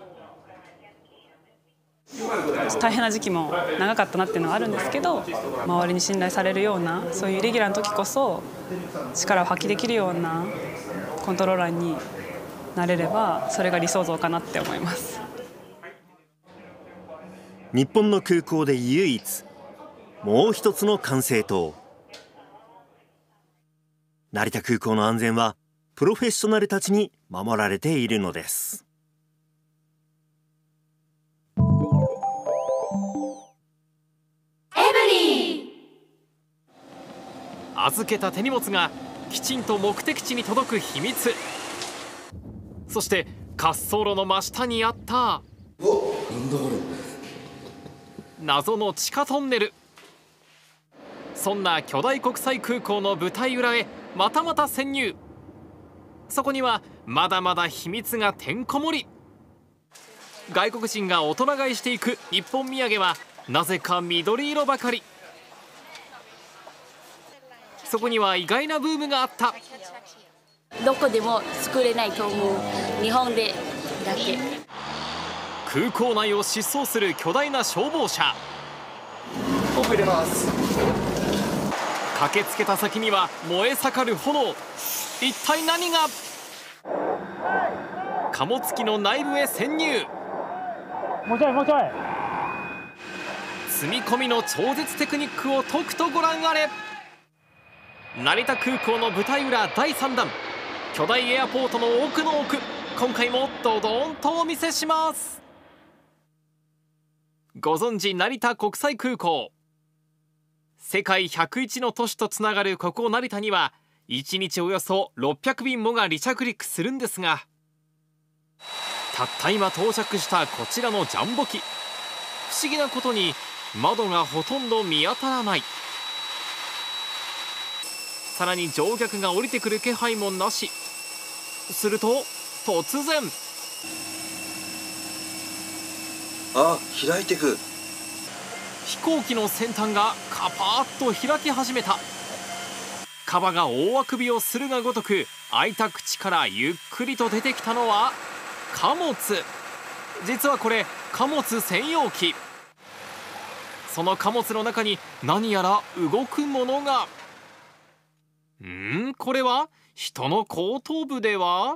大変な時期も長かったなっていうのはあるんですけど、周りに信頼されるような、そういうイレギュラーの時こそ力を発揮できるようなコントローラーになれれば、それが理想像かなって思います。 日本の空港で唯一もう一つの管制塔。成田空港の安全はプロフェッショナルたちに守られているのです。 預けた手荷物がきちんと目的地に届く秘密。そして滑走路の真下にあった謎の地下トンネル。そんな巨大国際空港の舞台裏へまたまた潜入。そこにはまだまだ秘密がてんこ盛り。外国人が大人買いしていく日本土産はなぜか緑色ばかり。そこには意外なブームがあった。 どこでも作れないと思う。日本でだけ。 空港内を疾走する巨大な消防車。 ポンプ入れます。 駆けつけた先には燃え盛る炎。一体何が？貨物機の内部へ潜入。 もうちょいもうちょい。 積み込みの超絶テクニックをとくとご覧あれ。成田空港の舞台裏第3弾、巨大エアポートの奥の奥、今回もドドーンとお見せします。ご存知成田国際空港。世界101の都市とつながるここ成田には1日およそ600便もが離着陸するんですが、 たった今到着したこちらのジャンボ機、不思議なことに窓がほとんど見当たらない。さらに乗客が降りてくる気配もなし。すると突然、 開いてく。 飛行機の先端がカパーッと開き始めた。カバが大あくびをするがごとく開いた口からゆっくりと出てきたのは貨物。実はこれ貨物専用機。その貨物の中に何やら動くものが。これは人の後頭部では。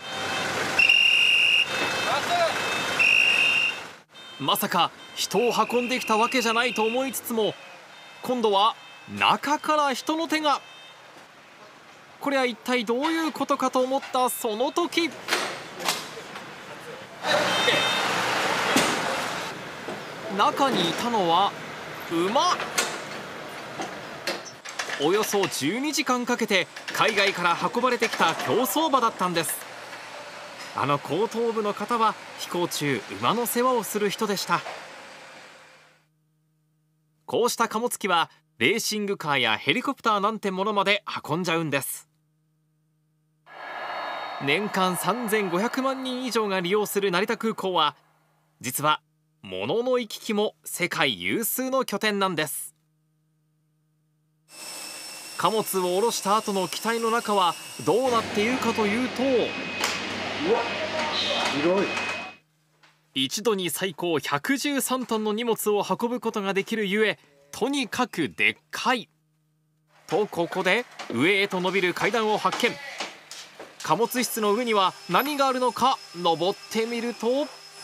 まさか人を運んできたわけじゃないと思いつつも、今度は中から人の手が。これは一体どういうことかと思ったその時、中にいたのは馬。およそ12時間かけて海外から運ばれてきた競走馬だったんです。あの後頭部の方は飛行中馬の世話をする人でした。こうした貨物機はレーシングカーやヘリコプターなんてものまで運んじゃうんです。年間3500万人以上が利用する成田空港は、実は物の行き来も世界有数の拠点なんです。貨物を下ろした後の機体の中はどうなっているかというと、 広い。 一度に最高113トンの荷物を運ぶことができるゆえ、とにかくでっかい。とここで上へと伸びる階段を発見。貨物室の上には何があるのか登ってみると、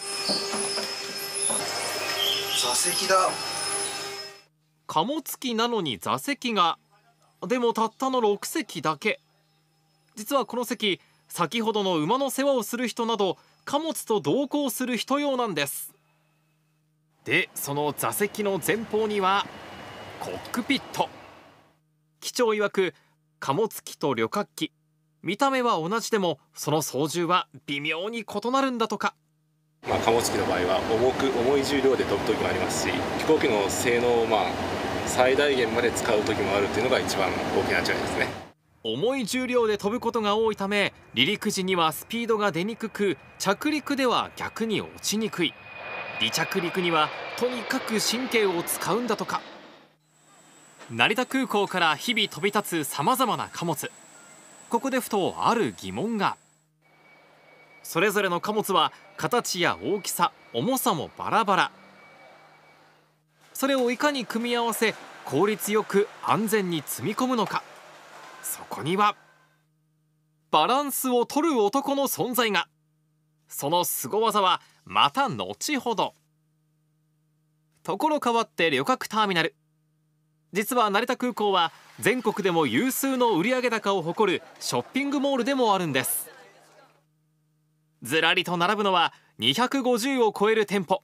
座席だ。 貨物機なのに座席が。でもたったの6席だけ。実はこの席、先ほどの馬の世話をする人など貨物と同行する人用なんです。で、その座席の前方にはコックピット。機長曰く、貨物機と旅客機、見た目は同じでもその操縦は微妙に異なるんだとか。 貨物機の場合は重い重量で飛ぶ時もありますし、飛行機の性能を最大限まで使う時もあるっていうのが一番大きな違いですね。 重い重量で飛ぶことが多いため、離陸時にはスピードが出にくく、着陸では逆に落ちにくい。離着陸にはとにかく神経を使うんだとか。成田空港から日々飛び立つさまざまな貨物。ここでふとある疑問が。それぞれの貨物は形や大きさ、重さもバラバラ。それをいかに組み合わせ効率よく安全に積み込むのか。そこにはバランスを取る男の存在が。その凄技はまた後ほど。ところ変わって旅客ターミナル。実は成田空港は全国でも有数の売上高を誇るショッピングモールでもあるんです。ずらりと並ぶのは250を超える店舗。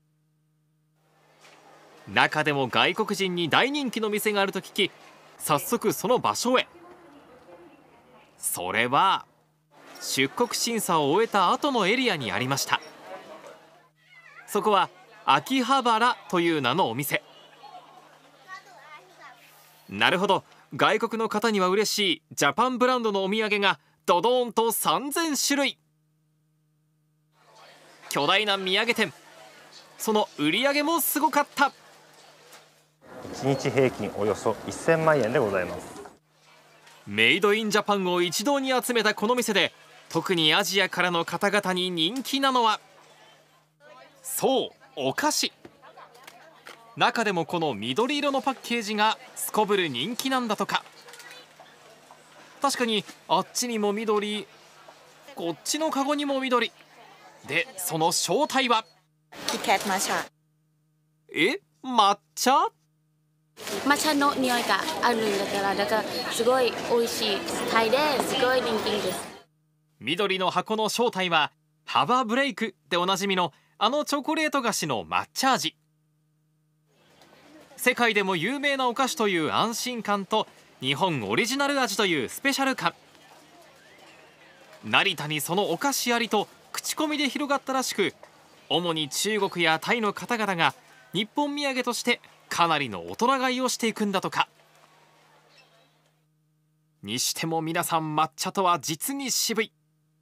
中でも外国人に大人気の店があると聞き、早速その場所へ。それは出国審査を終えた後のエリアにありました。そこは秋葉原という名のお店。なるほど、外国の方には嬉しいジャパンブランドのお土産がドドーンと3000種類。巨大な土産店。その売り上げもすごかった。 1日平均およそ1000万円でございます。 メイドインジャパンを一堂に集めたこの店で、特にアジアからの方々に人気なのは、そう、お菓子。中でもこの緑色のパッケージがすこぶる人気なんだとか。確かにあっちにも緑、こっちのカゴにも緑で、その正体はキッカット抹茶。 抹茶？ 抹茶の匂いがあるんだから、だからすごい美味しいタイですごい人気です。 緑の箱の正体はハバーブレイクでおなじみのあのチョコレート菓子の抹茶味。世界でも有名なお菓子という安心感と日本オリジナル味というスペシャル感。成田にそのお菓子ありと口コミで広がったらしく、主に中国やタイの方々が日本土産としてかなりの大人買いをしていくんだとか。にしても皆さん抹茶とは実に渋い。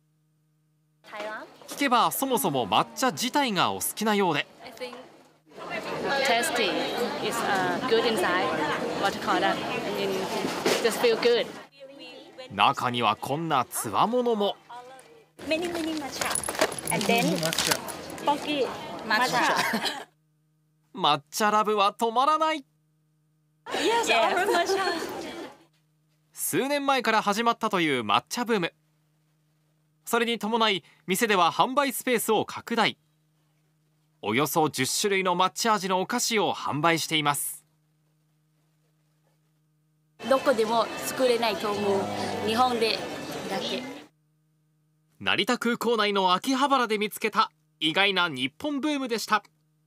聞けばそもそも抹茶自体がお好きなようで、 tasty. It's good inside. What you call that? Just feel good. 中にはこんなつわものも。 Many matcha. And then funky matcha. 抹茶ラブは止まらない。 Yes, I love matcha. 数年前から始まったという抹茶ブーム。それに伴い店では販売スペースを拡大。およそ10種類の抹茶味のお菓子を販売しています。 どこでも作れないと思う。日本でだけ。 成田空港内の秋葉原で見つけた意外な日本ブームでした。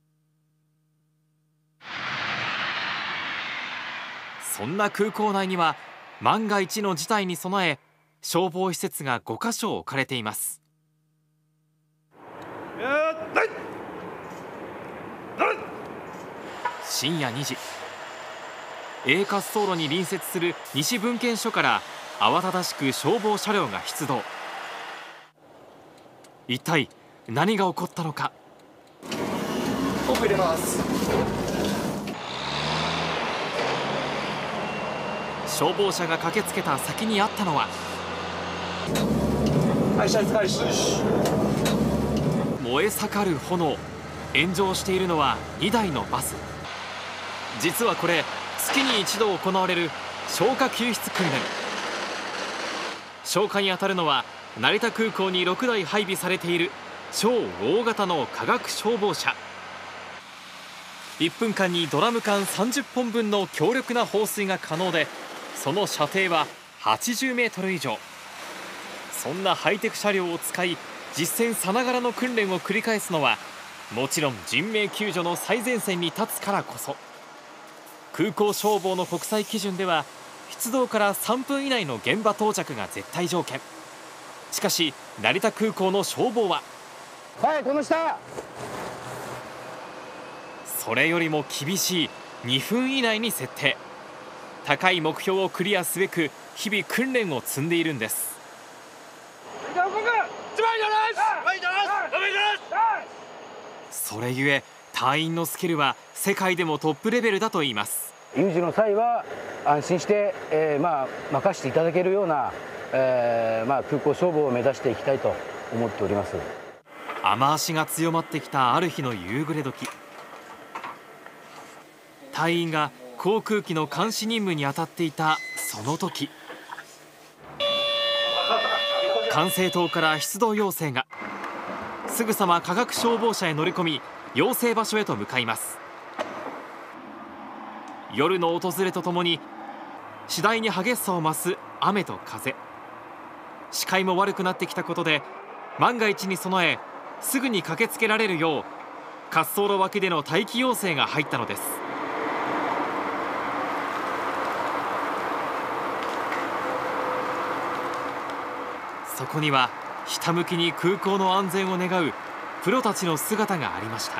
そんな空港内には万が一の事態に備え、消防施設が5カ所置かれています。深夜2時、A滑走路に隣接する西文献所から慌ただしく消防車両が出動。一体何が起こったのか。 ポンプ入れます。 消防車が駆けつけた先にあったのは、燃え盛る炎。炎上しているのは2台のバス。実はこれ月に一度行われる消火救出訓練。消火に当たるのは成田空港に6台配備されている超大型の化学消防車。1分間にドラム缶30本分の強力な放水が可能で、その射程は80メートル以上。そんなハイテク車両を使い実戦さながらの訓練を繰り返すのは、もちろん人命救助の最前線に立つからこそ。空港消防の国際基準では出動から3分以内の現場到着が絶対条件。しかし成田空港の消防は、 はい、この下。 それよりも厳しい2分以内に設定。高い目標をクリアすべく日々訓練を積んでいるんです。それゆえ隊員のスキルは世界でもトップレベルだといいます。 有事の際は安心して、任せていただけるような、空港消防を目指していきたいと思っております。 雨足が強まってきたある日の夕暮れ時、隊員が航空機の監視任務に当たっていたその時、管制塔から出動要請が。すぐさま化学消防車へ乗り込み要請場所へと向かいます。夜の訪れとともに次第に激しさを増す雨と風。視界も悪くなってきたことで万が一に備えすぐに駆けつけられるよう滑走路脇での待機要請が入ったのです。そこにはひたむきに空港の安全を願うプロたちの姿がありました。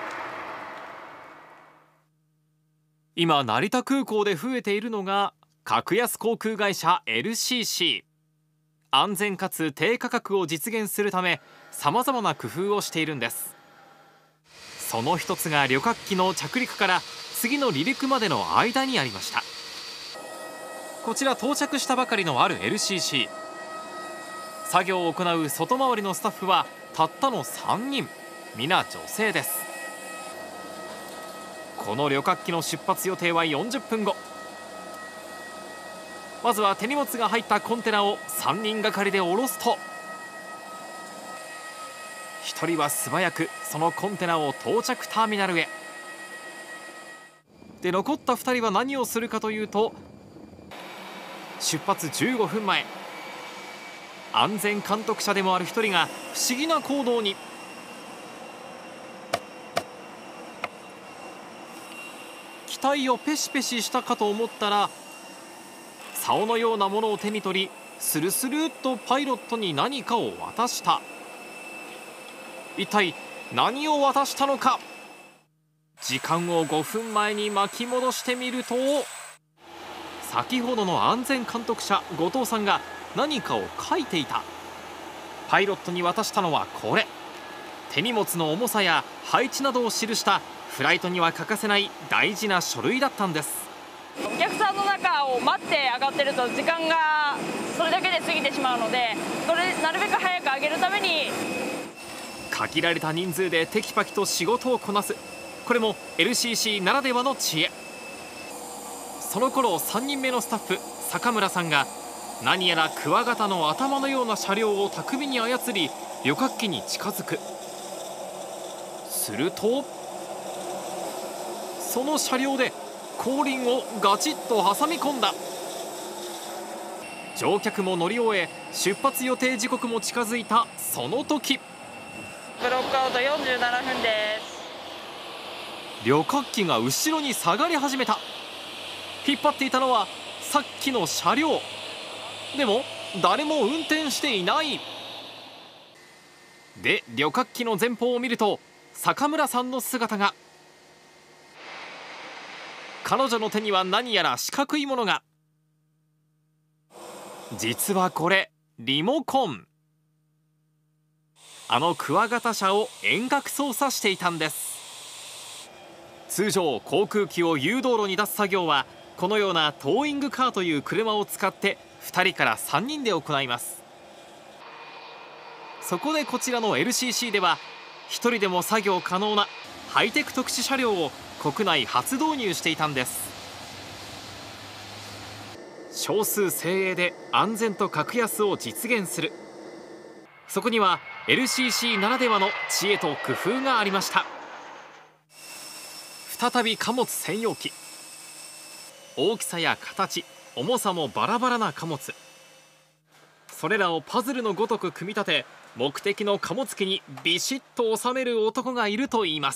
今成田空港で増えているのが格安航空会社 LCC。 安全かつ低価格を実現するためさまざまな工夫をしているんです。その一つが旅客機の着陸から次の離陸までの間にありました。こちら到着したばかりのある LCC。作業を行う外回りのスタッフはたったの3人、皆女性です。この旅客機の出発予定は40分後。まずは手荷物が入ったコンテナを3人がかりで下ろすと、1人は素早くそのコンテナを到着ターミナルへ。で残った2人は何をするかというと、出発15分前、安全監督者でもある1人が不思議な行動に。機体をペシペシしたかと思ったら、竿のようなものを手に取りスルスルっとパイロットに何かを渡した。 一体何を渡したのか。時間を5分前に巻き戻してみると、先ほどの安全監督者後藤さんが何かを書いていた。パイロットに渡したのはこれ。手荷物の重さや配置などを記したフライトには欠かせない大事な書類だったんです。 お客さんの中を待って上がってると時間がそれだけで過ぎてしまうので、なるべく早く上げるために限られた人数でテキパキと仕事をこなす、これも LCC ならではの知恵。その頃3人目のスタッフ坂村さんが何やらクワガタの頭のような車両を巧みに操り旅客機に近づく。するとその車両で後輪をガチッと挟み込んだ。乗客も乗り終え出発予定時刻も近づいたその時、 ブロックアウト47分です。 旅客機が後ろに下がり始めた。引っ張っていたのはさっきの車両でも誰も運転していない。で旅客機の前方を見ると坂村さんの姿が。彼女の手には何やら四角いものが。実はこれリモコン。あのクワガタ車を遠隔操作していたんです。通常航空機を誘導路に出す作業はこのようなトーイングカーという車を使って2人から3人で行います。そこでこちらの LCC では1人でも作業可能なハイテク特殊車両を国内初導入していたんです。少数精鋭で安全と格安を実現する、そこには LCC ならではの知恵と工夫がありました。再び貨物専用機。大きさや形、重さもバラバラな貨物、それらをパズルのごとく組み立て目的の貨物機にビシッと収める男がいるといいます。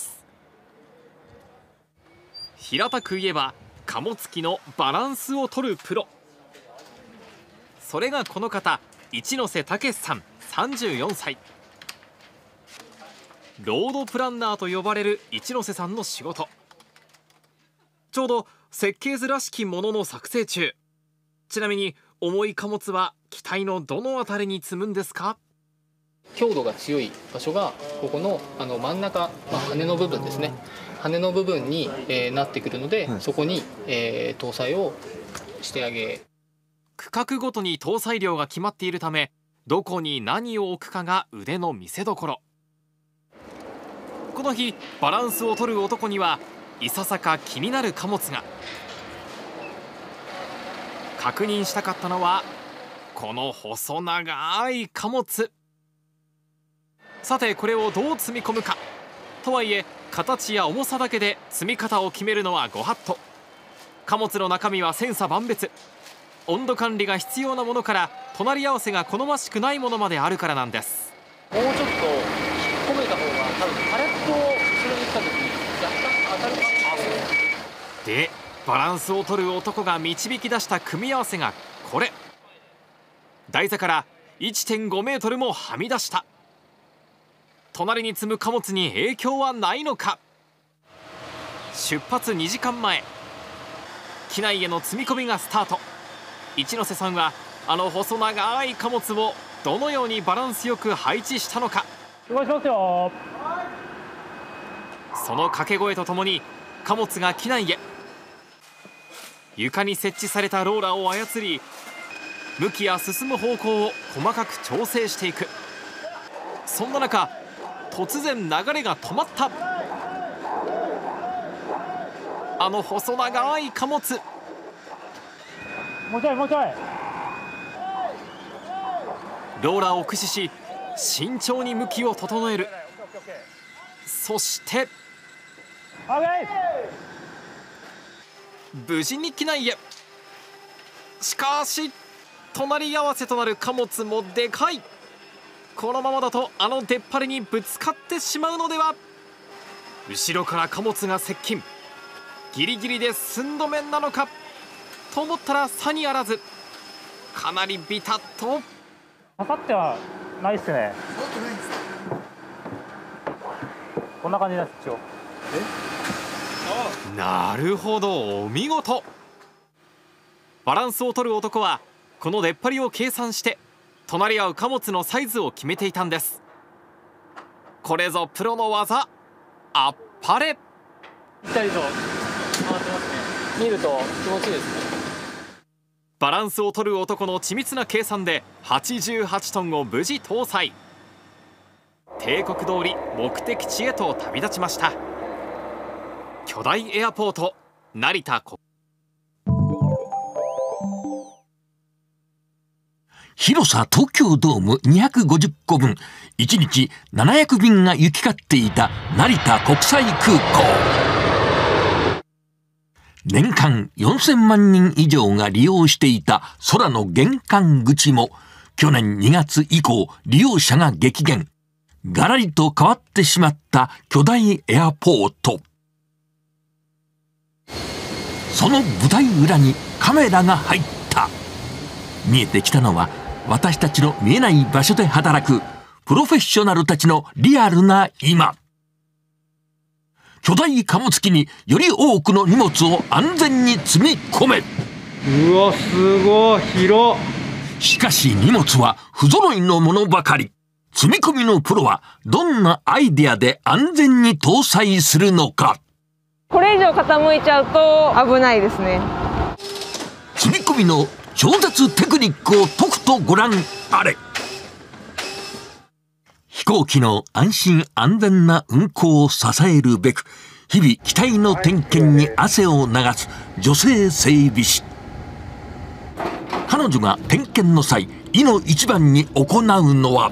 平たく言えば貨物機のバランスを取るプロ。それがこの方、一ノ瀬武さん34歳。ロードプランナーと呼ばれる一ノ瀬さんの仕事、ちょうど設計図らしきものの作成中。ちなみに重い貨物は機体のどのあたりに積むんですか？ 強度が強い場所がここの真ん中、羽の部分ですね。羽の部分に、なってくるので、そこに、搭載をしてあげ。 区画ごとに搭載量が決まっているため、どこに何を置くかが腕の見せ所。この日バランスを取る男にはいささか気になる貨物が。確認したかったのはこの細長い貨物。さてこれをどう積み込むか。とはいえ形や重さだけで積み方を決めるのはご法度。貨物の中身は千差万別。温度管理が必要なものから隣り合わせが好ましくないものまであるからなんです。 もうちょっと引っ込めた方が多分パレットを後ろに来た時に若干当たるかもしれない。 でバランスを取る男が導き出した組み合わせがこれ。台座から 1.5 メートルもはみ出した。隣に積む貨物に影響はないのか。出発2時間前、機内への積み込みがスタート。一ノ瀬さんはあの細長い貨物をどのようにバランスよく配置したのか。 動かしますよ。 その掛け声とともに貨物が機内へ。床に設置されたローラーを操り向きや進む方向を細かく調整していく。そんな中突然流れが止まった。あの細長い貨物、 もうちょいもうちょい。 ローラーを駆使し慎重に向きを整える。そして無事に機内へ。しかし隣り合わせとなる貨物もでかい。このままだとあの出っ張りにぶつかってしまうのでは。後ろから貨物が接近。ギリギリで寸止めなのかと思ったらさにあらず、かなりビタッと。 刺さってはないっすね。 こんな感じです一応。 なるほど、お見事。バランスを取る男はこの出っ張りを計算して隣り合う貨物のサイズを決めていたんです。これぞプロの技、あっぱれ。 ぴったりと回ってますね。見ると気持ちいいですね。 バランスを取る男の緻密な計算で88トンを無事搭載。定刻通り目的地へと旅立ちました。巨大エアポート成田国。 広さ東京ドーム250個分、1日700便が行き交っていた成田国際空港。年間4000万人以上が利用していた空の玄関口も、去年2月以降利用者が激減。がらりと変わってしまった巨大エアポート。その舞台裏にカメラが入った。見えてきたのは、私たちの見えない場所で働くプロフェッショナルたちのリアルな今。巨大貨物機により多くの荷物を安全に積み込め。 うわ、すごい広。 しかし荷物は不揃いのものばかり。積み込みのプロはどんなアイデアで安全に搭載するのか。 これ以上傾いちゃうと危ないですね。 積み込みの超絶テクニックをとくとご覧あれ。飛行機の安心安全な運航を支えるべく、日々機体の点検に汗を流す女性整備士。彼女が点検の際、いの一番に行うのは、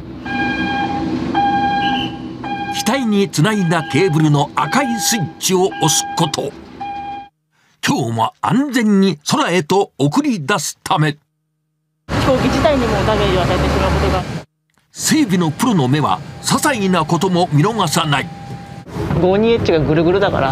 機体につないだケーブルの赤いスイッチを押すこと。今日も安全に空へと送り出すため。 飛行機自体にもダメージを与えてしまうことが。 整備のプロの目は些細なことも見逃さない。 52H がぐるぐるだから。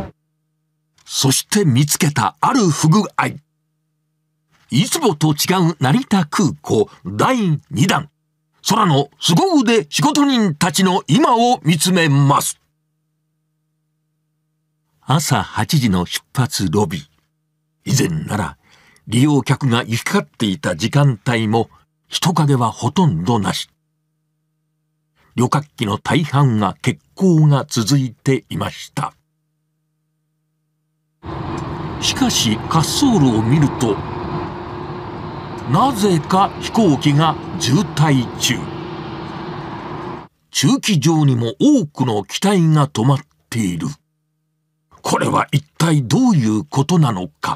そして見つけたある不具合。いつもと違う成田空港第2弾。空の凄腕仕事人たちの今を見つめます。朝8時の出発ロビー。以前なら利用客が行き交っていた時間帯も人影はほとんどなし。旅客機の大半が欠航が続いていました。しかし滑走路を見ると、なぜか飛行機が渋滞中。駐機場にも多くの機体が止まっている。これは一体どういうことなのか。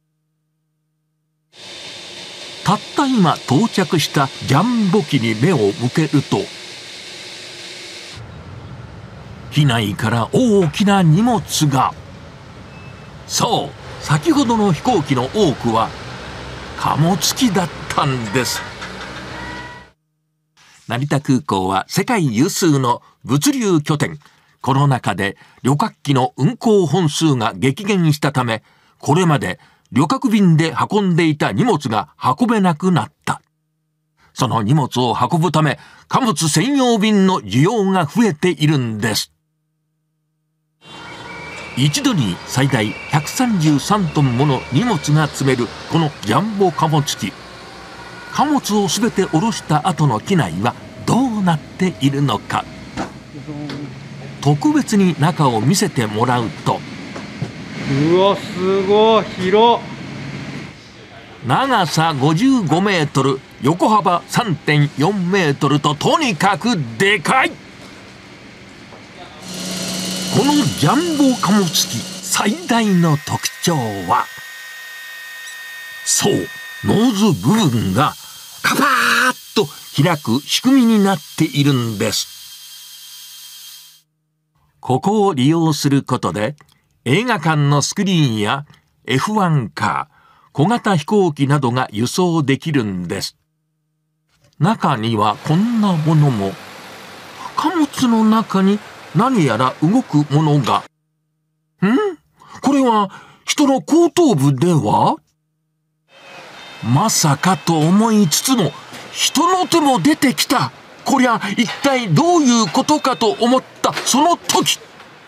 たった今到着したジャンボ機に目を向けると、機内から大きな荷物が。そう、先ほどの飛行機の多くは貨物機だったんです。成田空港は世界有数の物流拠点。コロナ禍で旅客機の運航本数が激減したため、これまで旅客便で運んでいた荷物が運べなくなった。その荷物を運ぶため、貨物専用便の需要が増えているんです。一度に最大133トンもの荷物が積めるこのジャンボ貨物機。貨物をすべて下ろした後の機内はどうなっているのか。特別に中を見せてもらうと、 うわ、すごい広。 長さ55メートル、横幅 3.4 メートルととにかくでかい。このジャンボ貨物機最大の特徴は、そう、ノーズ部分がカパーッと開く仕組みになっているんです。ここを利用することで、映画館のスクリーンや F1 カー、小型飛行機などが輸送できるんです。中にはこんなものも。貨物の中に何やら動くものが。これは人の後頭部では？まさかと思いつつも、人の手も出てきた。 こりゃ一体どういうことかと思ったその時、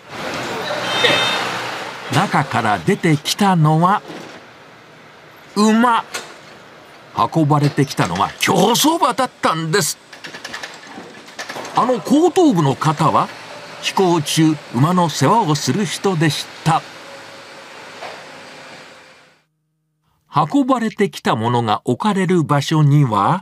中から出てきたのは馬。運ばれてきたのは競走馬だったんです。後頭部の方は飛行中馬の世話をする人でした。運ばれてきたものが置かれる場所には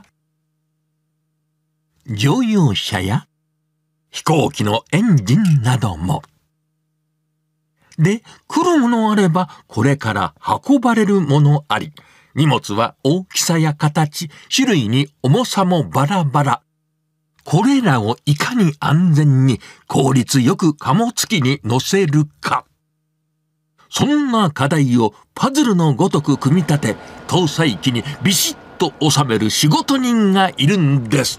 乗用車や飛行機のエンジンなども。で、来るものあればこれから運ばれるものあり、荷物は大きさや形、種類に重さもバラバラ。これらをいかに安全に効率よく貨物機に乗せるか。そんな課題をパズルのごとく組み立て、搭載機にビシッと収める仕事人がいるんです。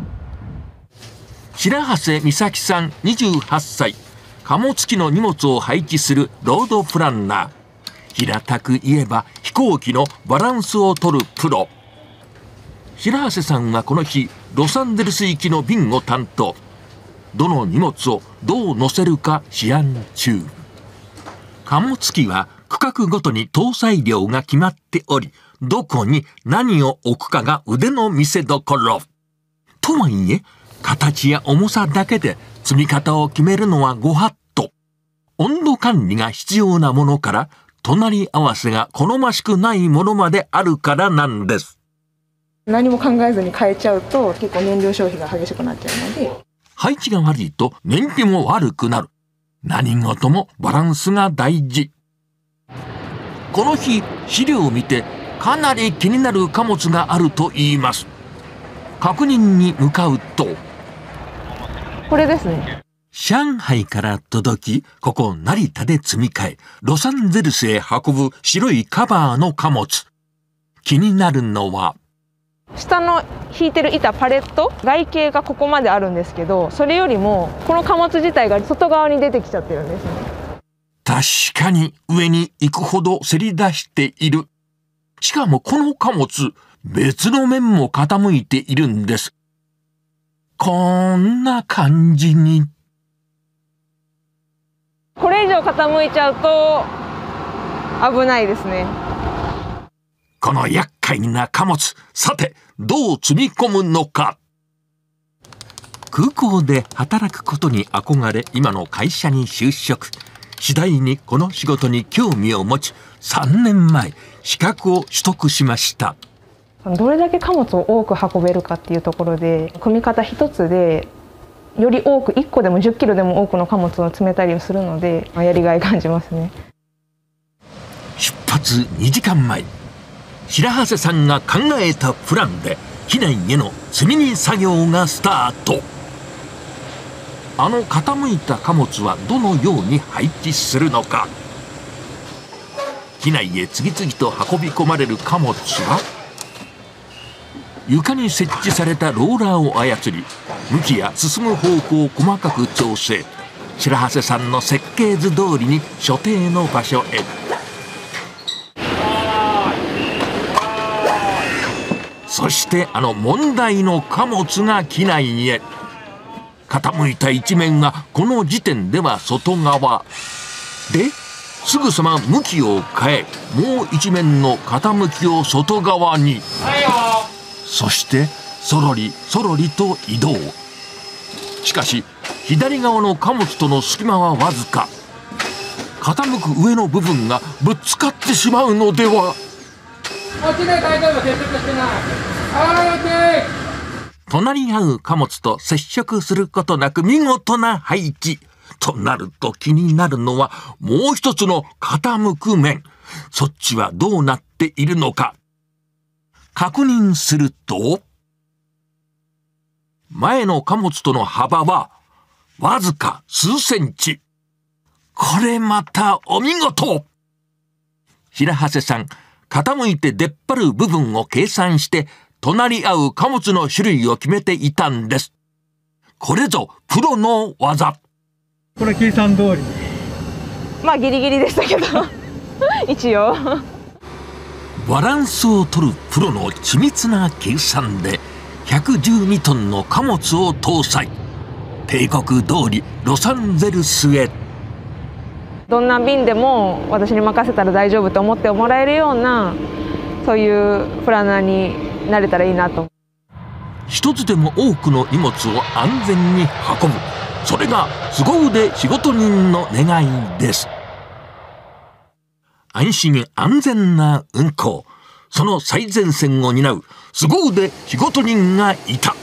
白長美咲さん28歳。貨物機の荷物を配置するロードプランナー。平たく言えば飛行機のバランスを取るプロ。白長さんはこの日、ロサンゼルス行きの便を担当。どの荷物をどう乗せるか試案中。貨物機は区画ごとに搭載量が決まっており、どこに何を置くかが腕の見せ所。とはいえ、形や重さだけで積み方を決めるのはご法度。温度管理が必要なものから、隣り合わせが好ましくないものまであるからなんです。 何も考えずに変えちゃうと結構燃料消費が激しくなっちゃうので、 配置が悪いと燃費も悪くなる。何事もバランスが大事。この日、資料を見てかなり気になる貨物があると言います。確認に向かうと、 これですね。 上海から届き、ここ成田で積み替え、ロサンゼルスへ運ぶ白いカバーの貨物。気になるのは、 下の引いてる板パレット、外径がここまであるんですけど、それよりもこの貨物自体が外側に出てきちゃってるんですね。 確かに上に行くほどせり出している。しかもこの貨物、別の面も傾いているんです。こんな感じに。 これ以上傾いちゃうと危ないですね。 この厄介な貨物、さてどう積み込むのか。空港で働くことに憧れ、今の会社に就職。次第にこの仕事に興味を持ち、3年前資格を取得しました。 どれだけ貨物を多く運べるかっていうところで、組み方一つでより多く、1個でも10キロでも多くの貨物を積めたりするので、やりがい感じますね。 出発2時間前、白長さんが考えたプランで機内への積み荷作業がスタート。傾いた貨物はどのように配置するのか。機内へ次々と運び込まれる貨物は、床に設置されたローラーを操り、向きや進む方向を細かく調整。白長さんの設計図通りに所定の場所へ。そして問題の貨物が機内へ。傾いた一面がこの時点では外側で、すぐさま向きを変え、もう一面の傾きを外側に。そしてそろりそろりと移動。しかし左側の貨物との隙間はわずか。傾く上の部分がぶっつかってしまうのでは。隣り合う貨物と接触することなく見事な配置。となると気になるのはもう一つの傾く面。そっちはどうなっているのか。確認すると、前の貨物との幅はわずか数センチ。これまたお見事。白長さん、傾いて出っ張る部分を計算して隣り合う貨物の種類を決めていたんです。これぞプロの技。 これ計算通り。 まあギリギリでしたけど一応バランスを取るプロの緻密な計算で 112トンの貨物を搭載。定刻通りロサンゼルスへ。 どんな便でも私に任せたら大丈夫と思ってもらえるような、そういうプランナーになれたらいいなと。 一つでも多くの荷物を安全に運ぶ、それが凄腕仕事人の願いです。安心安全な運行、その最前線を担う凄腕仕事人がいた。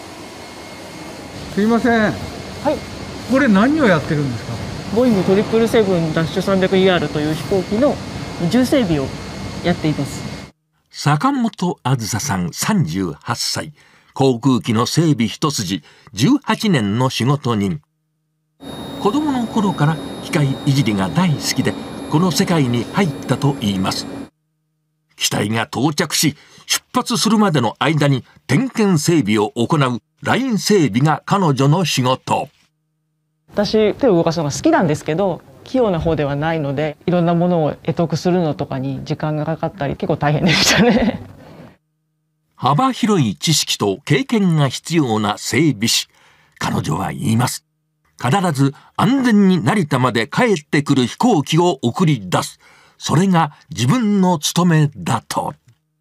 すいません。はい。これ何をやってるんですか？ ボーイング777-300ER という飛行機の重整備をやっています。 坂本あずささん38歳。航空機の整備一筋18年の仕事人。子供の頃から機械いじりが大好きで、この世界に入ったといいます。機体が到着し、出発するまでの間に点検整備を行うライン整備が彼女の仕事。 私、手を動かすのが好きなんですけど、器用な方ではないので、いろんなものを会得するのとかに時間がかかったり、結構大変でしたね。 幅広い知識と経験が必要な整備士。彼女は言います。必ず安全に成田まで帰ってくる飛行機を送り出す。それが自分の務めだと。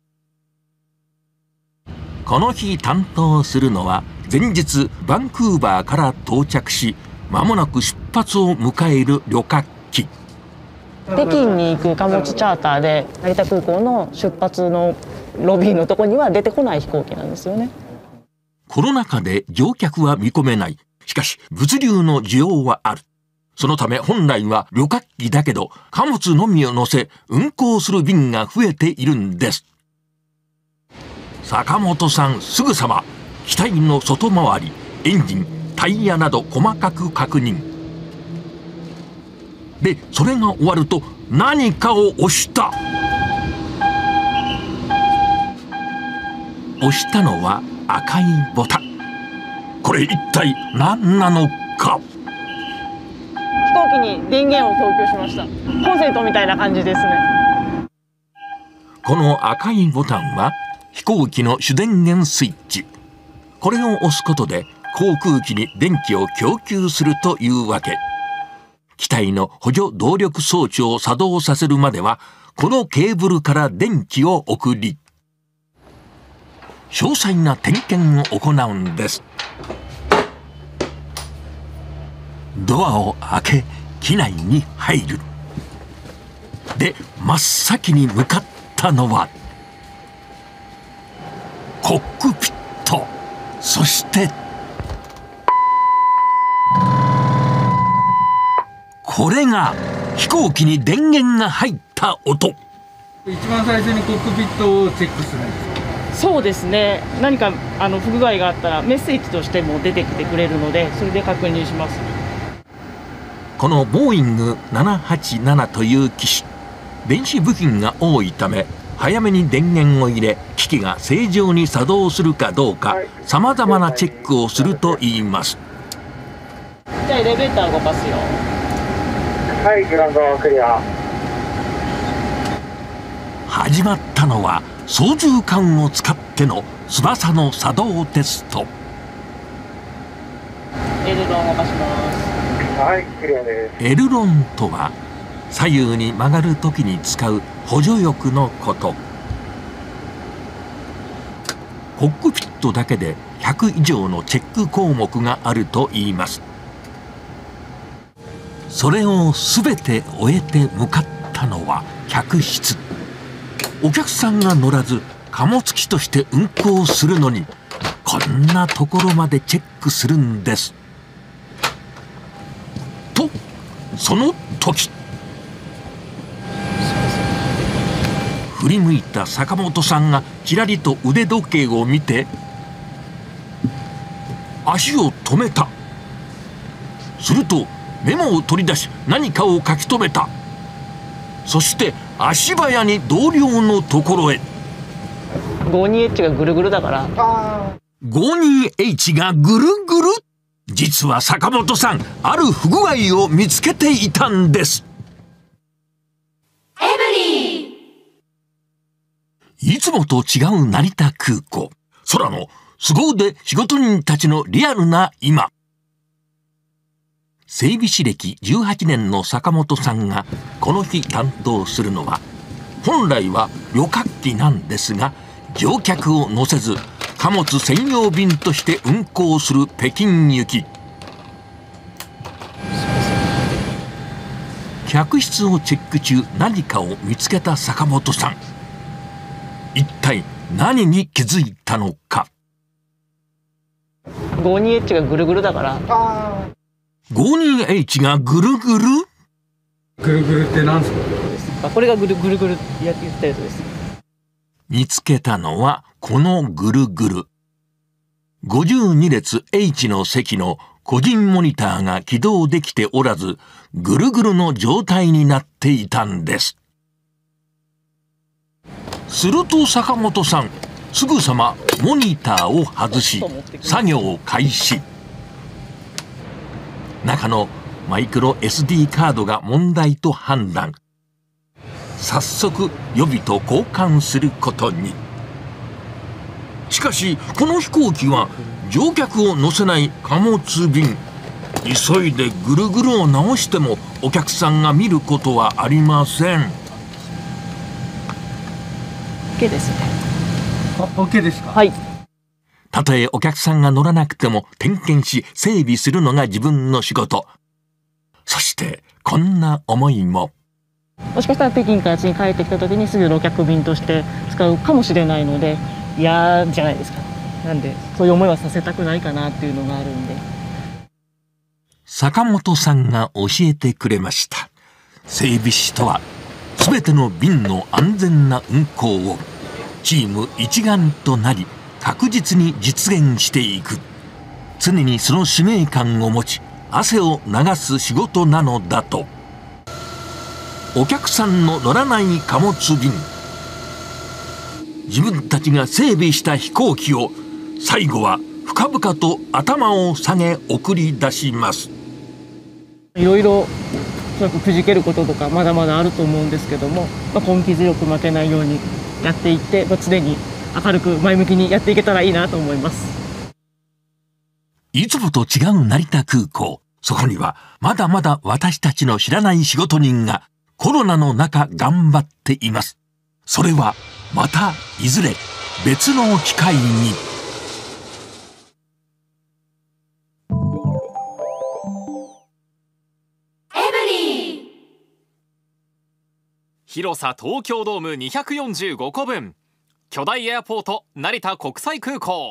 この日担当するのは、前日バンクーバーから到着し、間もなく出発を迎える旅客機。 北京に行く貨物チャーターで、成田空港の出発のロビーのとこには出てこない飛行機なんですよね。 コロナ禍で乗客は見込めない。しかし物流の需要はある。そのため本来は旅客機だけど貨物のみを乗せ運航する便が増えているんです。坂本さんすぐさま機体の外回り、エンジン、タイヤなど細かく確認。で、それが終わると何かを押した。押したのは赤いボタン。これ一体何なのか。 飛行機に電源を供給しました。コンセントみたいな感じですね。 この赤いボタンは飛行機の主電源スイッチ。これを押すことで航空機に電気を供給するというわけ。機体の補助動力装置を作動させるまではこのケーブルから電気を送り、詳細な点検を行うんです。ドアを開け、機内に入る。で、真っ先に向かったのはコックピット。そしてこれが飛行機に電源が入った音。 一番最初にコックピットをチェックするんですか？ そうですね。何か不具合があったらメッセージとしても出てきてくれるので、それで確認します。 このボーイング787という機種、電子部品が多いため早めに電源を入れ、機器が正常に作動するかどうかさまざまなチェックをするといいます。 じゃあエレベーター動かすよ。 はい、グランドクリア。 始まったのは操縦桿を使っての翼の作動テスト。 エルロン動かします。 はい、クリアです。 エルロンとは左右に曲がるときに使う補助翼のこと。コックピットだけで100以上のチェック項目があるといいます。それを全て終えて向かったのは客室。お客さんが乗らず貨物機として運航するのにこんなところまでチェックするんです。とその時、振り向いた坂本さんがちらりと腕時計を見て足を止めた。するとメモを取り出し何かを書き留めた。そして足早に同僚のところへ。 52H がぐるぐるだから。 52H がぐるぐる。実は坂本さん、ある不具合を見つけていたんです。いつもと違う成田空港。空の凄腕仕事人たちのリアルな今。整備士歴18年の坂本さんがこの日担当するのは、本来は旅客機なんですが、乗客を乗せず貨物専用便として運航する北京行き。客室をチェック中、何かを見つけた坂本さん。一体何に気づいたのか。 52H がぐるぐるだから。 52H がぐるぐる？ ぐるぐるって何ですか？ これがぐるぐるやって言ったやつです。 見つけたのはこのぐるぐる。52列 H の席の個人モニターが起動できておらず、ぐるぐるの状態になっていたんです。すると坂本さん、すぐさまモニターを外し、作業開始。中のマイクロ SD カードが問題と判断。早速予備と交換することに。しかしこの飛行機は乗客を乗せない貨物便。急いでぐるぐるを直してもお客さんが見ることはありません。 OK ですね。 OK ですか？ はい。 たとえお客さんが乗らなくても点検し整備するのが自分の仕事。そしてこんな思いも。 もしかしたら北京から家に帰ってきた時にすぐ旅客便として使うかもしれないので嫌じゃないですか。なんでそういう思いはさせたくないかなっていうのがあるんで。 坂本さんが教えてくれました。整備士とは全ての便の安全な運行をチーム一丸となり確実に実現していく。常にその使命感を持ち汗を流す仕事なのだと。お客さんの乗らない貨物便、自分たちが整備した飛行機を最後は深々と頭を下げ送り出します。 いろいろおそらくくじけることとかまだまだあると思うんですけども、根気強く負けないようにやっていって、常に明るく前向きにやっていけたらいいなと思います。 いつもと違う成田空港。そこにはまだまだ私たちの知らない仕事人がコロナの中頑張っています。それはまたいずれ別の機会に。 広さ東京ドーム245個分、巨大エアポート成田国際空港。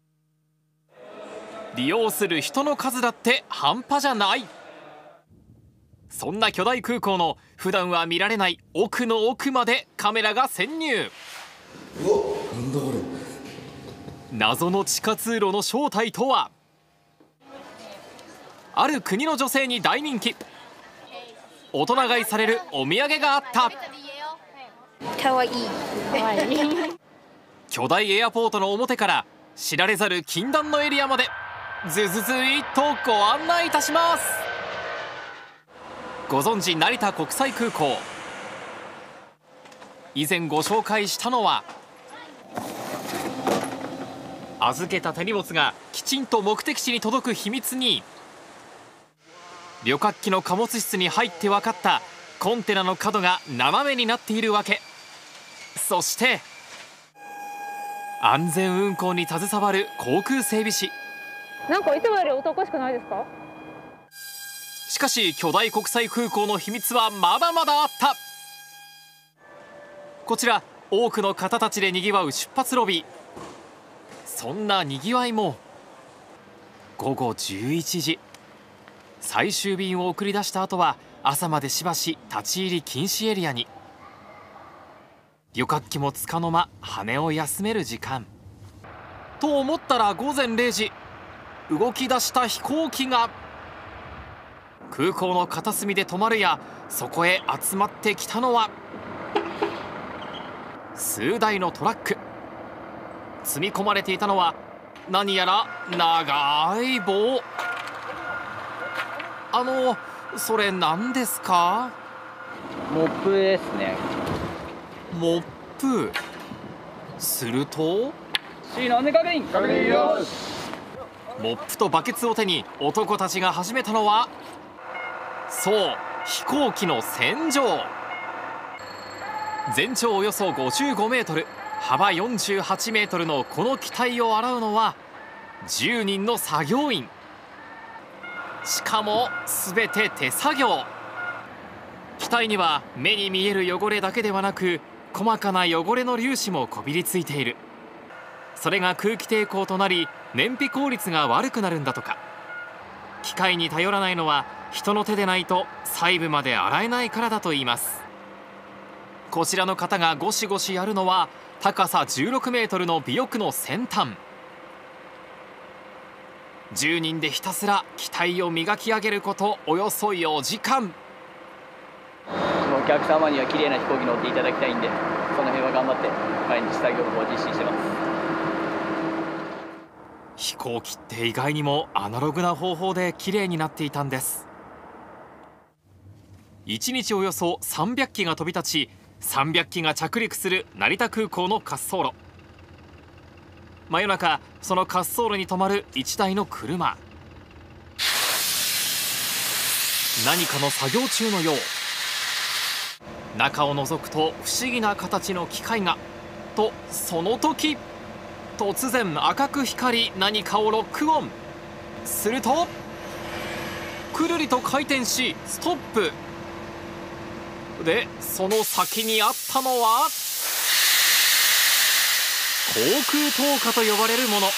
利用する人の数だって半端じゃない。そんな巨大空港の普段は見られない奥の奥までカメラが潜入。 うわ、なんだこれ。 謎の地下通路の正体とは。ある国の女性に大人気、大人買いされるお土産があった。 かわいい。 巨大エアポートの表から知られざる禁断のエリアまでずずずいっとご案内いたします。ご存知成田国際空港。以前ご紹介したのは、預けた手荷物がきちんと目的地に届く秘密に、旅客機の貨物室に入って分かったコンテナの角が斜めになっているわけ。そして安全運航に携わる航空整備士。 なんかいつもよりおとこしくないですか？ しかし巨大国際空港の秘密はまだまだあった。こちら多くの方たちでにぎわう出発ロビー。そんなにぎわいも午後11時、最終便を送り出した後は朝までしばし立ち入り禁止エリアに。旅客機もつかの間羽を休める時間と思ったら、午前0時動き出した飛行機が空港の片隅で止まるや、そこへ集まってきたのは数台のトラック。積み込まれていたのは何やら長い棒。それ何ですか？ モップですね。 モップ。するとモップとバケツを手に男たちが始めたのは、そう飛行機の洗浄。全長およそ55メートル、幅48メートルのこの機体を洗うのは10人の作業員。しかも全て手作業。機体には目に見える汚れだけではなく、細かな汚れの粒子もこびりついている。それが空気抵抗となり、燃費効率が悪くなるんだとか。機械に頼らないのは人の手でないと細部まで洗えないからだといいます。こちらの方がゴシゴシやるのは高さ16メートルの尾翼の先端。10人でひたすら機体を磨き上げることおよそ4時間。 お客様には綺麗な飛行機乗っていただきたいんで、その辺は頑張って毎日作業を実施してます。 飛行機って意外にもアナログな方法で綺麗になっていたんです。1日およそ300機が飛び立ち、300機が着陸する成田空港の滑走路。真夜中、その滑走路に止まる1台の車。何かの作業中のよう。中を覗くと不思議な形の機械が。とその時、突然赤く光り何かをロックオン。するとくるりと回転しストップ。でその先にあったのは航空灯火と呼ばれるもの。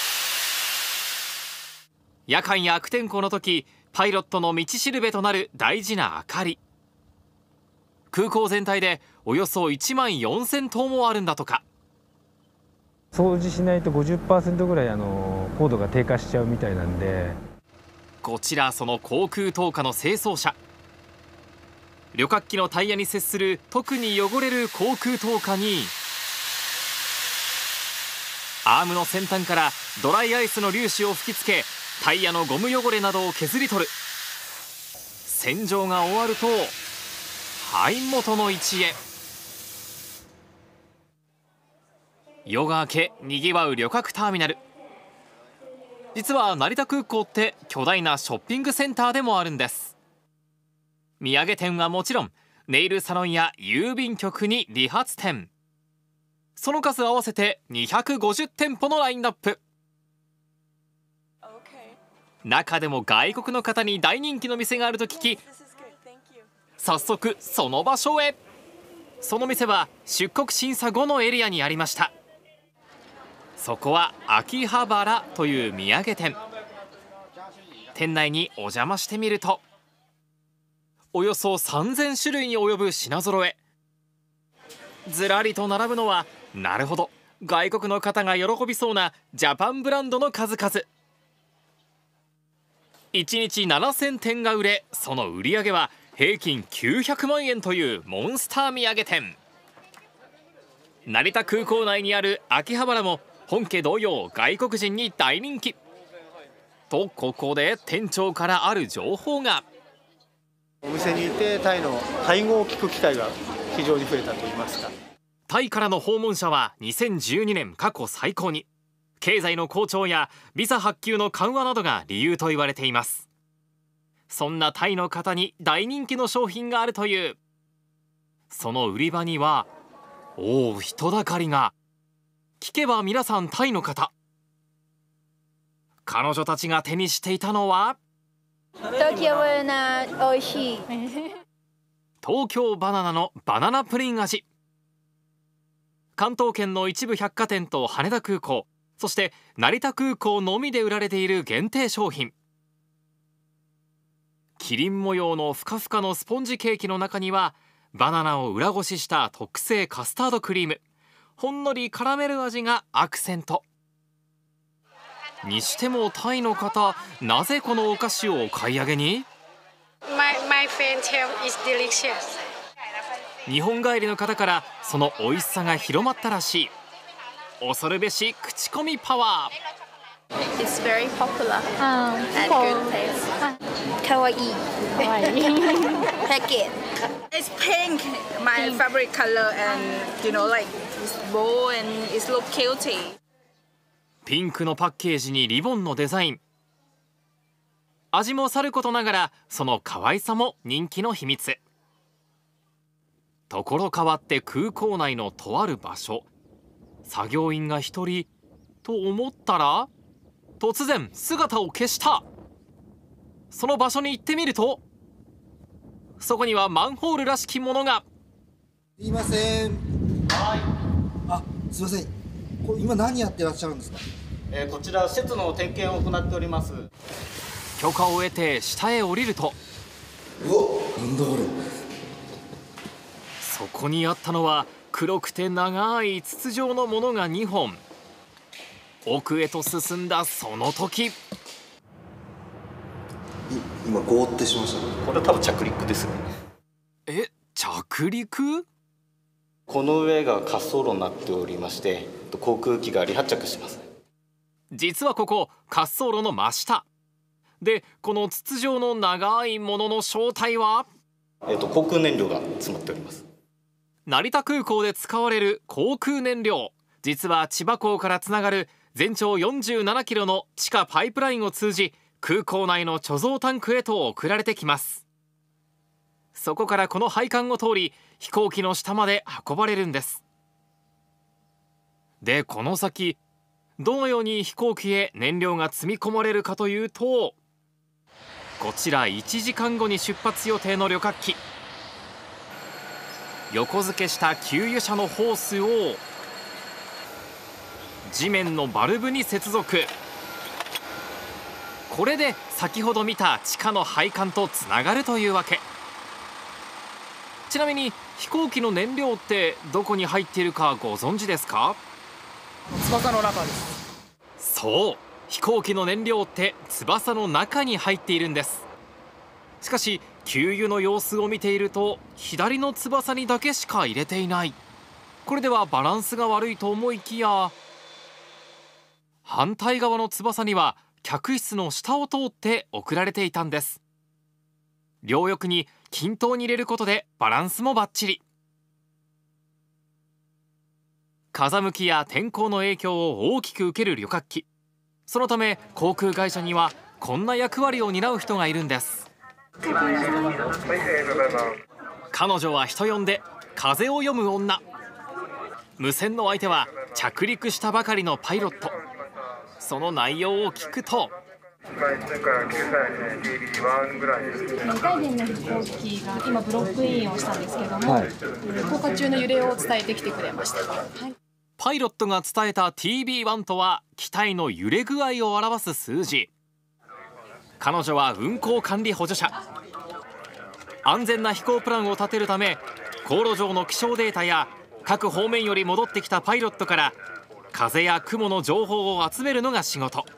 夜間や悪天候の時、パイロットの道しるべとなる大事な明かり。空港全体でおよそ1万4000灯もあるんだとか。 掃除しないと 50% ぐらい高度が低下しちゃうみたいなんで。 こちらその航空灯火の清掃車。旅客機のタイヤに接する特に汚れる航空灯火に、アームの先端からドライアイスの粒子を吹きつけ、タイヤのゴム汚れなどを削り取る。洗浄が終わるとはい元の位置へ。夜が明けにぎわう旅客ターミナル。実は成田空港って巨大なショッピングセンターでもあるんです。土産店はもちろん、ネイルサロンや郵便局に理髪店、その数合わせて250店舗のラインナップ。中でも外国の方に大人気の店があると聞き、早速その場所へ。その店は出国審査後のエリアにありました。そこは秋葉原という土産店。店内にお邪魔してみると、およそ3000種類に及ぶ品揃え。ずらりと並ぶのは、なるほど、外国の方が喜びそうなジャパンブランドの数々。1日7000点が売れ、その売り上げは平均900万円というモンスター土産店。成田空港内にある秋葉原も本家同様、外国人に大人気と。ここで店長からある情報が。 お店にいてタイのタイ語を聞く機会が非常に増えたといいますか。 タイからの訪問者は2012年過去最高に。経済の好調やビザ発給の緩和などが理由と言われています。そんなタイの方に大人気の商品があるという。その売り場には人だかりが。聞けば皆さんタイの方。彼女たちが手にしていたのは東京バナナのバナナプリン味。関東圏の一部百貨店と羽田空港、そして成田空港のみで売られている限定商品。キリン模様のふかふかのスポンジケーキの中には、バナナを裏ごしした特製カスタードクリーム、ほんのりカラメル味がアクセントにしても、タイの方、なぜこのお菓子をお買い上げに？日本帰りの方からその美味しさが広まったらしい。恐るべし口コミパワー。 It's very popular and good taste. Kawaii. Packet. It's pink, my favorite color, and like it's bold and it's look cute. ピンクのパッケージにリボンのデザイン。味もさることながらその可愛さも人気の秘密。ところ変わって空港内のとある場所、作業員が一人と思ったら突然姿を消した。その場所に行ってみると、そこにはマンホールらしきものが。 すいません。はい。あ、すいません。これ今何やってらっしゃるんですか。 こちら施設の点検を行っております。 許可を得て下へ降りると、 うわ、なんだこれ。 そこにあったのは黒くて長い筒状のものが2本。奥へと進んだその時、 今ゴーってしましたね。 これは多分着陸ですね。 え、着陸？ この上が滑走路になっておりまして、航空機が離発着してます。 実はここ滑走路の真下で、この筒状の長いものの正体は、 航空燃料が詰まっております。 成田空港で使われる航空燃料。実は千葉港からつながる全長47キロの地下パイプラインを通じ、空港内の貯蔵タンクへと送られてきます。そこからこの配管を通り飛行機の下まで運ばれるんです。で、この先どのように飛行機へ燃料が積み込まれるかというと、こちら1時間後に出発予定の旅客機、横付けした給油車のホースを地面のバルブに接続。これで先ほど見た地下の配管とつながるというわけ。ちなみに飛行機の燃料ってどこに入っているかご存知ですか？ 翼の中です。 そう、飛行機の燃料って翼の中に入っているんです。しかし給油の様子を見ていると左の翼にだけしか入れていない。これではバランスが悪いと思いきや、反対側の翼には客室の下を通って送られていたんです。両翼に均等に入れることでバランスもバッチリ。風向きや天候の影響を大きく受ける旅客機。そのため航空会社にはこんな役割を担う人がいるんです。彼女は人呼んで風を読む女。無線の相手は着陸したばかりのパイロット。その内容を聞くと、 大連の飛行機が今ブロックインをしたんですけども、降下中の揺れを伝えてきてくれました。 パイロットが伝えた TB1 とは機体の揺れ具合を表す数字。彼女は運航管理補助者。安全な飛行プランを立てるため、航路上の気象データや各方面より戻ってきたパイロットから風や雲の情報を集めるのが仕事。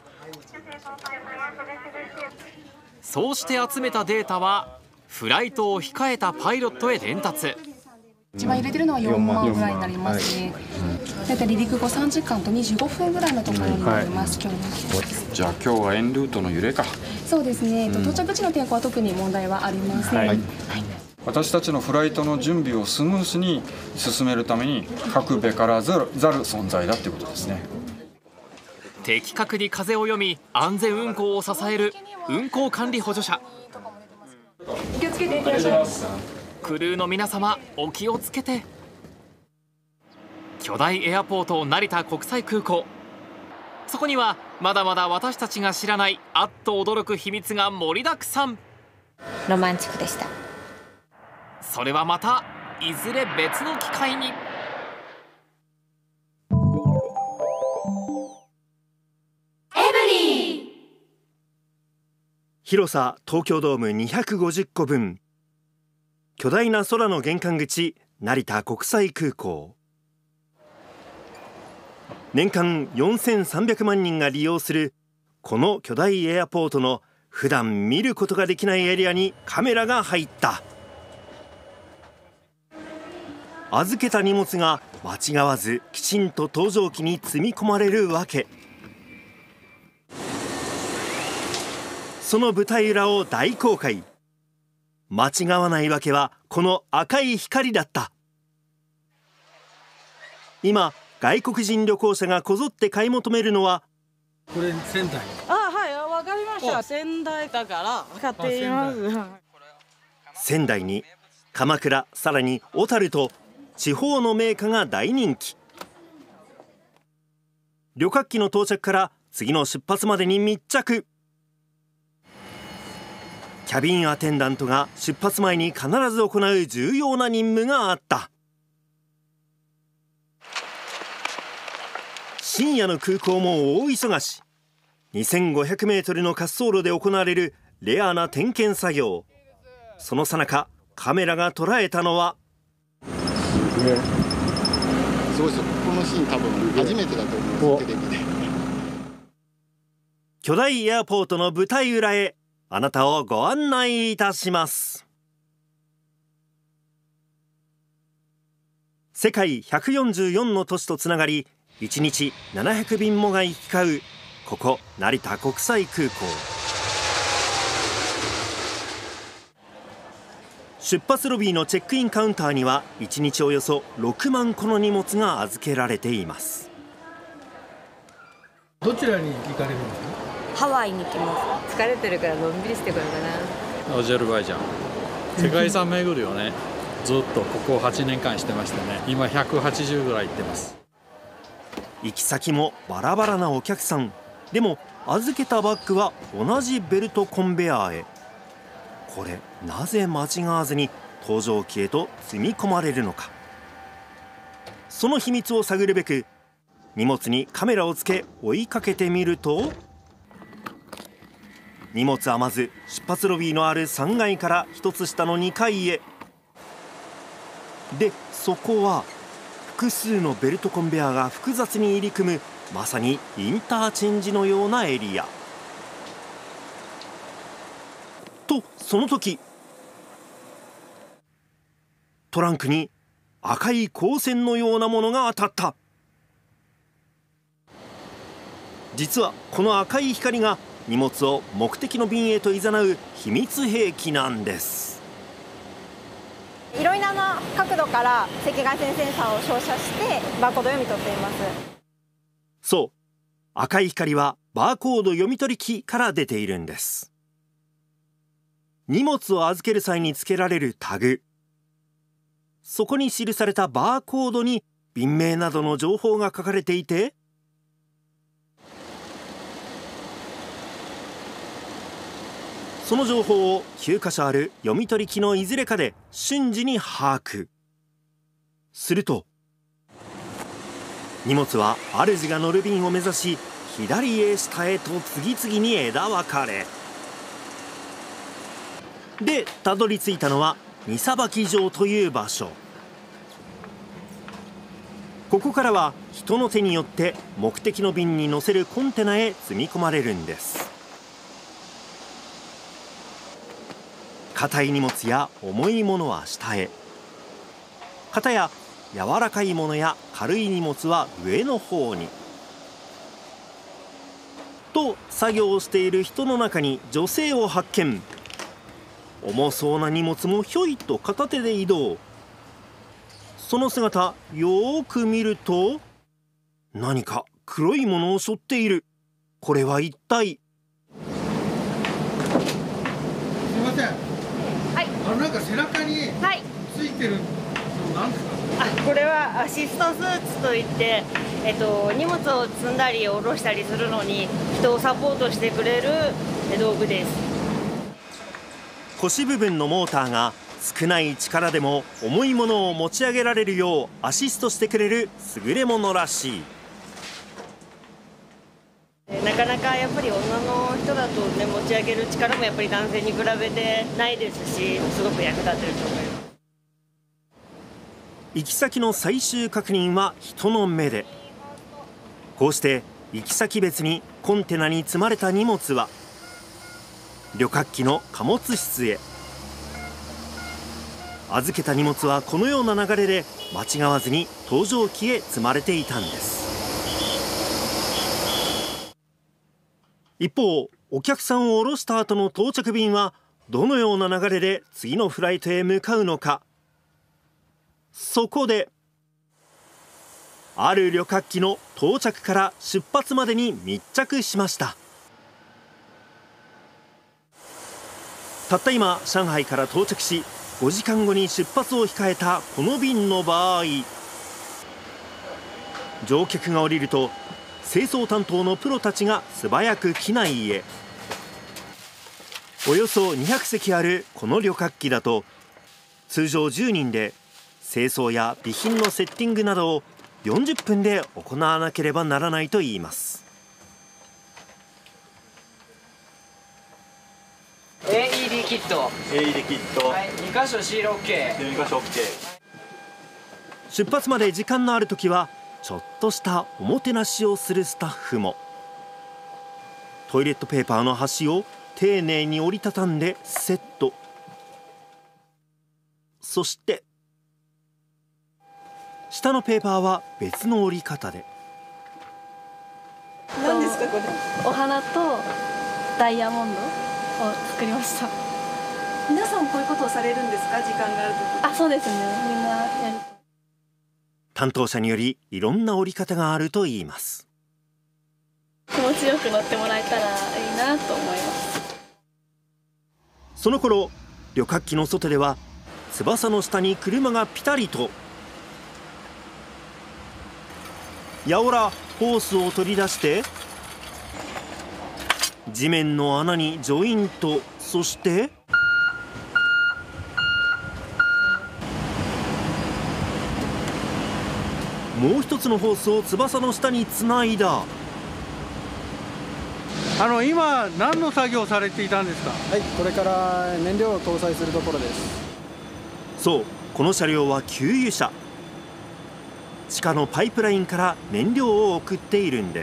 そうして集めたデータはフライトを控えたパイロットへ伝達。 一番入れてるのは4万ぐらいになりますね。だいたい離陸後3時間と25分ぐらいのところになります、今日の飛行機。 じゃあ今日はエンルートの揺れか。 そうですね、到着時の天候は特に問題はありません。 私たちのフライトの準備をスムースに進めるために欠くべからざる存在だっていうことですね。 的確に風を読み安全運航を支える運航管理補助者。 気をつけていってらっしゃい。 クルーの皆様お気をつけて。巨大エアポート成田国際空港。そこにはまだまだ私たちが知らないあっと驚く秘密が盛りだくさん。 ロマンチックでした。 それはまたいずれ別の機会に。 広さ東京ドーム250個分、巨大な空の玄関口成田国際空港。年間4300万人が利用するこの巨大エアポートの普段見ることができないエリアにカメラが入った。預けた荷物が間違わずきちんと搭乗機に積み込まれるわけ。その舞台裏を大公開。間違わないわけはこの赤い光だった。今外国人旅行者がこぞって買い求めるのはこれ仙台。 はい、わかりました。仙台だから分かっています。 仙台に鎌倉、さらに小樽と地方の銘菓が大人気。旅客機の到着から次の出発までに密着。キャビンアテンダントが出発前に必ず行う重要な任務があった。深夜の空港も大忙し。2500メートルの滑走路で行われるレアな点検作業。その最中、カメラが捉えたのは、 すごいですよ。このシーン多分初めてだと思います、テレビで。 巨大エアポートの舞台裏へあなたをご案内いたします。世界144の都市とつながり、1日700便もが行き交うここ成田国際空港。出発ロビーのチェックインカウンターには1日およそ6万個の荷物が預けられています。 どちらに行かれるんですか？ ハワイに行きます。疲れてるからのんびりしてこようかな。 アゼルバイジャン、世界遺産巡るよね。ずっとここ8年間してましたね。今180ぐらい行ってます。 行き先もバラバラなお客さん。でも預けたバッグは同じベルトコンベヤーへ。これなぜ間違わずに搭乗機へと積み込まれるのか。その秘密を探るべく荷物にカメラをつけ追いかけてみると、荷物はまず出発ロビーのある3階から1つ下の2階へ。でそこは複数のベルトコンベヤーが複雑に入り組む、まさにインターチェンジのようなエリア。とその時、トランクに赤い光線のようなものが当たった。実はこの赤い光が荷物を目的の便へと誘う秘密兵器なんです。 いろいろな角度から赤外線センサーを照射してバーコードを読み取っています。 そう、赤い光はバーコード読み取り機から出ているんです。荷物を預ける際に付けられるタグ、そこに記されたバーコードに便名などの情報が書かれていて、その情報を9箇所ある読み取り機のいずれかで瞬時に把握すると、荷物は主が乗る便を目指し左へ下へと次々に枝分かれで、たどり着いたのは荷さばき場という場所。ここからは人の手によって目的の便に乗せるコンテナへ積み込まれるんです。硬い荷物や重いものは下へ、片や柔らかいものや軽い荷物は上の方に。と作業をしている人の中に女性を発見。重そうな荷物もひょいと片手で移動。その姿よーく見ると、何か黒いものを背負っている。これは一体。 すいません。はい。なんか背中についてるのなんですか？ これはアシストスーツといって、荷物を積んだり下ろしたりするのに人をサポートしてくれる道具です。 腰部分のモーターが少ない力でも重いものを持ち上げられるようアシストしてくれる優れものらしい。 なかなかやっぱり女の人だとね、持ち上げる力もやっぱり男性に比べてないですし、すごく役立ってると思います。 行き先の最終確認は人の目で。こうして行き先別にコンテナに積まれた荷物は旅客機の貨物室へ。預けた荷物はこのような流れで間違わずに搭乗機へ積まれていたんです。一方、お客さんを降ろした後の到着便はどのような流れで次のフライトへ向かうのか。そこである旅客機の到着から出発までに密着しました。たった今上海から到着し5時間後に出発を控えたこの便の場合、乗客が降りると清掃担当のプロたちが素早く機内へ。およそ200席あるこの旅客機だと通常10人で清掃や備品のセッティングなどを40分で行わなければならないといいます。 AED キット、 AED キット、 はい、2箇所シール OK、 2箇所 OK。 出発まで時間のあるときはちょっとしたおもてなしをするスタッフも。トイレットペーパーの端を丁寧に折りたたんでセット。そして下のペーパーは別の折り方で。 何ですかこれ？お花とダイヤモンドを作りました。皆さんこういうことをされるんですか？時間があるとき。あ、そうですね。みんなやる。 担当者によりいろんな折り方があるといいます。 気持ちよく乗ってもらえたらいいなと思います。 その頃旅客機の外では翼の下に車がピタリと。やおらホースを取り出して地面の穴にジョイント。そしてもう一つのホースを翼の下につないだ。 今何の作業をされていたんですか？ はい、これから燃料を搭載するところです。 そう、この車両は給油車。地下のパイプラインから燃料を送っているんです。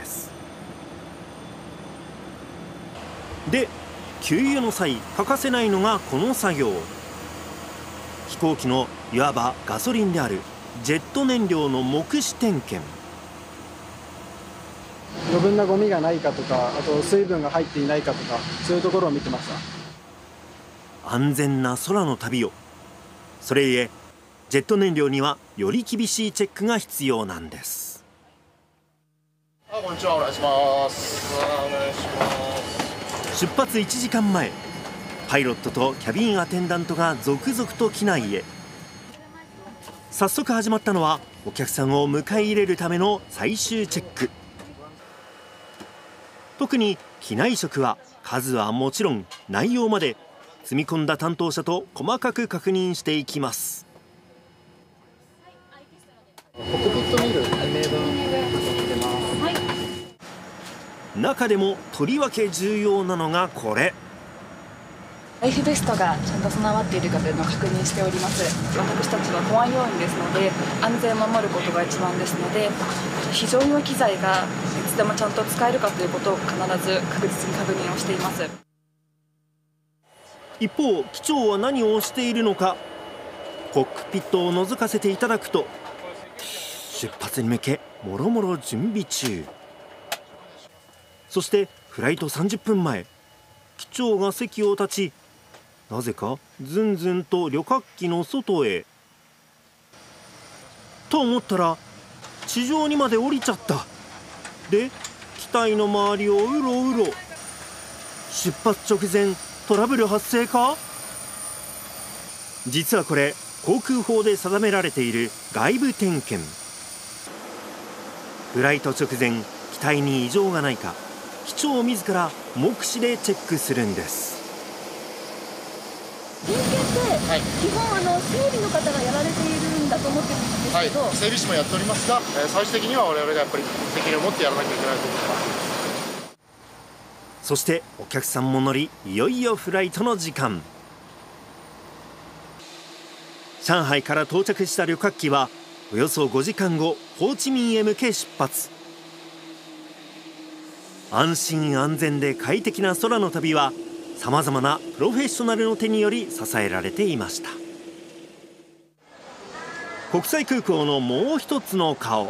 で、給油の際欠かせないのがこの作業。飛行機のいわばガソリンであるジェット燃料の目視点検。 余分なゴミがないかとか、あと水分が入っていないかとか、そういうところを見てました。 安全な空の旅を。それゆえジェット燃料にはより厳しいチェックが必要なんです。 こんにちは、お願いします。お願いします。 出発1時間前、パイロットとキャビンアテンダントが続々と機内へ。早速始まったのはお客さんを迎え入れるための最終チェック。特に機内食は数はもちろん内容まで積み込んだ担当者と細かく確認していきます。 コックピットミル2名分入れます。 中でもとりわけ重要なのがこれ。 ライフベストがちゃんと備わっているかというのを確認しております。私たちは保安要員ですので安全を守ることが一番ですので、非常用機材がいつでもちゃんと使えるかということを必ず確実に確認をしています。 一方機長は何をしているのか。コックピットを覗かせていただくと出発に向けもろもろ準備中。そしてフライト30分前、機長が席を立ちなぜかずんずんと旅客機の外へ。と思ったら地上にまで降りちゃった。で機体の周りをうろうろ。出発直前トラブル発生か。実はこれ航空法で定められている外部点検。フライト直前機体に異常がないか機長自ら目視でチェックするんです。 点検って基本整備の方がやられているんだと思ってるんですけど、 はい、整備士もやっておりますが、最終的には我々がやっぱり責任を持ってやらなきゃいけないと思います。 そしてお客さんも乗り、いよいよフライトの時間。上海から到着した旅客機はおよそ5時間後ホーチミンへ向け出発。安心安全で快適な空の旅はさまざまなプロフェッショナルの手により支えられていました。国際空港のもう一つの顔。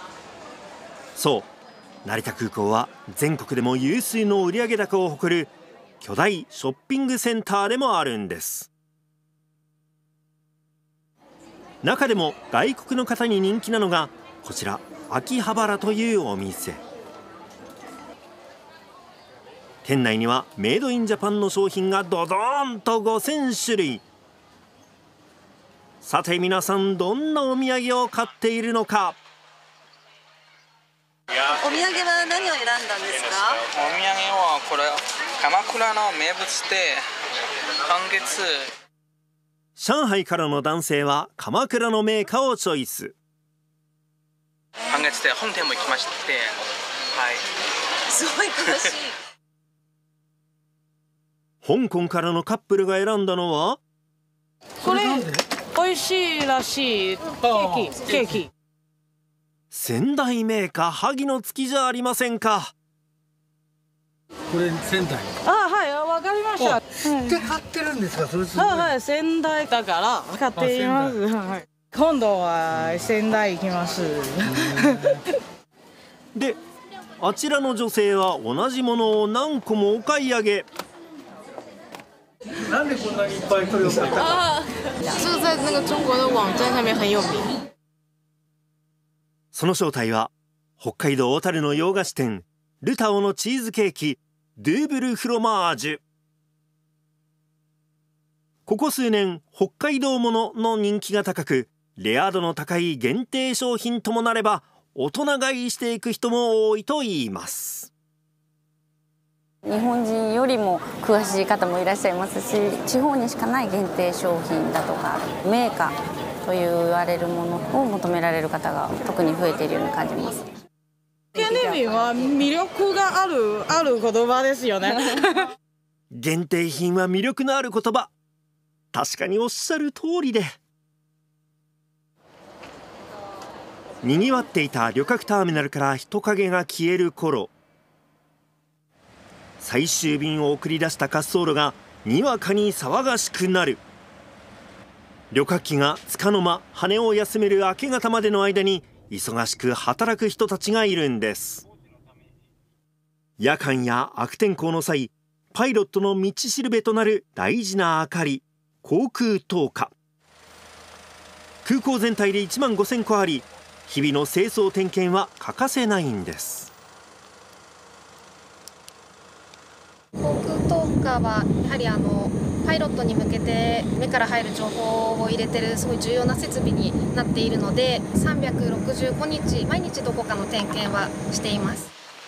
そう成田空港は全国でも有数の売上高を誇る巨大ショッピングセンターでもあるんです。中でも外国の方に人気なのがこちら秋葉原というお店。店内にはメイドインジャパンの商品がドドーンと5000種類。さて皆さん、どんなお土産を買っているのか。 お土産は何を選んだんですか？ お土産はこれ鎌倉の名物で半月。 上海からの男性は鎌倉のメーカーをチョイス。 半月で本店も行きまして、はい。 すごい詳しい。 香港からのカップルが選んだのは、 これ美味しいらしいケーキ。 仙台メーカー萩の月じゃありませんか。 これ仙台。 はい、わかりました。 知って買ってるんですか。それすごい。 はい、仙台だから買っています。はい。今度は仙台行きます。 で、あちらの女性は同じものを何個もお買い上げ。 なんでこんなにいっぱい取り寄せたか。 是在那个中国的網站上面很有名。 その正体は北海道小樽の洋菓子店ルタオのチーズケーキドゥーブルフロマージュ。ここ数年北海道ものの人気が高く、レア度の高い限定商品ともなれば大人買いしていく人も多いといいます。 日本人よりも詳しい方もいらっしゃいますし、地方にしかない限定商品だとか銘菓と言われるものを求められる方が特に増えているように感じます。 ケネビは魅力がある言葉ですよね。 限定品は魅力のある言葉。確かにおっしゃる通りで、にぎわっていた旅客ターミナルから人影が消える頃、最終便を送り出した滑走路がにわかに騒がしくなる。旅客機がつかの間羽を休める明け方までの間に忙しく働く人たちがいるんです。夜間や悪天候の際、パイロットの道しるべとなる大事な明かり、航空灯火。空港全体で1万5000個あり、日々の清掃点検は欠かせないんです。 航空灯火はやはりパイロットに向けて目から入る情報を入れてるすごい重要な設備になっているので、365日毎日どこかの点検はしています。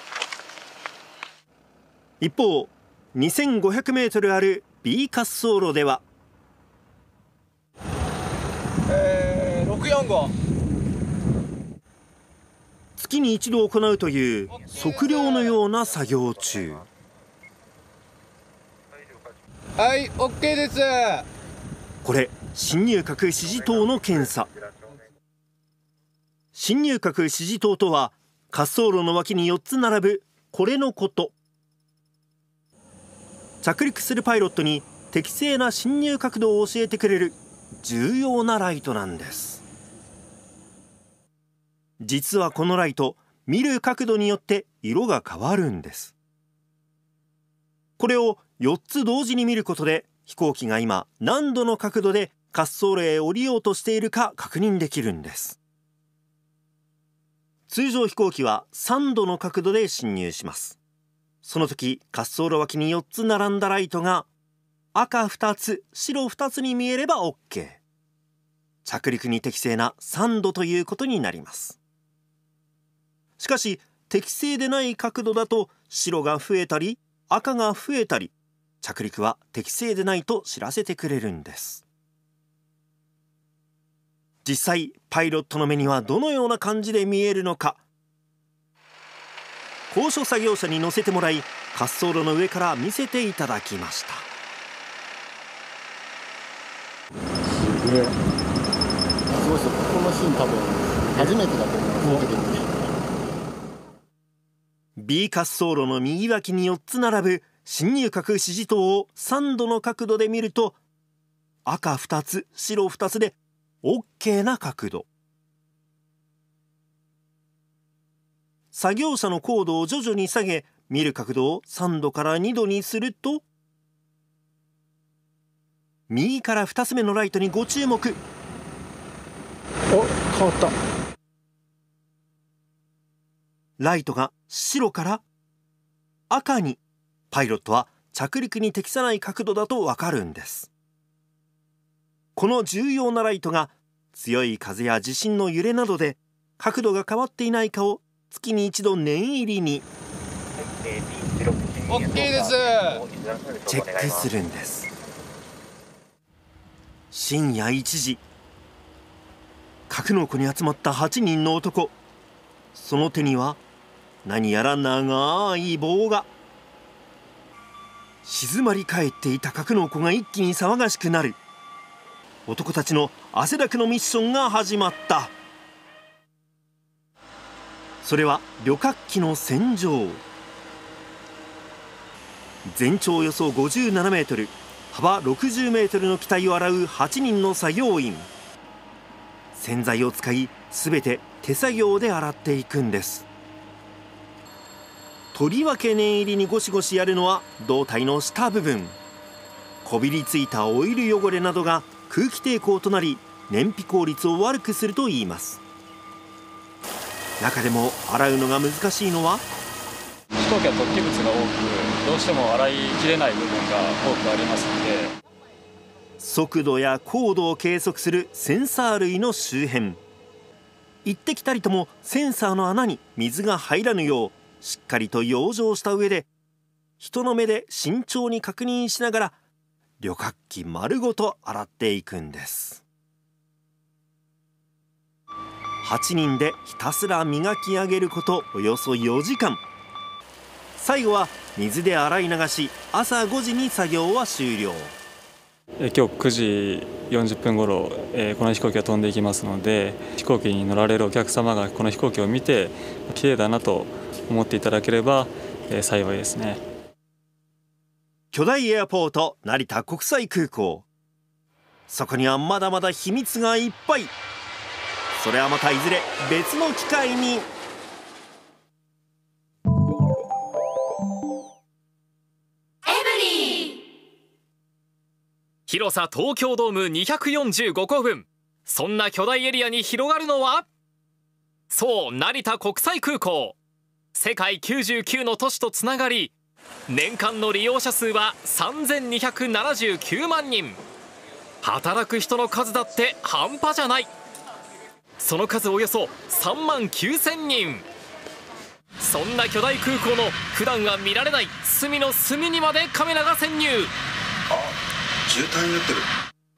一方、2500メートルある B 滑走路では、 645 月に一度行うという測量のような作業中。 はい、OK です。 これ進入角指示灯の検査。進入角指示灯とは滑走路の脇に4つ並ぶこれのこと。着陸するパイロットに適正な進入角度を教えてくれる重要なライトなんです。実はこのライト、見る角度によって色が変わるんです。これを4つ同時に見ることで、飛行機が今何度の角度で滑走路へ降りようとしているか確認できるんです。通常飛行機は3度の角度で進入します。その時滑走路脇に4つ並んだライトが赤2つ白2つに見えれば OK。 着陸に適正な3度ということになります。しかし適正でない角度だと白が増えたり赤が増えたり、着陸は適正でないと知らせてくれるんです。実際パイロットの目にはどのような感じで見えるのか、高所作業車に乗せてもらい滑走路の上から見せていただきました。 すごいです。このシーン多分初めてだと思います。 B 滑走路の右脇に4つ並ぶ進入角指示灯を3度の角度で見ると、赤2つ白2つで OK な角度。作業車の高度を徐々に下げ、見る角度を3度から2度にすると、右から2つ目のライトにご注目。 お、変わった。 ライトが白から赤に、パイロットは着陸に適さない角度だとわかるんです。この重要なライトが強い風や地震の揺れなどで角度が変わっていないかを月に一度念入りに OK ですチェックするんです。深夜1時、格納庫に集まった8人の男。その手には何やら長い棒が。静まり返っていた格納庫が一気に騒がしくなる。男たちの汗だくのミッションが始まった。それは旅客機の洗浄。全長およそ57メートル、幅60メートルの機体を洗う8人の作業員。洗剤を使い全て手作業で洗っていくんです。とりわけ念入りにゴシゴシやるのは胴体の下部分。こびりついたオイル汚れなどが空気抵抗となり燃費効率を悪くするといいます。中でも洗うのが難しいのは、 飛行機は突起物が多く、どうしても洗いきれない部分が多くありますので、 速度や高度を計測するセンサー類の周辺、行ってきたりともセンサーの穴に水が入らぬようしっかりと養生した上で、人の目で慎重に確認しながら旅客機丸ごと洗っていくんです。8人でひたすら磨き上げることおよそ4時間。最後は水で洗い流し、朝5時に作業は終了。 今日9時40分ごろ、この飛行機が飛んでいきますので、飛行機に乗られるお客様がこの飛行機を見て綺麗だなと思っていただければ、幸いですね。 巨大エアポート成田国際空港、そこにはまだまだ秘密がいっぱい。それはまたいずれ別の機会に。 広さ東京ドーム245個分。そんな巨大エリアに広がるのは、そう、成田国際空港。世界99の都市とつながり、年間の利用者数は3279万人。働く人の数だって半端じゃない。その数およそ3万9000人。そんな巨大空港の普段は見られない隅の隅にまでカメラが潜入。 渋滞になってる。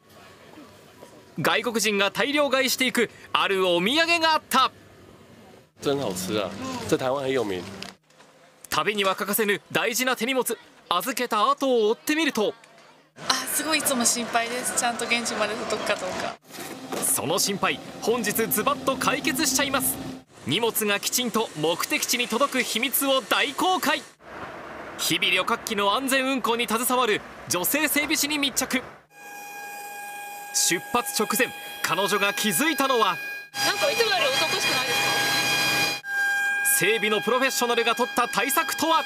外国人が大量買いしていくあるお土産があった。 真好吃啊。在台湾很有名。 旅には欠かせぬ大事な手荷物。預けた後を追ってみると、 すごいいつも心配です。ちゃんと現地まで届くかどうか。 その心配、本日ズバッと解決しちゃいます。荷物がきちんと目的地に届く秘密を大公開。日々旅客機の安全運航に携わる女性整備士に密着。出発直前、彼女が気づいたのは、 なんかいつもより男しくないですか？ 整備のプロフェッショナルが取った対策とは。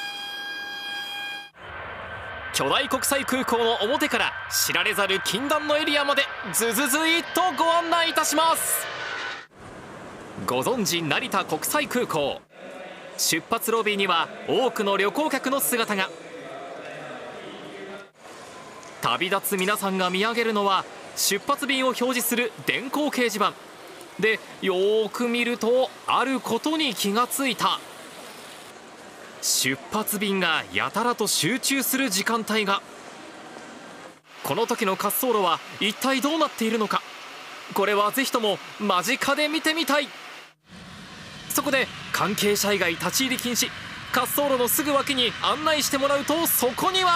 巨大国際空港の表から知られざる禁断のエリアまでズズズイっとご案内いたします。ご存知成田国際空港。出発ロビーには多くの旅行客の姿が。旅立つ皆さんが見上げるのは出発便を表示する電光掲示板で、よーく見るとあることに気がついた。出発便がやたらと集中する時間帯が。この時の滑走路は一体どうなっているのか。これはぜひとも間近で見てみたい。そこで関係者以外立ち入り禁止、滑走路のすぐ脇に案内してもらうと、そこには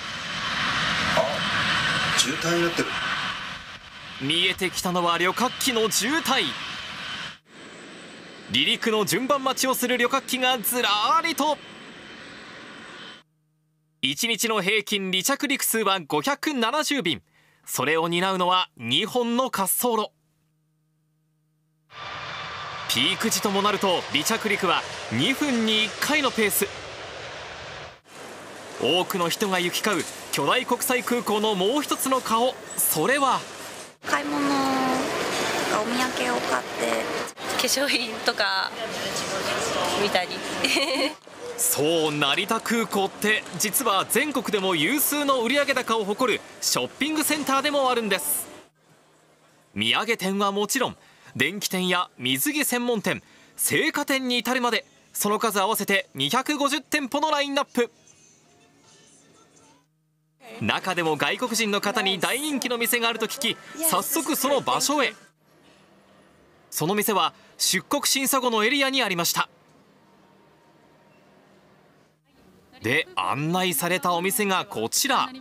渋滞になってる。 見えてきたのは旅客機の渋滞。離陸の順番待ちをする旅客機がずらーりと。1日の平均離着陸数は570便。それを担うのは2本の滑走路。ピーク時ともなると離着陸は2分に1回のペース。多くの人が行き交う巨大国際空港のもう一つの顔、それは買い物とかお土産を買って、化粧品とか見たりそう成田空港って実は全国でも有数の売上高を誇るショッピングセンターでもあるんです。土産店はもちろん電気店や水着専門店、青果店に至るまでその数合わせて250店舗のラインナップ。中でも外国人の方に大人気の店があると聞き、早速その場所へ。その店は出国審査後のエリアにありました。で、案内されたお店がこちら。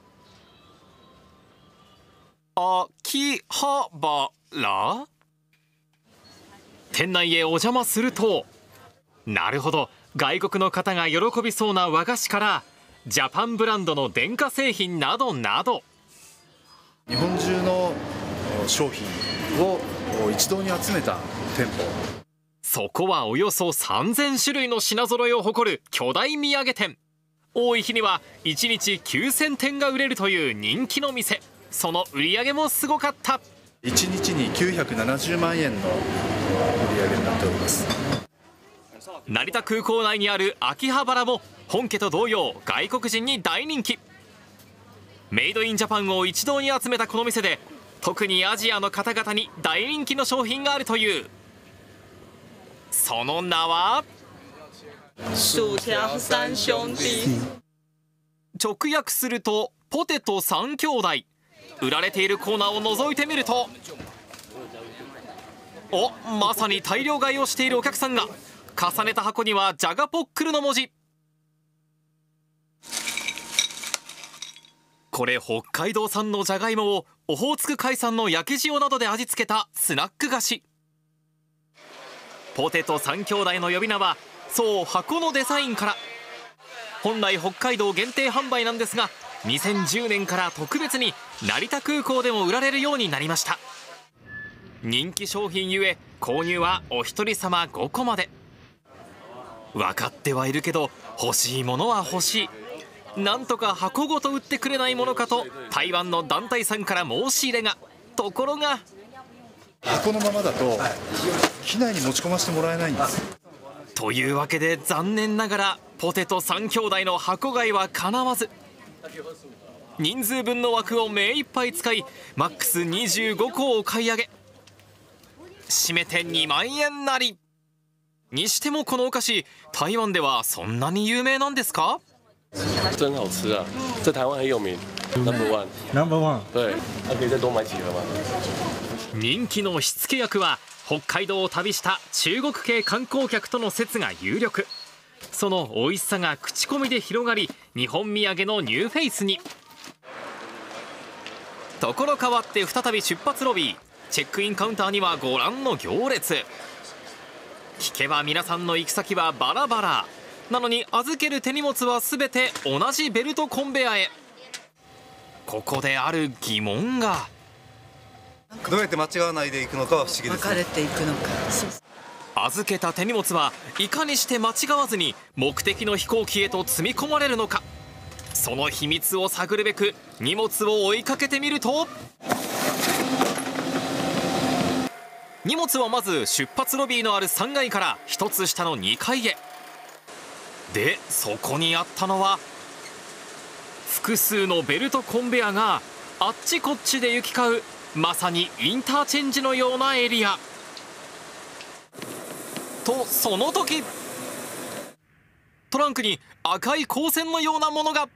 秋葉原？店内へお邪魔すると、なるほど、外国の方が喜びそうな和菓子からジャパンブランドの電化製品などなど、 日本中の商品を一堂に集めた店舗。 そこはおよそ3000種類の品揃えを誇る巨大土産店。多い日には1日9000点が売れるという人気の店。その売り上げもすごかった。 1日に970万円の売り上げになっております。 成田空港内にある秋葉原も本家と同様外国人に大人気。メイドインジャパンを一堂に集めたこの店で特にアジアの方々に大人気の商品があるという。その名は薯条三兄弟。 直訳するとポテト三兄弟。売られているコーナーを覗いてみると、まさに大量買いをしているお客さんが。重ねた箱にはジャガポックルの文字。これ北海道産のじゃがいもをオホーツク海産の焼き塩などで味付けたスナック菓子。ポテト三兄弟の呼び名はそう箱のデザインから。本来北海道限定販売なんですが、2010年から特別に成田空港でも売られるようになりました。人気商品ゆえ購入はお一人様5個まで。分かってはいるけど欲しいものは欲しい。なんとか箱ごと売ってくれないものかと台湾の団体さんから申し入れが。ところが箱のままだと機内に持ち込ませてもらえないんです。 というわけで残念ながらポテト三兄弟の箱買いはかなわず、人数分の枠を目いっぱい使いマックス25個を買い上げ、締めて2万円なり。にしてもこのお菓子、台湾ではそんなに有名なんですか？ 真好吃啊！在台湾很有名，Number One。 Number One。 对，可以再多买几盒吗？ 人気の火付け役は北海道を旅した中国系観光客との説が有力。その美味しさが口コミで広がり、日本土産のニューフェイスに。ところ変わって再び出発ロビー。チェックインカウンターにはご覧の行列。聞けば皆さんの行き先はバラバラなのに、預ける手荷物は全て同じベルトコンベヤへ。ここである疑問が。 どうやって間違わないでいくのかは不思議ですね。 分かれていくのか。 預けた手荷物はいかにして間違わずに目的の飛行機へと積み込まれるのか。その秘密を探るべく荷物を追いかけてみると、荷物はまず出発ロビーのある3階から1つ下の2階へ。で、そこにあったのは複数のベルトコンベヤがあっちこっちで行き交う、まさにインターチェンジのようなエリア。とその時、トランクに赤い光線のようなものが。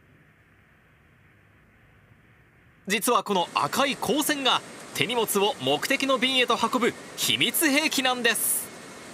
実はこの赤い光線が手荷物を目的の便へと運ぶ秘密兵器なんです。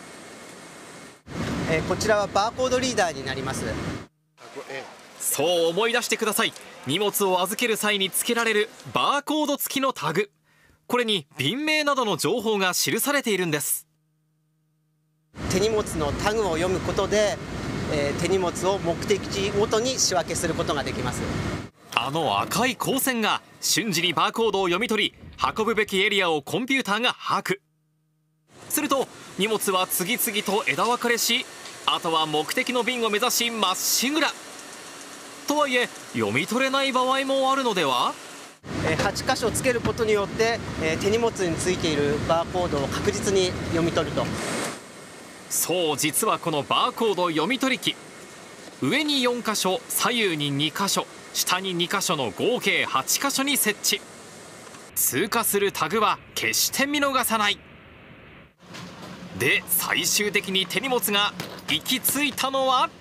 こちらはバーコードリーダーになります。 そう思い出してください。荷物を預ける際に付けられるバーコード付きのタグ。これに便名などの情報が記されているんです。 手荷物のタグを読むことで、手荷物を目的地ごとに仕分けすることができます。 あの赤い光線が瞬時にバーコードを読み取り、運ぶべきエリアをコンピューターが把握すると、荷物は次々と枝分かれし、あとは目的の便を目指しまっしぐら。とはいえ読み取れない場合もあるのでは。 8箇所つけることによって、手荷物についているバーコードを確実に読み取ると。 そう、実はこのバーコード読み取り機、上に4箇所、左右に2箇所、下に2箇所の合計8箇所に設置。通過するタグは決して見逃さない。で、最終的に手荷物が行き着いたのは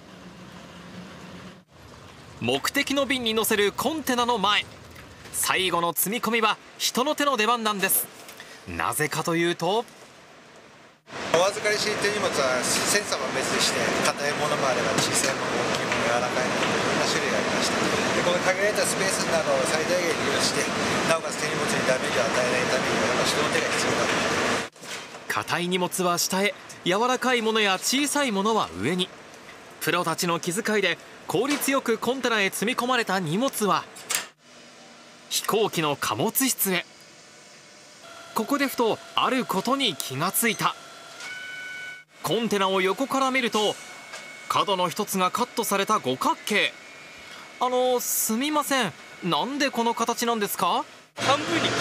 目的の便に載せるコンテナの前。最後の積み込みは人の手の出番なんです。なぜかというと、 お預かりしている手荷物はセンサーは別でして、硬いものもあれば小さいもの、大きいもの、柔らかいもの、いろんな種類がありまして、でこの限られたスペースなどを最大限利用して、なおかつ手荷物にダメージを与えないためには人の手が必要だと。 硬い荷物は下へ、柔らかいものや小さいものは上に。プロたちの気遣いで効率よくコンテナへ積み込まれた荷物は飛行機の貨物室へ。ここでふとあることに気がついた。コンテナを横から見ると、角の一つがカットされた五角形。すみません、なんでこの形なんですか？ 半分に切ると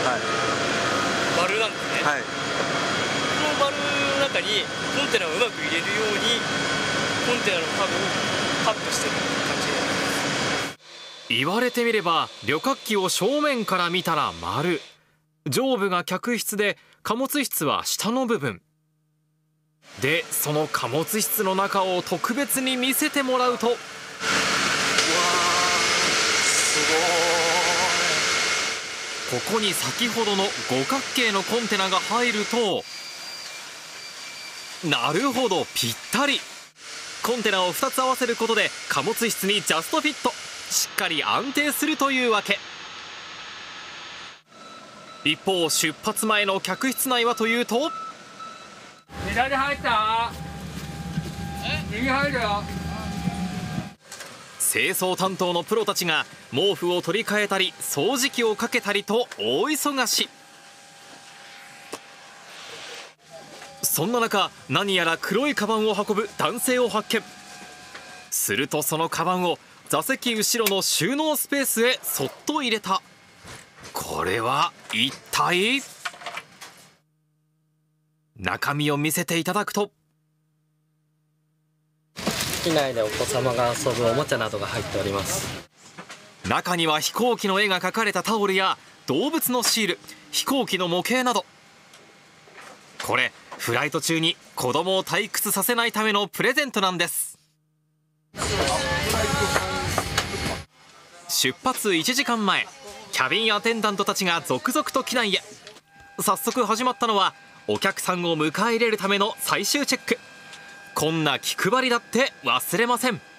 丸なんですね、この丸の中にコンテナをうまく入れるようにコンテナの角をカットしてる感じになります。 言われてみれば、旅客機を正面から見たら丸、上部が客室で貨物室は下の部分で、その貨物室の中を特別に見せてもらうと、うわー、すごい。ここに先ほどの五角形のコンテナが入ると、なるほど、ぴったり。コンテナを2つ合わせることで貨物室にジャストフィット、しっかり安定するというわけ。一方、出発前の客室内はというと、 左入った？右入るよ。 清掃担当のプロたちが毛布を取り替えたり掃除機をかけたりと大忙し。そんな中、何やら黒いカバンを運ぶ男性を発見。するとそのカバンを座席後ろの収納スペースへそっと入れた。これは一体？中身を見せていただくと、 機内でお子様が遊ぶおもちゃなどが入っております。 中には飛行機の絵が描かれたタオルや動物のシール、飛行機の模型など。これ、フライト中に子供を退屈させないためのプレゼントなんです。出発1時間前、キャビンアテンダントたちが続々と機内へ。早速始まったのは、お客さんを迎え入れるための最終チェック。こんな気配りだって忘れません。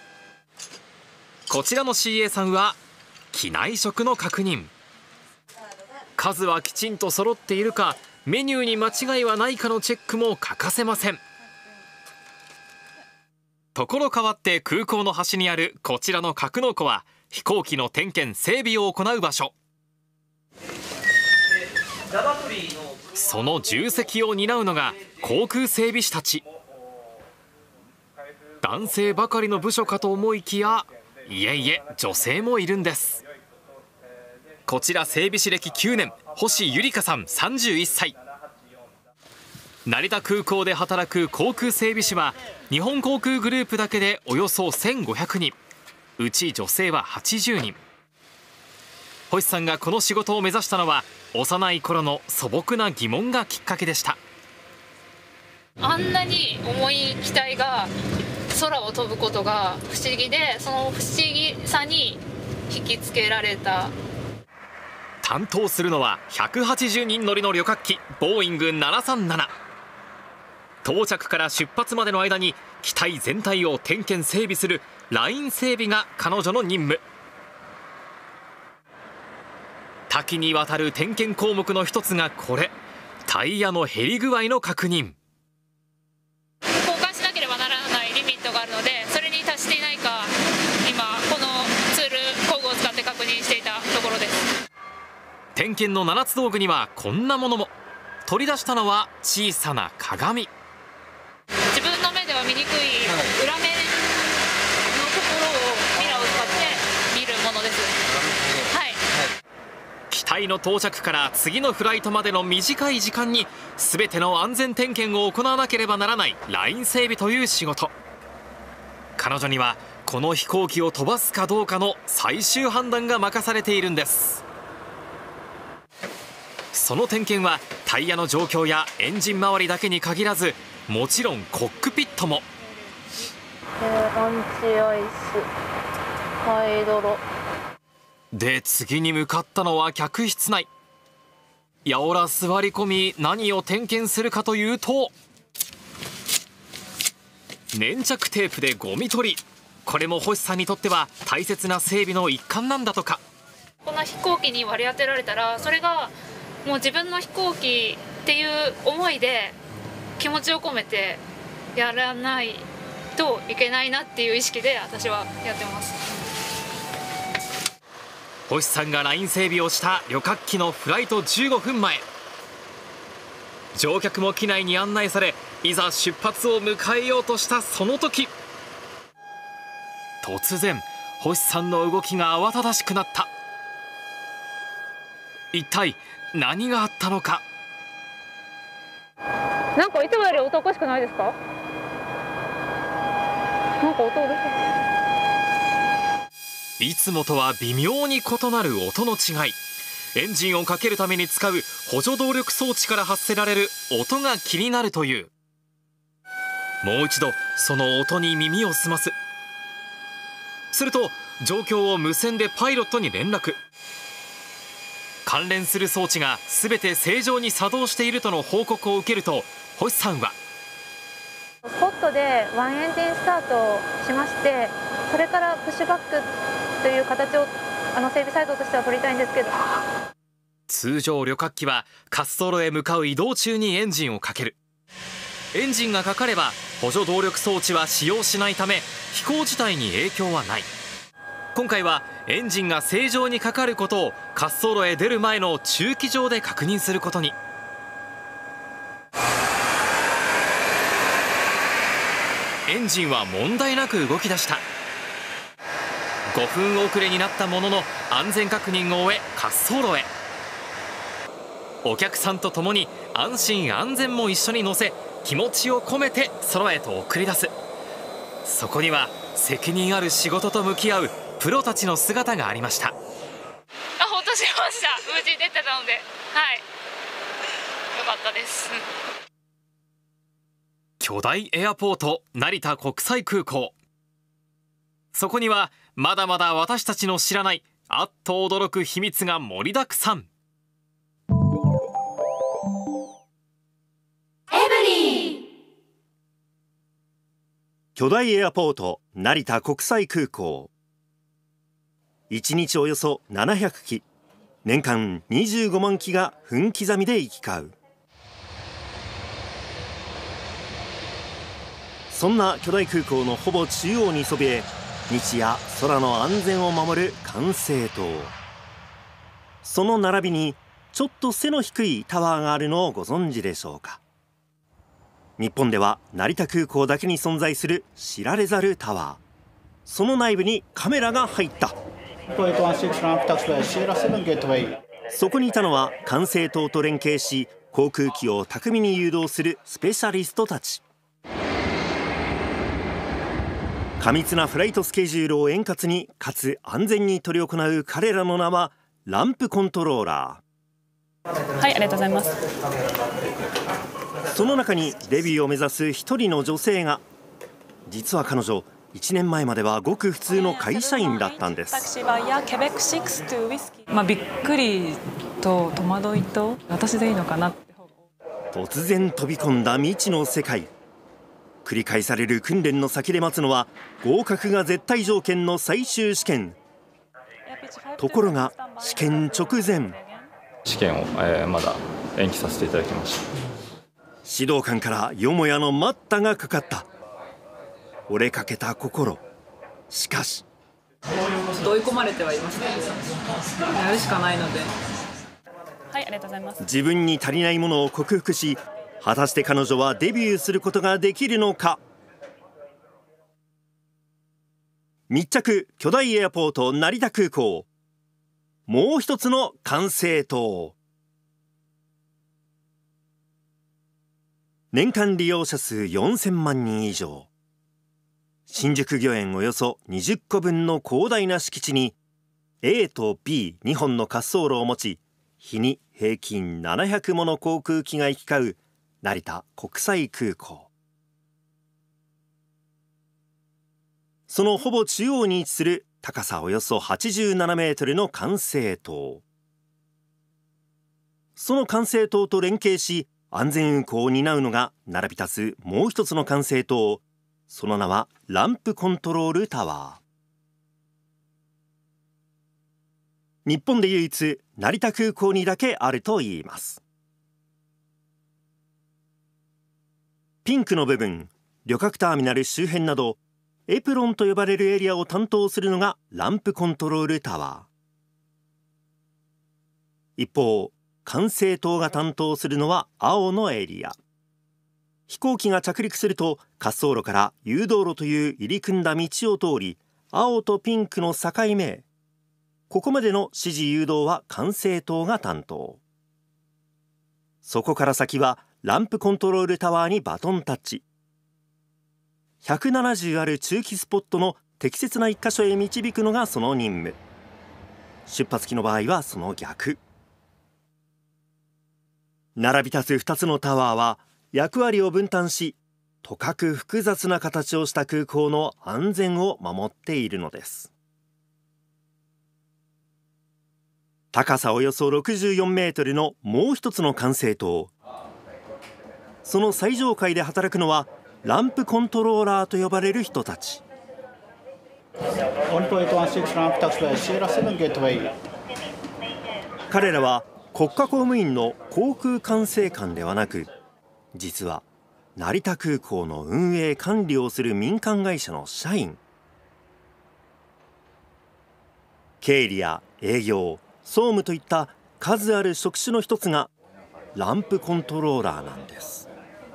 こちらの CA さんは機内食の確認。数はきちんと揃っているか、メニューに間違いはないかのチェックも欠かせません。ところ変わって空港の端にあるこちらの格納庫は、飛行機の点検整備を行う場所。その重責を担うのが航空整備士たち。男性ばかりの部署かと思いきや、いえいえ、女性もいるんです。こちら整備士歴9年、星ゆりかさん31歳。成田空港で働く航空整備士は日本航空グループだけでおよそ1500人、うち女性は80人。星さんがこの仕事を目指したのは、幼い頃の素朴な疑問がきっかけでした。 あんなに重い機体が空を飛ぶことが不思議で、その不思議さに引きつけられた。 担当するのは180人乗りの旅客機ボーイング737。到着から出発までの間に機体全体を点検整備するライン整備が彼女の任務。多岐にわたる点検項目の一つがこれ、タイヤの減り具合の確認。 交換しなければならないリミットがあるので、それに達していないか今このツール工具を使って確認していたところです。 点検の7つ道具にはこんなものも。取り出したのは小さな鏡。 自分の目では見にくい裏面のところをミラーを使って見るものです。はい。 機タイの到着から次のフライトまでの短い時間に全ての安全点検を行わなければならないライン整備という仕事。彼女にはこの飛行機を飛ばすかどうかの最終判断が任されているんです。その点検はタイヤの状況やエンジン周りだけに限らず、もちろんコックピットも。 アンチアイスハイドロで、次に向かったのは客室内。やおら座り込み、何を点検するかというと、粘着テープでゴミ取り。これも星さんにとっては大切な整備の一環なんだとか。 この飛行機に割り当てられたら、それがもう自分の飛行機っていう思いで気持ちを込めてやらないといけないなっていう意識で私はやってます。 星さんがライン整備をした旅客機のフライト15分前、乗客も機内に案内され、いざ出発を迎えようとしたその時、突然星さんの動きが慌ただしくなった。一体何があったのか。 なんかいつもより音おかしくないですか？なんか音うるさい。 いつもとは微妙に異なる音の違い。エンジンをかけるために使う補助動力装置から発せられる音が気になるという。もう一度その音に耳を澄ます。すると状況を無線でパイロットに連絡。関連する装置が全て正常に作動しているとの報告を受けると、星さんはスポットでワンエンジンスタートをしまして、それからプッシュバックという形を整備サイドとしては取りたいんですけど、 通常旅客機は滑走路へ向かう移動中にエンジンをかける。エンジンがかかれば補助動力装置は使用しないため、飛行自体に影響はない。今回はエンジンが正常にかかることを滑走路へ出る前の駐機場で確認することに。エンジンは問題なく動き出した。5分遅れになったものの安全確認を終え滑走路へ。お客さんと共に安心安全も一緒に乗せ、気持ちを込めて空へと送り出す。そこには責任ある仕事と向き合うプロたちの姿がありました。 ほっとしました。無事出てたので、はい、よかったです。 巨大エアポート成田国際空港。そこにはまだまだ私たちの知らないあっと驚く秘密が盛りだくさん。 巨大エアポート成田国際空港。1日およそ700機、年間25万機が分刻みで行き交う。そんな巨大空港のほぼ中央にそびえ、日夜空の安全を守る管制塔。その並びにちょっと背の低いタワーがあるのをご存知でしょうか。日本では成田空港だけに存在する知られざるタワー。その内部にカメラが入った。そこにいたのは管制塔と連携し、航空機を巧みに誘導するスペシャリストたち。過密なフライトスケジュールを円滑にかつ安全に執り行う彼らの名はランプコントローラー。はい、ありがとうございます。 その中にデビューを目指す一人の女性が。実は彼女、1年前まではごく普通の会社員だったんです。 びっくりと戸惑いと、私でいいのかなって。 突然飛び込んだ未知の世界。繰り返される訓練の先で待つのは合格が絶対条件の最終試験。ところが試験直前、 試験を、まだ延期させていただきました。 指導官からよもやの待ったがかかった。折れかけた心。しかし追い込まれてはいますね。やるしかないので。はい、ありがとうございます。 自分に足りないものを克服し、果たして彼女はデビューすることができるのか。密着巨大エアポート成田空港。 もう一つの管制塔。年間利用者数4000万人以上、新宿御苑およそ20個分の広大な敷地に A と B2 本の滑走路を持ち、日に平均700もの航空機が行き交う成田国際空港。そのほぼ中央に位置する高さおよそ87メートルの管制塔。その管制塔と連携し安全運航を担うのが並び立つもう一つの管制塔、その名はランプコントロールタワー。日本で唯一成田空港にだけあるといいます。ピンクの部分、旅客ターミナル周辺などエプロンと呼ばれるエリアを担当するのがランプコントロールタワー。一方、管制塔が担当するのは青のエリア。飛行機が着陸すると滑走路から誘導路という入り組んだ道を通り、青とピンクの境目、ここまでの指示誘導は管制塔が担当。そこから先はランプコントロールタワーにバトンタッチ。170ある駐機スポットの適切な一箇所へ導くのがその任務。出発機の場合はその逆。並び立つ2つのタワーは役割を分担し、とかく複雑な形をした空港の安全を守っているのです。高さおよそ64メートルのもう一つの管制塔。その最上階で働くのはランプコントローラーと呼ばれる人たち。彼らは国家公務員の航空管制官ではなく、実は成田空港の運営管理をする民間会社の社員。経理や営業、総務といった数ある職種の一つがランプコントローラーなんです。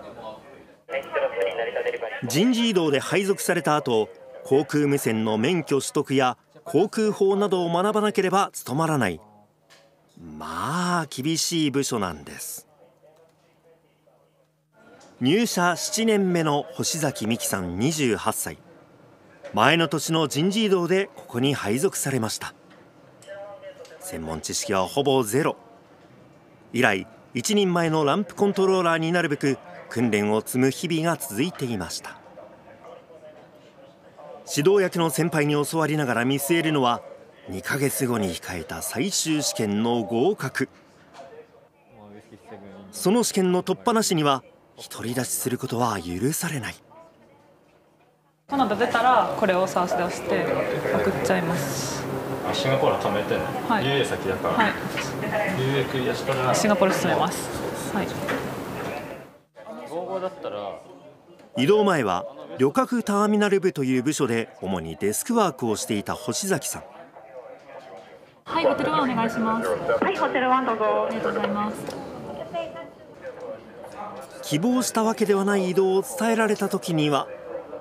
人事異動で配属された後、航空無線の免許取得や航空法などを学ばなければ務まらない、まあ厳しい部署なんです。入社7年目の星崎美希さん28歳。前の年の人事異動でここに配属されました。専門知識はほぼゼロ。以来一人前のランプコントローラーになるべく訓練を積む日々が続いていました。指導役の先輩に教わりながら見据えるのは2ヶ月後に控えた最終試験の合格。その試験の突破なしには独り立ちすることは許されない。 カナダ出たらこれをサースで押して送っちゃいます。 シンガポールは貯めてね、はい、UA 先だから、はい、UA クリアしたらシンガポール進めます。はい、 合法だったら移動前は旅客ターミナル部という部署で主にデスクワークをしていた星崎さん。 はい、ホテル1お願いします。はい、ホテル1どうぞ。ありがとうございます。 希望したわけではない移動を伝えられた時には、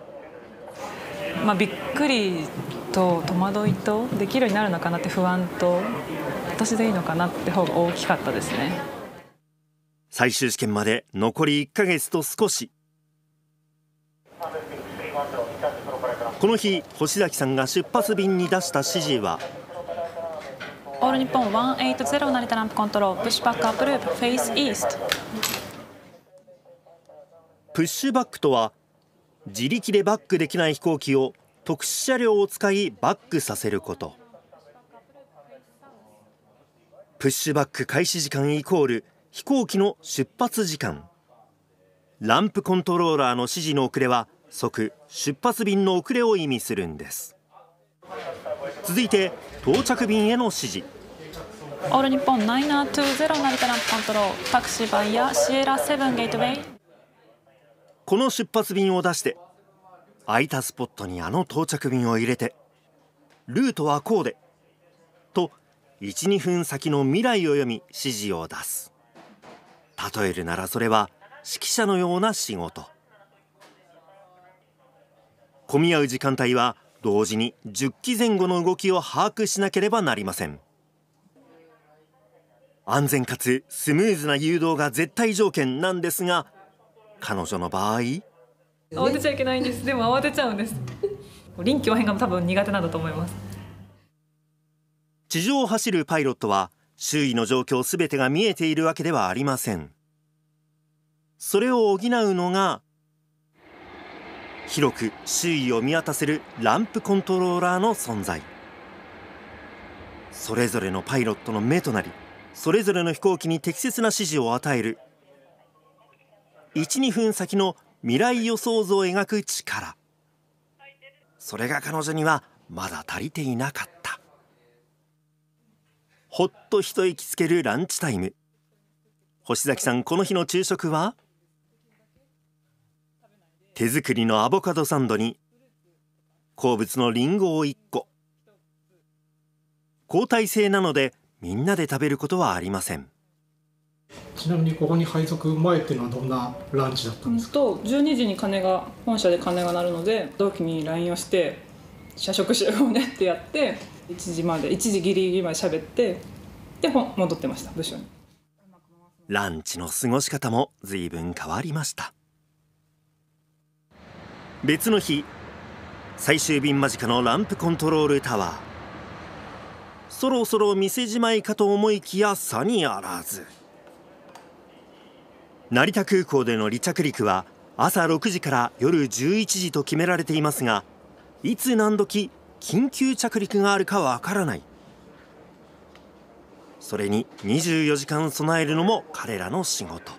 びっくりと戸惑いとできるようになるのかなって不安と、私でいいのかなって方が大きかったですね。 最終試験まで残り1ヶ月と少し。この日星崎さんが出発便に出した指示は、 オール日本180成田ランプコントロール、プッシュバックアップループフェイスイースト。 プッシュバックとは自力でバックできない飛行機を特殊車両を使いバックさせること。プッシュバック開始時間イコール飛行機の出発時間。ランプコントローラーの指示の遅れは即出発便の遅れを意味するんです。続いて到着便への指示。 オール日本920成田ランプコントロール、タクシーバイヤーシエラ7ゲートウェイ。 この出発便を出して空いたスポットにあの到着便を入れて、ルートはこうでと 1,2 分先の未来を読み指示を出す。例えるならそれは指揮者のような仕事。混み合う時間帯は同時に10機前後の動きを把握しなければなりません。 安全かつスムーズな誘導が絶対条件なんですが、彼女の場合慌てちゃいけないんです。でも慌てちゃうんです。臨機応変が多分苦手なんだと思います。 地上を走るパイロットは周囲の状況すべてが見えているわけではありません。それを補うのが広く周囲を見渡せるランプコントローラーの存在。それぞれのパイロットの目となり、それぞれの飛行機に適切な指示を与える 1,2 分先の未来予想図を描く力。それが彼女にはまだ足りていなかった。ほっと一息つけるランチタイム。星崎さん、この日の昼食は手作りのアボカドサンドに好物のリンゴを1個。交代制なのでみんなで食べることはありません。 ちなみにここに配属前っていうのはどんなランチだったんですか ？12時に本社で鐘が鳴るので、同期に LINE をして社食しようねってやって、1時ギリギリまで喋って、で戻ってました、部署に。 ランチの過ごし方も随分変わりました。別の日、最終便間近のランプコントロールタワー。そろそろ店じまいかと思いきや、さにあらず。成田空港での離着陸は朝6時から夜11時と決められていますが、いつ何時緊急着陸があるかわからない。それに24時間備えるのも彼らの仕事。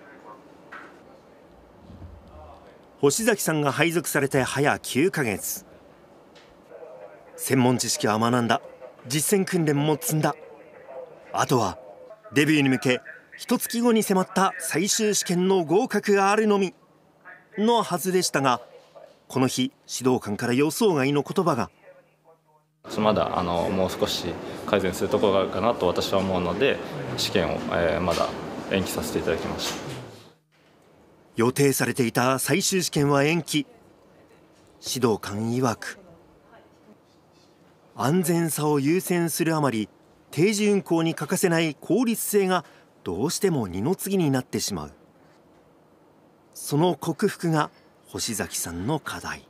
星崎さんが配属されて早9ヶ月。専門知識は学んだ。実践訓練も積んだ。あとはデビューに向け1月後に迫った最終試験の合格があるのみのはずでしたが、この日指導官から予想外の言葉が。 まだもう少し改善するところがあるかなと私は思うので、試験をまだ延期させていただきました。 予定されていた最終試験は延期。指導官曰く、安全さを優先するあまり定時運行に欠かせない効率性がどうしても二の次になってしまう。その克服が星崎さんの課題。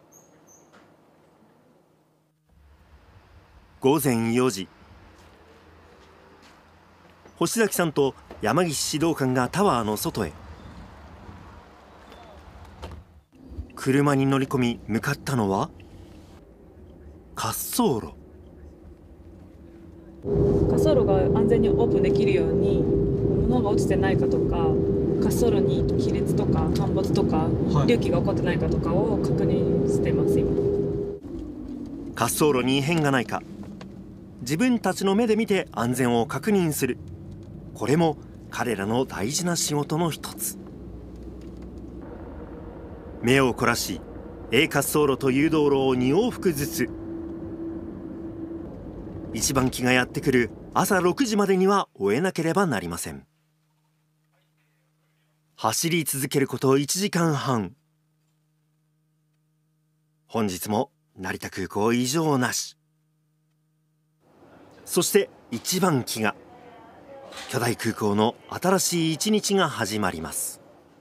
午前4時、星崎さんと山岸指導官がタワーの外へ。車に乗り込み向かったのは滑走路。 滑走路が安全にオープンできるように物が落ちてないかとか、滑走路に亀裂とか陥没とか隆起が起こってないかとかを確認してます今。 滑走路に異変がないか、自分たちの目で見て安全を確認する。これも彼らの大事な仕事の一つ。目を凝らし A 滑走路と誘導路を2往復ずつ。一番機がやってくる朝6時までには終えなければなりません。走り続けること1時間半。本日も成田空港異常なし。そして一番機が巨大空港の新しい一日が始まります。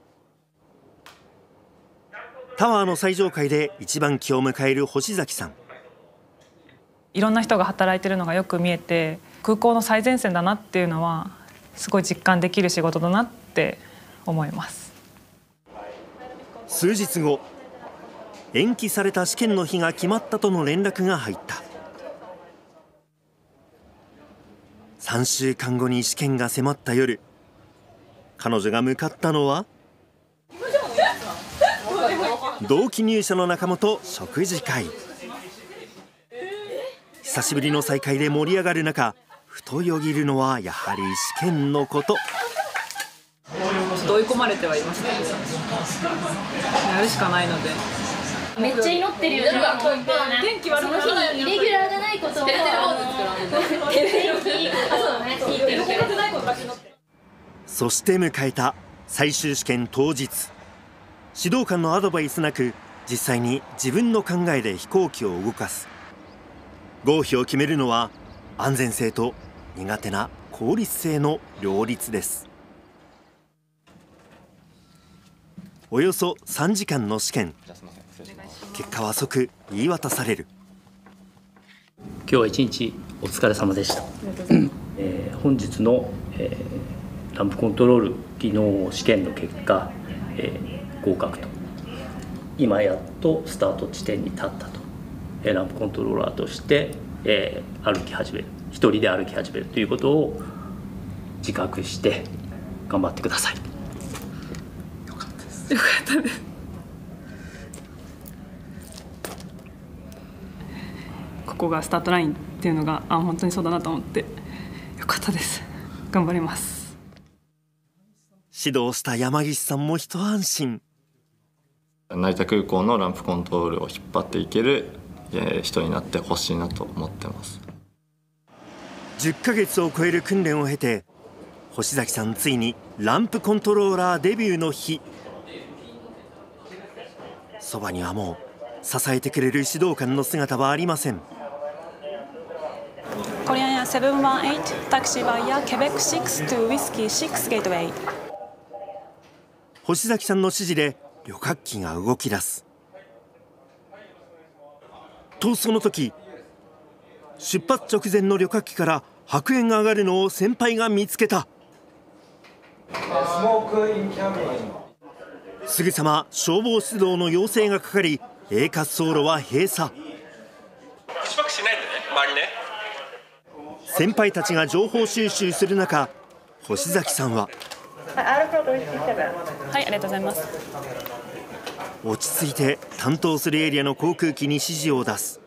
タワーの最上階で一番機を迎える星崎さん。 いろんな人が働いてるのがよく見えて、空港の最前線だなっていうのはすごい実感できる仕事だなって思います。 数日後、延期された試験の日が決まったとの連絡が入った。3週間後に試験が迫った夜、彼女が向かったのは同期入社の仲間と食事会。久しぶりの再会で盛り上がる中、ふとよぎるのはやはり試験のこと。 追い込まれてはいますけど、やるしかないので。 めっちゃ祈ってるよね。 天気悪くなその日にイレギュラーがないことをそして迎えた最終試験当日。指導官のアドバイスなく実際に自分の考えで飛行機を動かす。合否を決めるのは安全性と苦手な効率性の両立です。およそ3時間の試験、結果は即言い渡される。 今日は一日お疲れ様でした。本日の、ランプコントロール技能試験の結果、合格と。今やっとスタート地点に立ったと。ランプコントローラーとして、歩き始める、一人で歩き始めるということを自覚して頑張ってください。 よかったです。ここがスタートラインっていうのが本当にそうだなと思ってよかったです。頑張ります。 指導した山岸さんも一安心。 成田空港のランプコントロールを引っ張っていける人になってほしいなと思ってます。 10ヶ月を超える訓練を経て、星崎さんついにランプコントローラーデビューの日。そばにはもう支えてくれる指導官の姿はありません。 コリアンや718タクシーバイやケベック6 to ウイスキー6ゲートウェイ。 星崎さんの指示で旅客機が動き出すと、その時出発直前の旅客機から白煙が上がるのを先輩が見つけた。すぐさま消防出動の要請がかかり、A滑走路は閉鎖。 プッシュバックしないでね、周りね。 先輩たちが情報収集する中、星崎さんははい、ありがとうございます。 落ち着いて担当するエリアの航空機に指示を出す。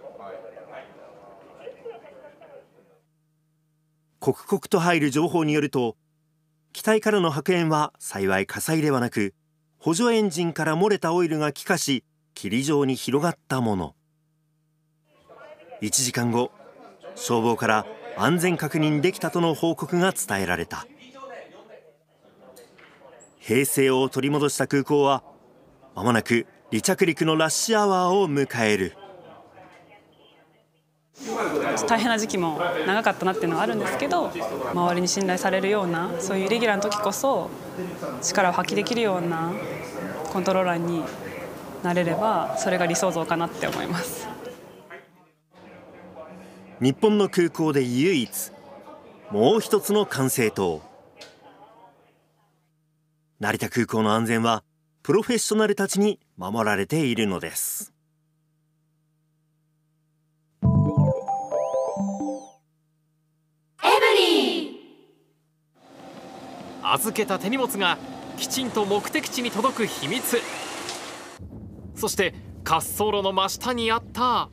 刻々と入る情報によると、機体からの白煙は幸い火災ではなく、補助エンジンから漏れたオイルが気化し霧状に広がったもの。1時間後、消防から安全確認できたとの報告が伝えられた。平静を取り戻した空港はまもなく離着陸のラッシュアワーを迎える。 大変な時期も長かったなっていうのはあるんですけど、周りに信頼されるような、そういうイレギュラーの時こそ力を発揮できるようなコントローラーになれれば、それが理想像かなって思います。 日本の空港で唯一もう一つの管制塔。成田空港の安全はプロフェッショナルたちに守られているのです。 預けた手荷物がきちんと目的地に届く秘密。そして滑走路の真下にあった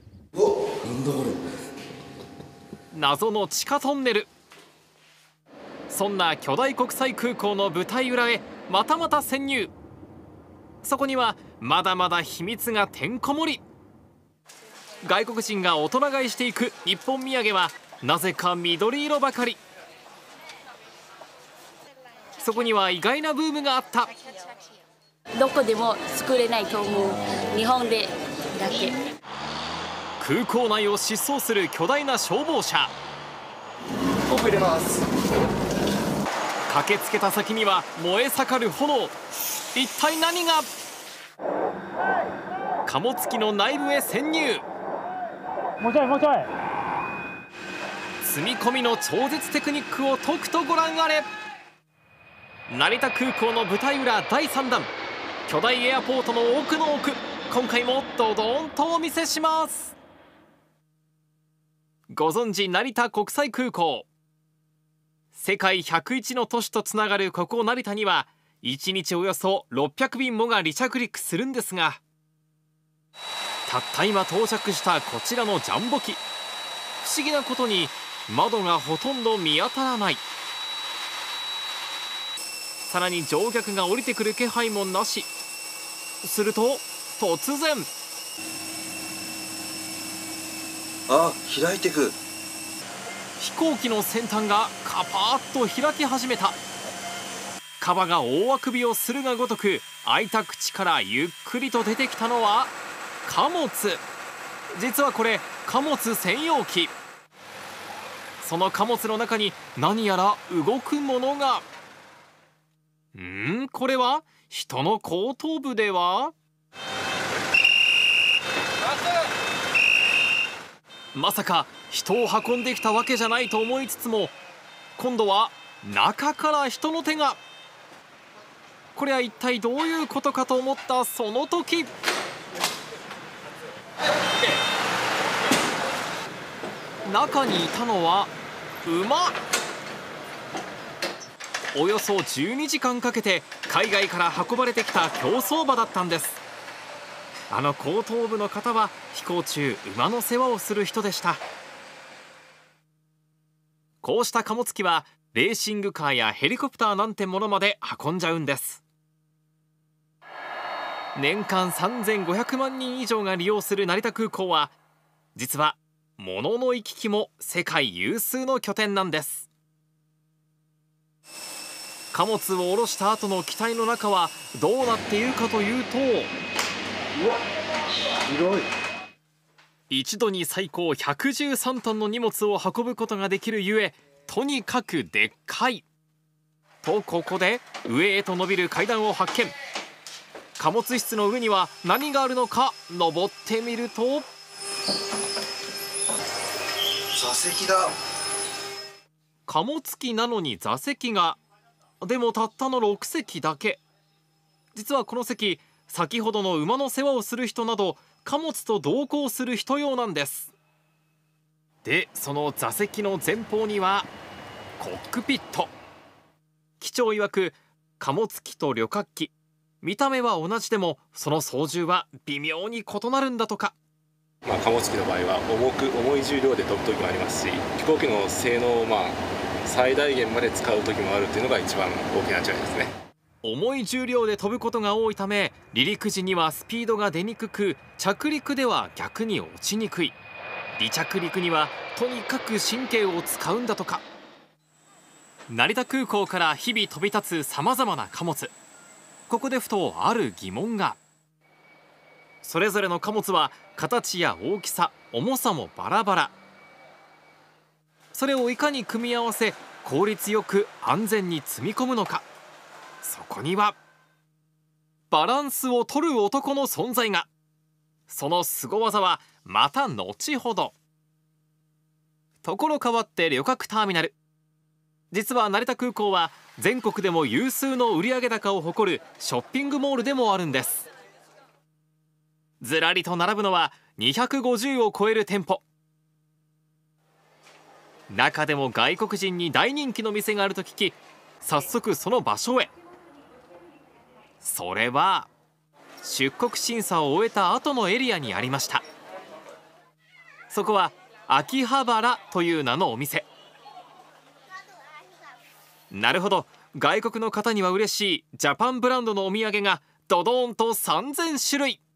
謎の地下トンネル。そんな巨大国際空港の舞台裏へまたまた潜入。そこにはまだまだ秘密がてんこ盛り。外国人が大人買いしていく日本土産はなぜか緑色ばかり。そこには意外なブームがあった。 どこでも作れないと思う。日本でだけ。 空港内を疾走する巨大な消防車。 ポンプ入れます。 駆けつけた先には燃え盛る炎。一体何が？貨物機の内部へ潜入。 もうちょいもうちょい。 積み込みの超絶テクニックをとくとご覧あれ。成田空港の舞台裏第3弾、巨大エアポートの奥の奥、今回もドドーンとお見せします。ご存知成田国際空港。世界101の都市とつながるここ成田には1日およそ600便もが離着陸するんですが、たった今到着したこちらのジャンボ機、不思議なことに窓がほとんど見当たらない。さらに乗客が降りてくる気配もなし。すると突然、 開いてく。 飛行機の先端がカパーッと開き始めた。カバが大あくびをするがごとく開いた口からゆっくりと出てきたのは貨物。実はこれ貨物専用機。 その貨物の中に何やら動くものが。これは人の後頭部では。まさか人を運んできたわけじゃないと思いつつも、今度は中から人の手が。これは一体どういうことかと思ったその時、中にいたのは馬。およそ12時間かけて海外から運ばれてきた競走馬だったんです。あの後頭部の方は飛行中馬の世話をする人でした。こうした貨物機はレーシングカーやヘリコプターなんてものまで運んじゃうんです。年間3500万人以上が利用する成田空港は、実は物の行き来も世界有数の拠点なんです。貨物を下ろした後の機体の中はどうなっているかというと、 広い。 一度に最高113トンの荷物を運ぶことができるゆえ、とにかくでっかい。とここで上へと伸びる階段を発見。貨物室の上には何があるのか登ってみると、 座席だ。 貨物機なのに座席が。でもたったの6席だけ。実はこの席、先ほどの馬の世話をする人など貨物と同行する人用なんです。で、その座席の前方にはコックピット。機長曰く、貨物機と旅客機、見た目は同じでもその操縦は微妙に異なるんだとか。 貨物機の場合は重い重量で飛ぶ時もありますし、飛行機の性能を最大限まで使う時もあるっていうのが一番大きな違いですね。 重い重量で飛ぶことが多いため、離陸時にはスピードが出にくく、着陸では逆に落ちにくい。離着陸にはとにかく神経を使うんだとか。成田空港から日々飛び立つさまざまな貨物。ここでふとある疑問が。それぞれの貨物は形や大きさ、重さもバラバラ。それをいかに組み合わせ効率よく安全に積み込むのか。そこにはバランスを取る男の存在が。その凄技はまた後ほど。ところ変わって旅客ターミナル。実は成田空港は全国でも有数の売上高を誇るショッピングモールでもあるんです。ずらりと並ぶのは250を超える店舗。中でも外国人に大人気の店があると聞き、早速その場所へ。それは出国審査を終えた後のエリアにありました。そこは秋葉原という名のお店。なるほど、外国の方には嬉しいジャパンブランドのお土産がドドーンと3000種類。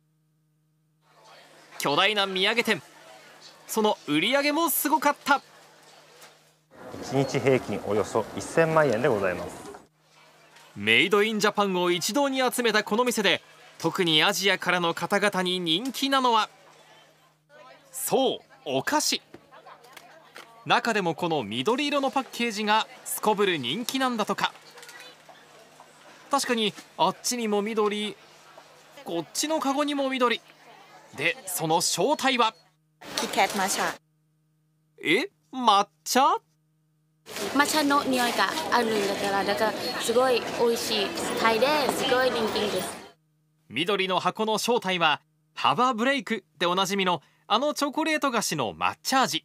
巨大な土産店。その売り上げもすごかった。 1日平均およそ1000万円でございます。 メイドインジャパンを一堂に集めたこの店で、特にアジアからの方々に人気なのは、そう、お菓子。中でもこの緑色のパッケージがすこぶる人気なんだとか。確かにあっちにも緑、こっちのカゴにも緑で、その正体はキキャット抹茶。 抹茶？ 抹茶の匂いがあるんだから、だからすごい美味しいタイですごい人気です。 緑の箱の正体はハバーブレイクでおなじみのあのチョコレート菓子の抹茶味。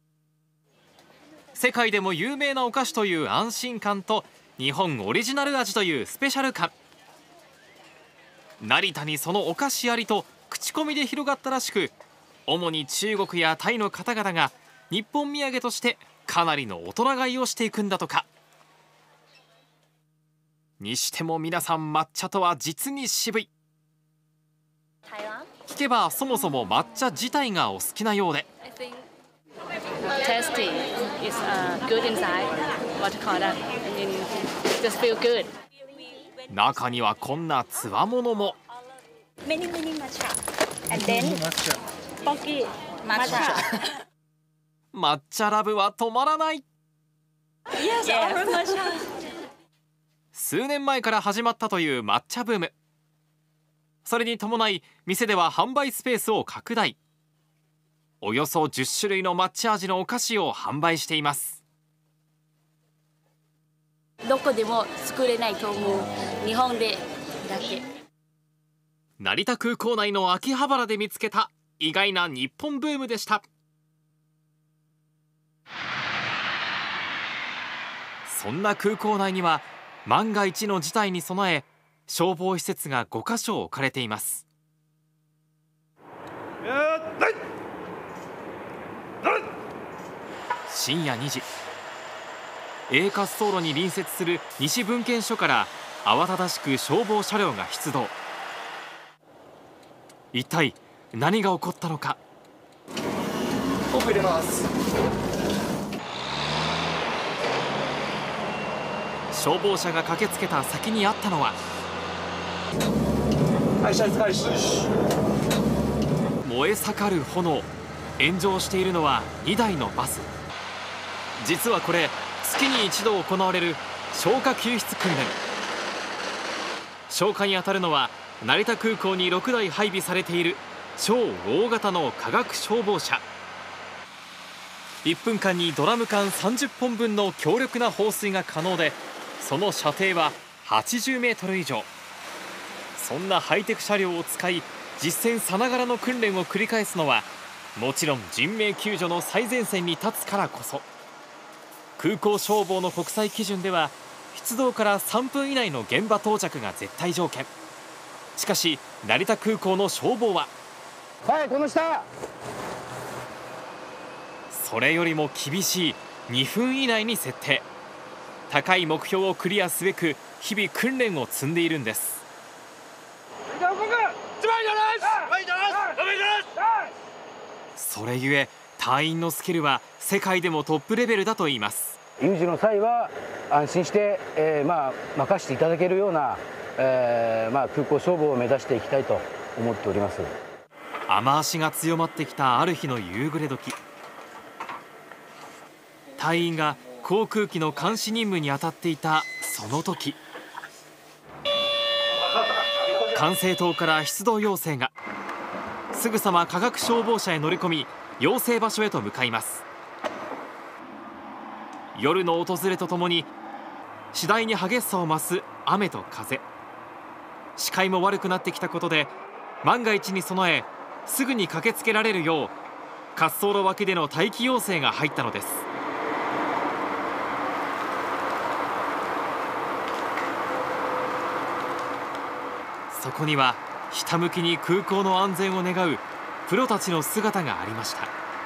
世界でも有名なお菓子という安心感と日本オリジナル味というスペシャル感。成田にそのお菓子ありと口コミで広がったらしく、主に中国やタイの方々が日本土産としてかなりの大人買いをしていくんだとか。にしても皆さん抹茶とは実に渋い。聞けばそもそも抹茶自体がお好きなようで。 Tasty is good inside. What to call that? Just feel good. 中にはこんなつわものも。 Many matcha. And then Pocky matcha. 抹茶ラブは止まらない。数年前から始まったという抹茶ブーム。それに伴い店では販売スペースを拡大。およそ10種類の抹茶味のお菓子を販売しています。 どこでも作れないと思う。日本でだけ。 成田空港内の秋葉原で見つけた意外な日本ブームでした。そんな空港内には万が一の事態に備え消防施設が5カ所置かれています。深夜2時、A滑走路に隣接する西文献所から慌ただしく消防車両が出動。一体何が起こったのか。 ポンプ入れます。 消防車が駆けつけた先にあったのは燃え盛る炎。炎上しているのは2台のバス。実はこれ月に一度行われる消火救出訓練。消火に当たるのは成田空港に6台配備されている超大型の化学消防車。1分間にドラム缶30本分の強力な放水が可能で、その射程は80メートル以上。そんなハイテク車両を使い実戦さながらの訓練を繰り返すのはもちろん人命救助の最前線に立つからこそ。空港消防の国際基準では出動から3分以内の現場到着が絶対条件。しかし成田空港の消防はこの下。 それよりも厳しい2分以内に設定。高い目標をクリアすべく日々訓練を積んでいるんです。それゆえ隊員のスキルは世界でもトップレベルだといいます。 有事の際は安心して、任せていただけるような、空港消防を目指していきたいと思っております。 雨足が強まってきたある日の夕暮れ時、隊員が航空機の監視任務に当たっていたその時、管制塔から出動要請が。すぐさま化学消防車へ乗り込み要請場所へと向かいます。夜の訪れとともに次第に激しさを増す雨と風。視界も悪くなってきたことで万が一に備えすぐに駆けつけられるよう滑走路脇での待機要請が入ったのです。そこにはひたむきに空港の安全を願うプロたちの姿がありました。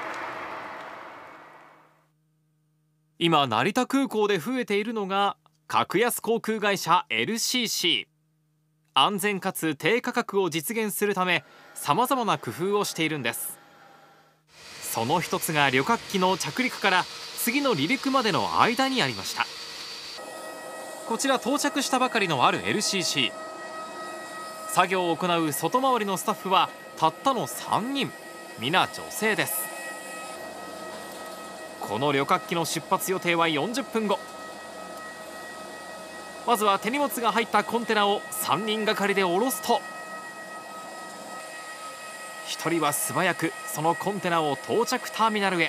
今成田空港で増えているのが格安航空会社 LCC。 安全かつ低価格を実現するためさまざまな工夫をしているんです。その一つが旅客機の着陸から次の離陸までの間にありました。こちら到着したばかりのある LCC。作業を行う外回りのスタッフはたったの3人、皆女性です。この旅客機の出発予定は40分後。まずは手荷物が入ったコンテナを3人がかりで下ろすと、1人は素早くそのコンテナを到着ターミナルへ。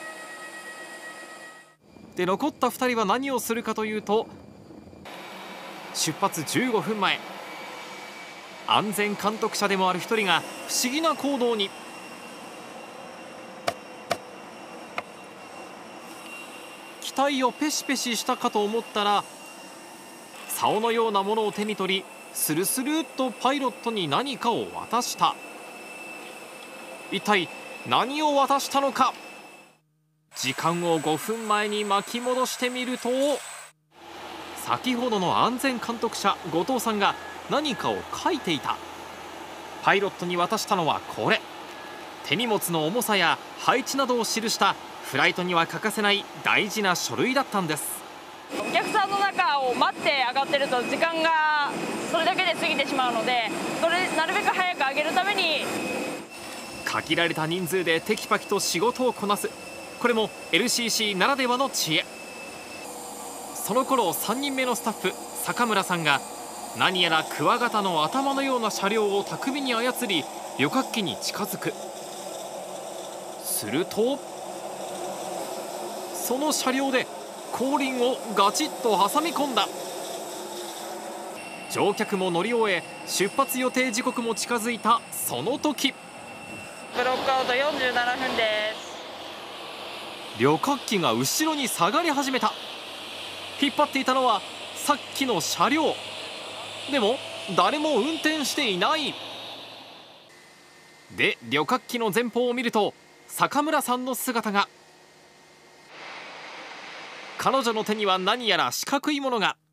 で残った2人は何をするかというと、出発15分前、安全監督者でもある1人が不思議な行動に。機体をペシペシしたかと思ったら竿のようなものを手に取りスルスルっとパイロットに何かを渡した。一体何を渡したのか。時間を5分前に巻き戻してみると、先ほどの安全監督者後藤さんが何かを書いていた。パイロットに渡したのはこれ。手荷物の重さや配置などを記したフライトには欠かせない大事な書類だったんです。 お客さんの中を待って上がってると時間がそれだけで過ぎてしまうので、それなるべく早く上げるために限られた人数でテキパキと仕事をこなす。 これも LCC ならではの知恵。その頃3人目のスタッフ坂村さんが何やらクワガタの頭のような車両を巧みに操り旅客機に近づく。するとその車両で後輪をガチッと挟み込んだ。乗客も乗り終え出発予定時刻も近づいたその時、 ブロックアウト47分です。 旅客機が後ろに下がり始めた。引っ張っていたのはさっきの車両。でも誰も運転していない。で旅客機の前方を見ると坂村さんの姿が。彼女の手には何やら四角いものが。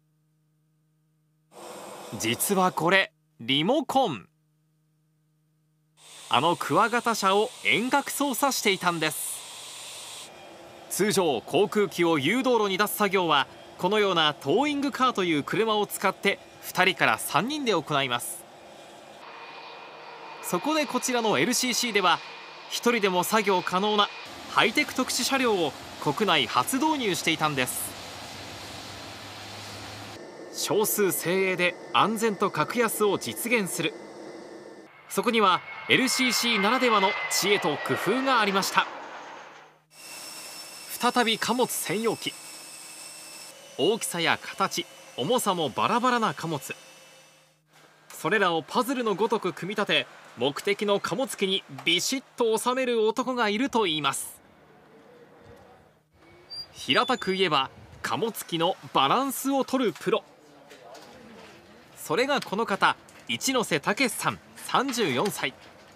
実はこれリモコン。あのクワガタ車を遠隔操作していたんです。通常航空機を誘導路に出す作業はこのようなトーイングカーという車を使って2人から3人で行います。そこでこちらの LCC では1人でも作業可能なハイテク特殊車両を国内初導入していたんです。少数精鋭で安全と格安を実現する。そこには LCC ならではの知恵と工夫がありました。再び貨物専用機。大きさや形、重さもバラバラな貨物。それらをパズルのごとく組み立て目的の貨物機にビシッと収める男がいるといいます。平たく言えば貨物機のバランスを取るプロ。それがこの方、一ノ瀬武さん34歳。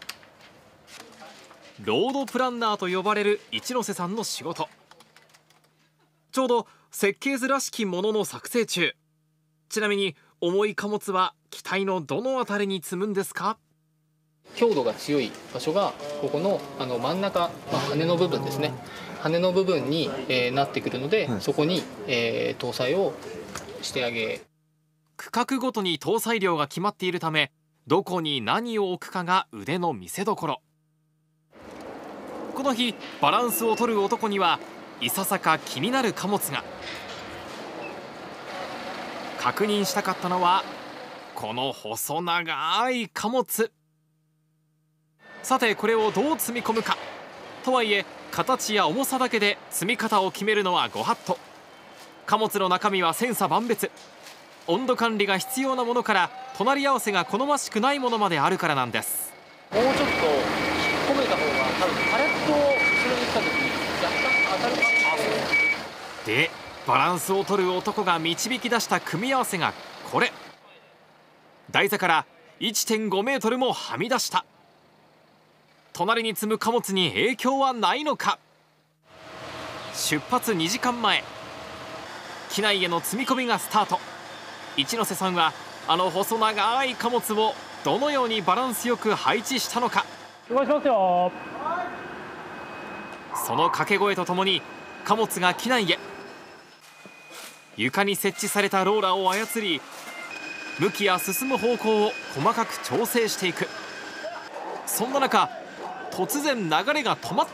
ロードプランナーと呼ばれる一ノ瀬さんの仕事。ちょうど設計図らしきものの作成中。ちなみに重い貨物は機体のどのあたりに積むんですか？ 強度が強い場所がここの真ん中、羽の部分ですね。羽の部分に、なってくるので、そこに、搭載をしてあげ。 区画ごとに搭載量が決まっているためどこに何を置くかが腕の見せ所。この日バランスを取る男にはいささか気になる貨物が。確認したかったのはこの細長い貨物。さてこれをどう積み込むか。とはいえ形や重さだけで積み方を決めるのはご法度。貨物の中身は千差万別。温度管理が必要なものから隣り合わせが好ましくないものまであるからなんです。 もうちょっと引っ込めた方が多分パレットを後ろに来た時に若干当たるかも。 でバランスを取る男が導き出した組み合わせがこれ。台座から 1.5 メートルもはみ出した。隣に積む貨物に影響はないのか。出発2時間前、機内への積み込みがスタート。一ノ瀬さんはあの細長い貨物をどのようにバランスよく配置したのか。 動かしますよ。 その掛け声とともに貨物が機内へ。床に設置されたローラーを操り向きや進む方向を細かく調整していく。そんな中突然流れが止まった。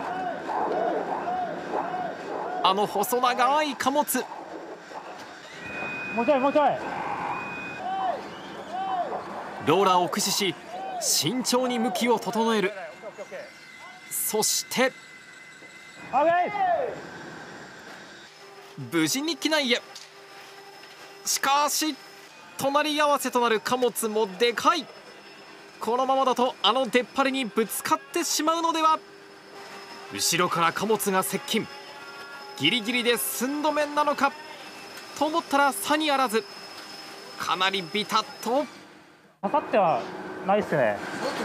あの細長い貨物。 もうちょいもうちょい。 ローラーを駆使し慎重に向きを整える。そして無事に機内へ。しかし隣り合わせとなる貨物もでかい。このままだとあの出っ張りにぶつかってしまうのでは。後ろから貨物が接近。ギリギリで寸止めなのかと思ったらさにあらずかなりビタッと。 刺さってはないっすね。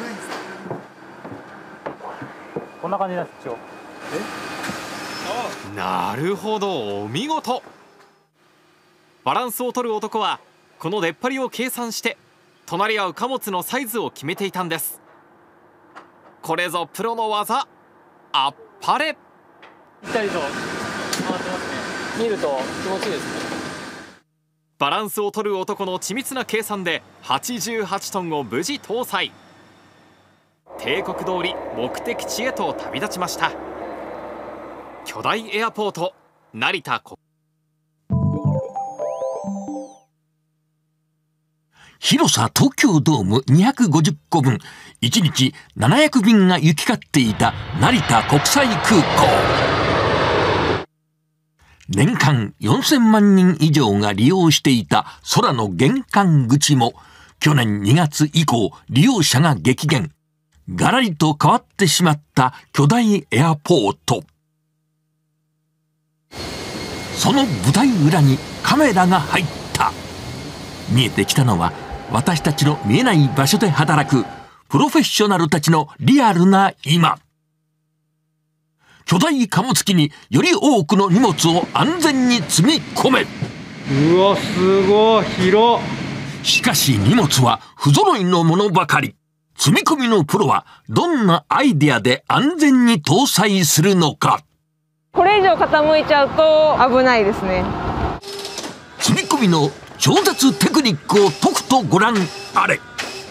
こんな感じです一応。 なるほど、お見事。バランスを取る男はこの出っ張りを計算して隣り合う貨物のサイズを決めていたんです。これぞプロの技、あっぱれ。 ぴったりと回ってますね。見ると気持ちいいですね。 バランスを取る男の緻密な計算で88トンを無事搭載。定刻通り目的地へと旅立ちました。 巨大エアポート成田国。 広さ東京ドーム250個分、1日700便が行き交っていた成田国際空港。年間4000万人以上が利用していた空の玄関口も、去年2月以降利用者が激減。がらりと変わってしまった巨大エアポート。その舞台裏にカメラが入った。見えてきたのは、私たちの見えない場所で働くプロフェッショナルたちのリアルな今。巨大貨物機により多くの荷物を安全に積み込め。 うわ、すごい広。 しかし荷物は不揃いのものばかり。積み込みのプロはどんなアイデアで安全に搭載するのか。 これ以上傾いちゃうと危ないですね。 積み込みの超絶テクニックをとくとご覧あれ。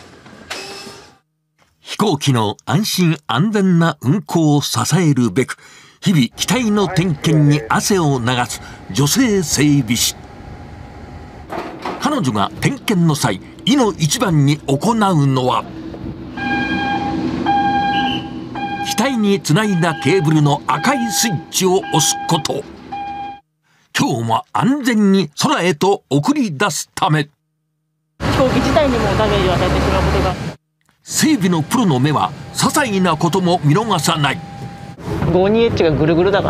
飛行機の安心安全な運航を支えるべく、日々機体の点検に汗を流す女性整備士。彼女が点検の際、いの一番に行うのは、機体につないだケーブルの赤いスイッチを押すこと。今日も安全に空へと送り出すため、 飛行機自体にもダメージを与えてしまうことが。 整備のプロの目は些細なことも見逃さない。 52H がぐるぐるだから。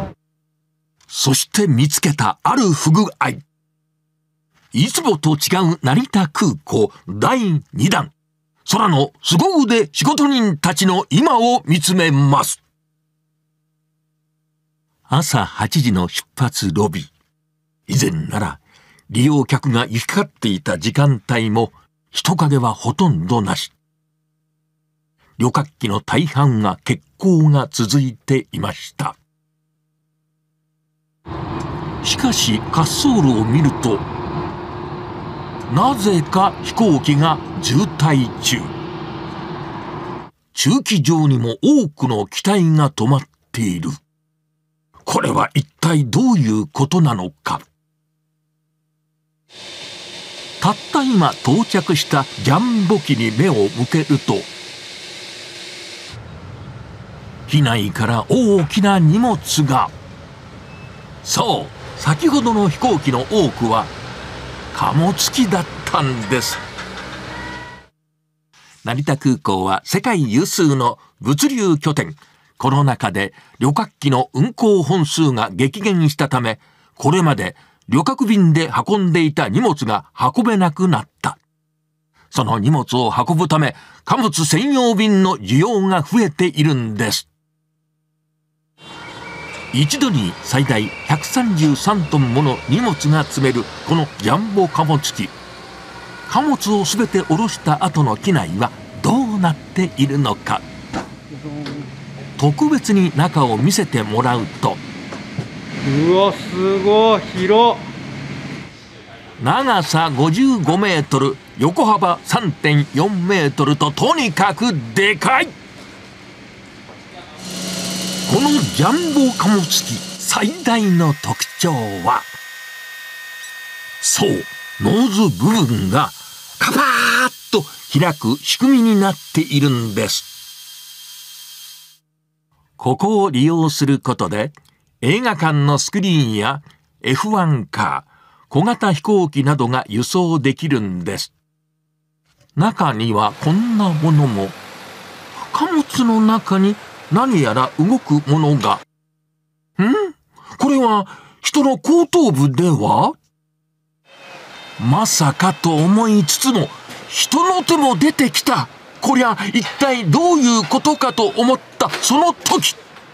そして見つけたある不具合。いつもと違う成田空港第2弾。空の凄腕仕事人たちの今を見つめます。朝8時の出発ロビー。以前なら利用客が行き交っていた時間帯も人影はほとんどなし。旅客機の大半が欠航が続いていました。しかし滑走路を見ると、なぜか飛行機が渋滞中。駐機場にも多くの機体が止まっている。これは一体どういうことなのか。たった今到着したジャンボ機に目を向けると、機内から大きな荷物が。そう、先ほどの飛行機の多くは貨物機だったんです。成田空港は世界有数の物流拠点。コロナ禍で旅客機の運航本数が激減したため、これまで旅客便で運んでいた荷物が運べなくなった。その荷物を運ぶため、貨物専用便の需要が増えているんです。一度に最大133トンもの荷物が積めるこのジャンボ貨物機。貨物をすべて下ろした後の機内はどうなっているのか。特別に中を見せてもらうと、 うわ、すごい広。 長さ55メートル、横幅 3.4 メートルととにかくでかい。このジャンボ貨物機最大の特徴は、そう、ノーズ部分がカパーッと開く仕組みになっているんです。ここを利用することで、映画館のスクリーンや F1 カー、小型飛行機などが輸送できるんです。中にはこんなものも。貨物の中に何やら動くものが。これは人の後頭部では？まさかと思いつつも、人の手も出てきた。こりゃ一体どういうことかと思ったその時、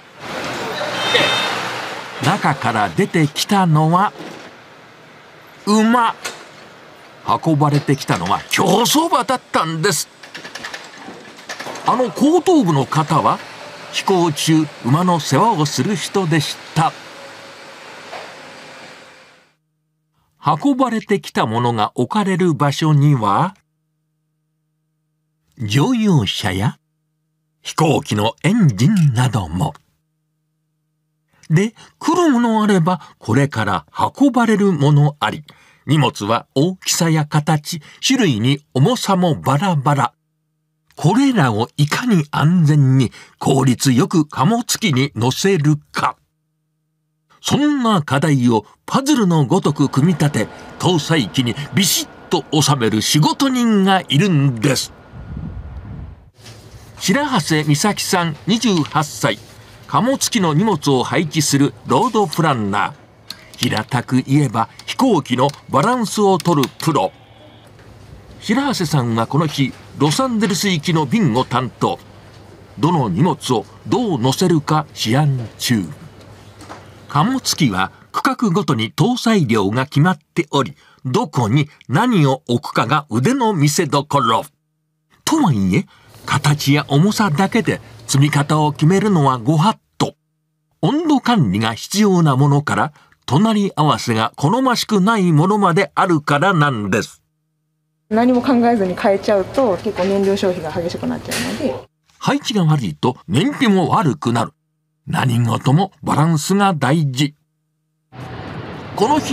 中から出てきたのは馬。運ばれてきたのは競走馬だったんです。あの後頭部の方は飛行中馬の世話をする人でした。運ばれてきたものが置かれる場所には、乗用車や飛行機のエンジンなども。 で、来るものあれば、これから運ばれるものあり。荷物は大きさや形、種類に重さもバラバラ。これらをいかに安全に効率よく貨物機に乗せるか。そんな課題をパズルのごとく組み立て、搭載機にビシッと収める仕事人がいるんです。白橋美咲さん28歳。貨物機の荷物を配置するロードプランナー。平たく言えば飛行機のバランスを取るプロ。白橋さんはこの日、ロサンゼルス行きの便を担当。どの荷物をどう乗せるか試案中。貨物機は区画ごとに搭載量が決まっており、どこに何を置くかが腕の見せ所。とはいえ、形や重さだけで積み方を決めるのはご法度。温度管理が必要なものから、隣り合わせが好ましくないものまであるからなんです。 何も考えずに変えちゃうと結構燃料消費が激しくなっちゃうので。 配置が悪いと燃費も悪くなる。何事もバランスが大事。この日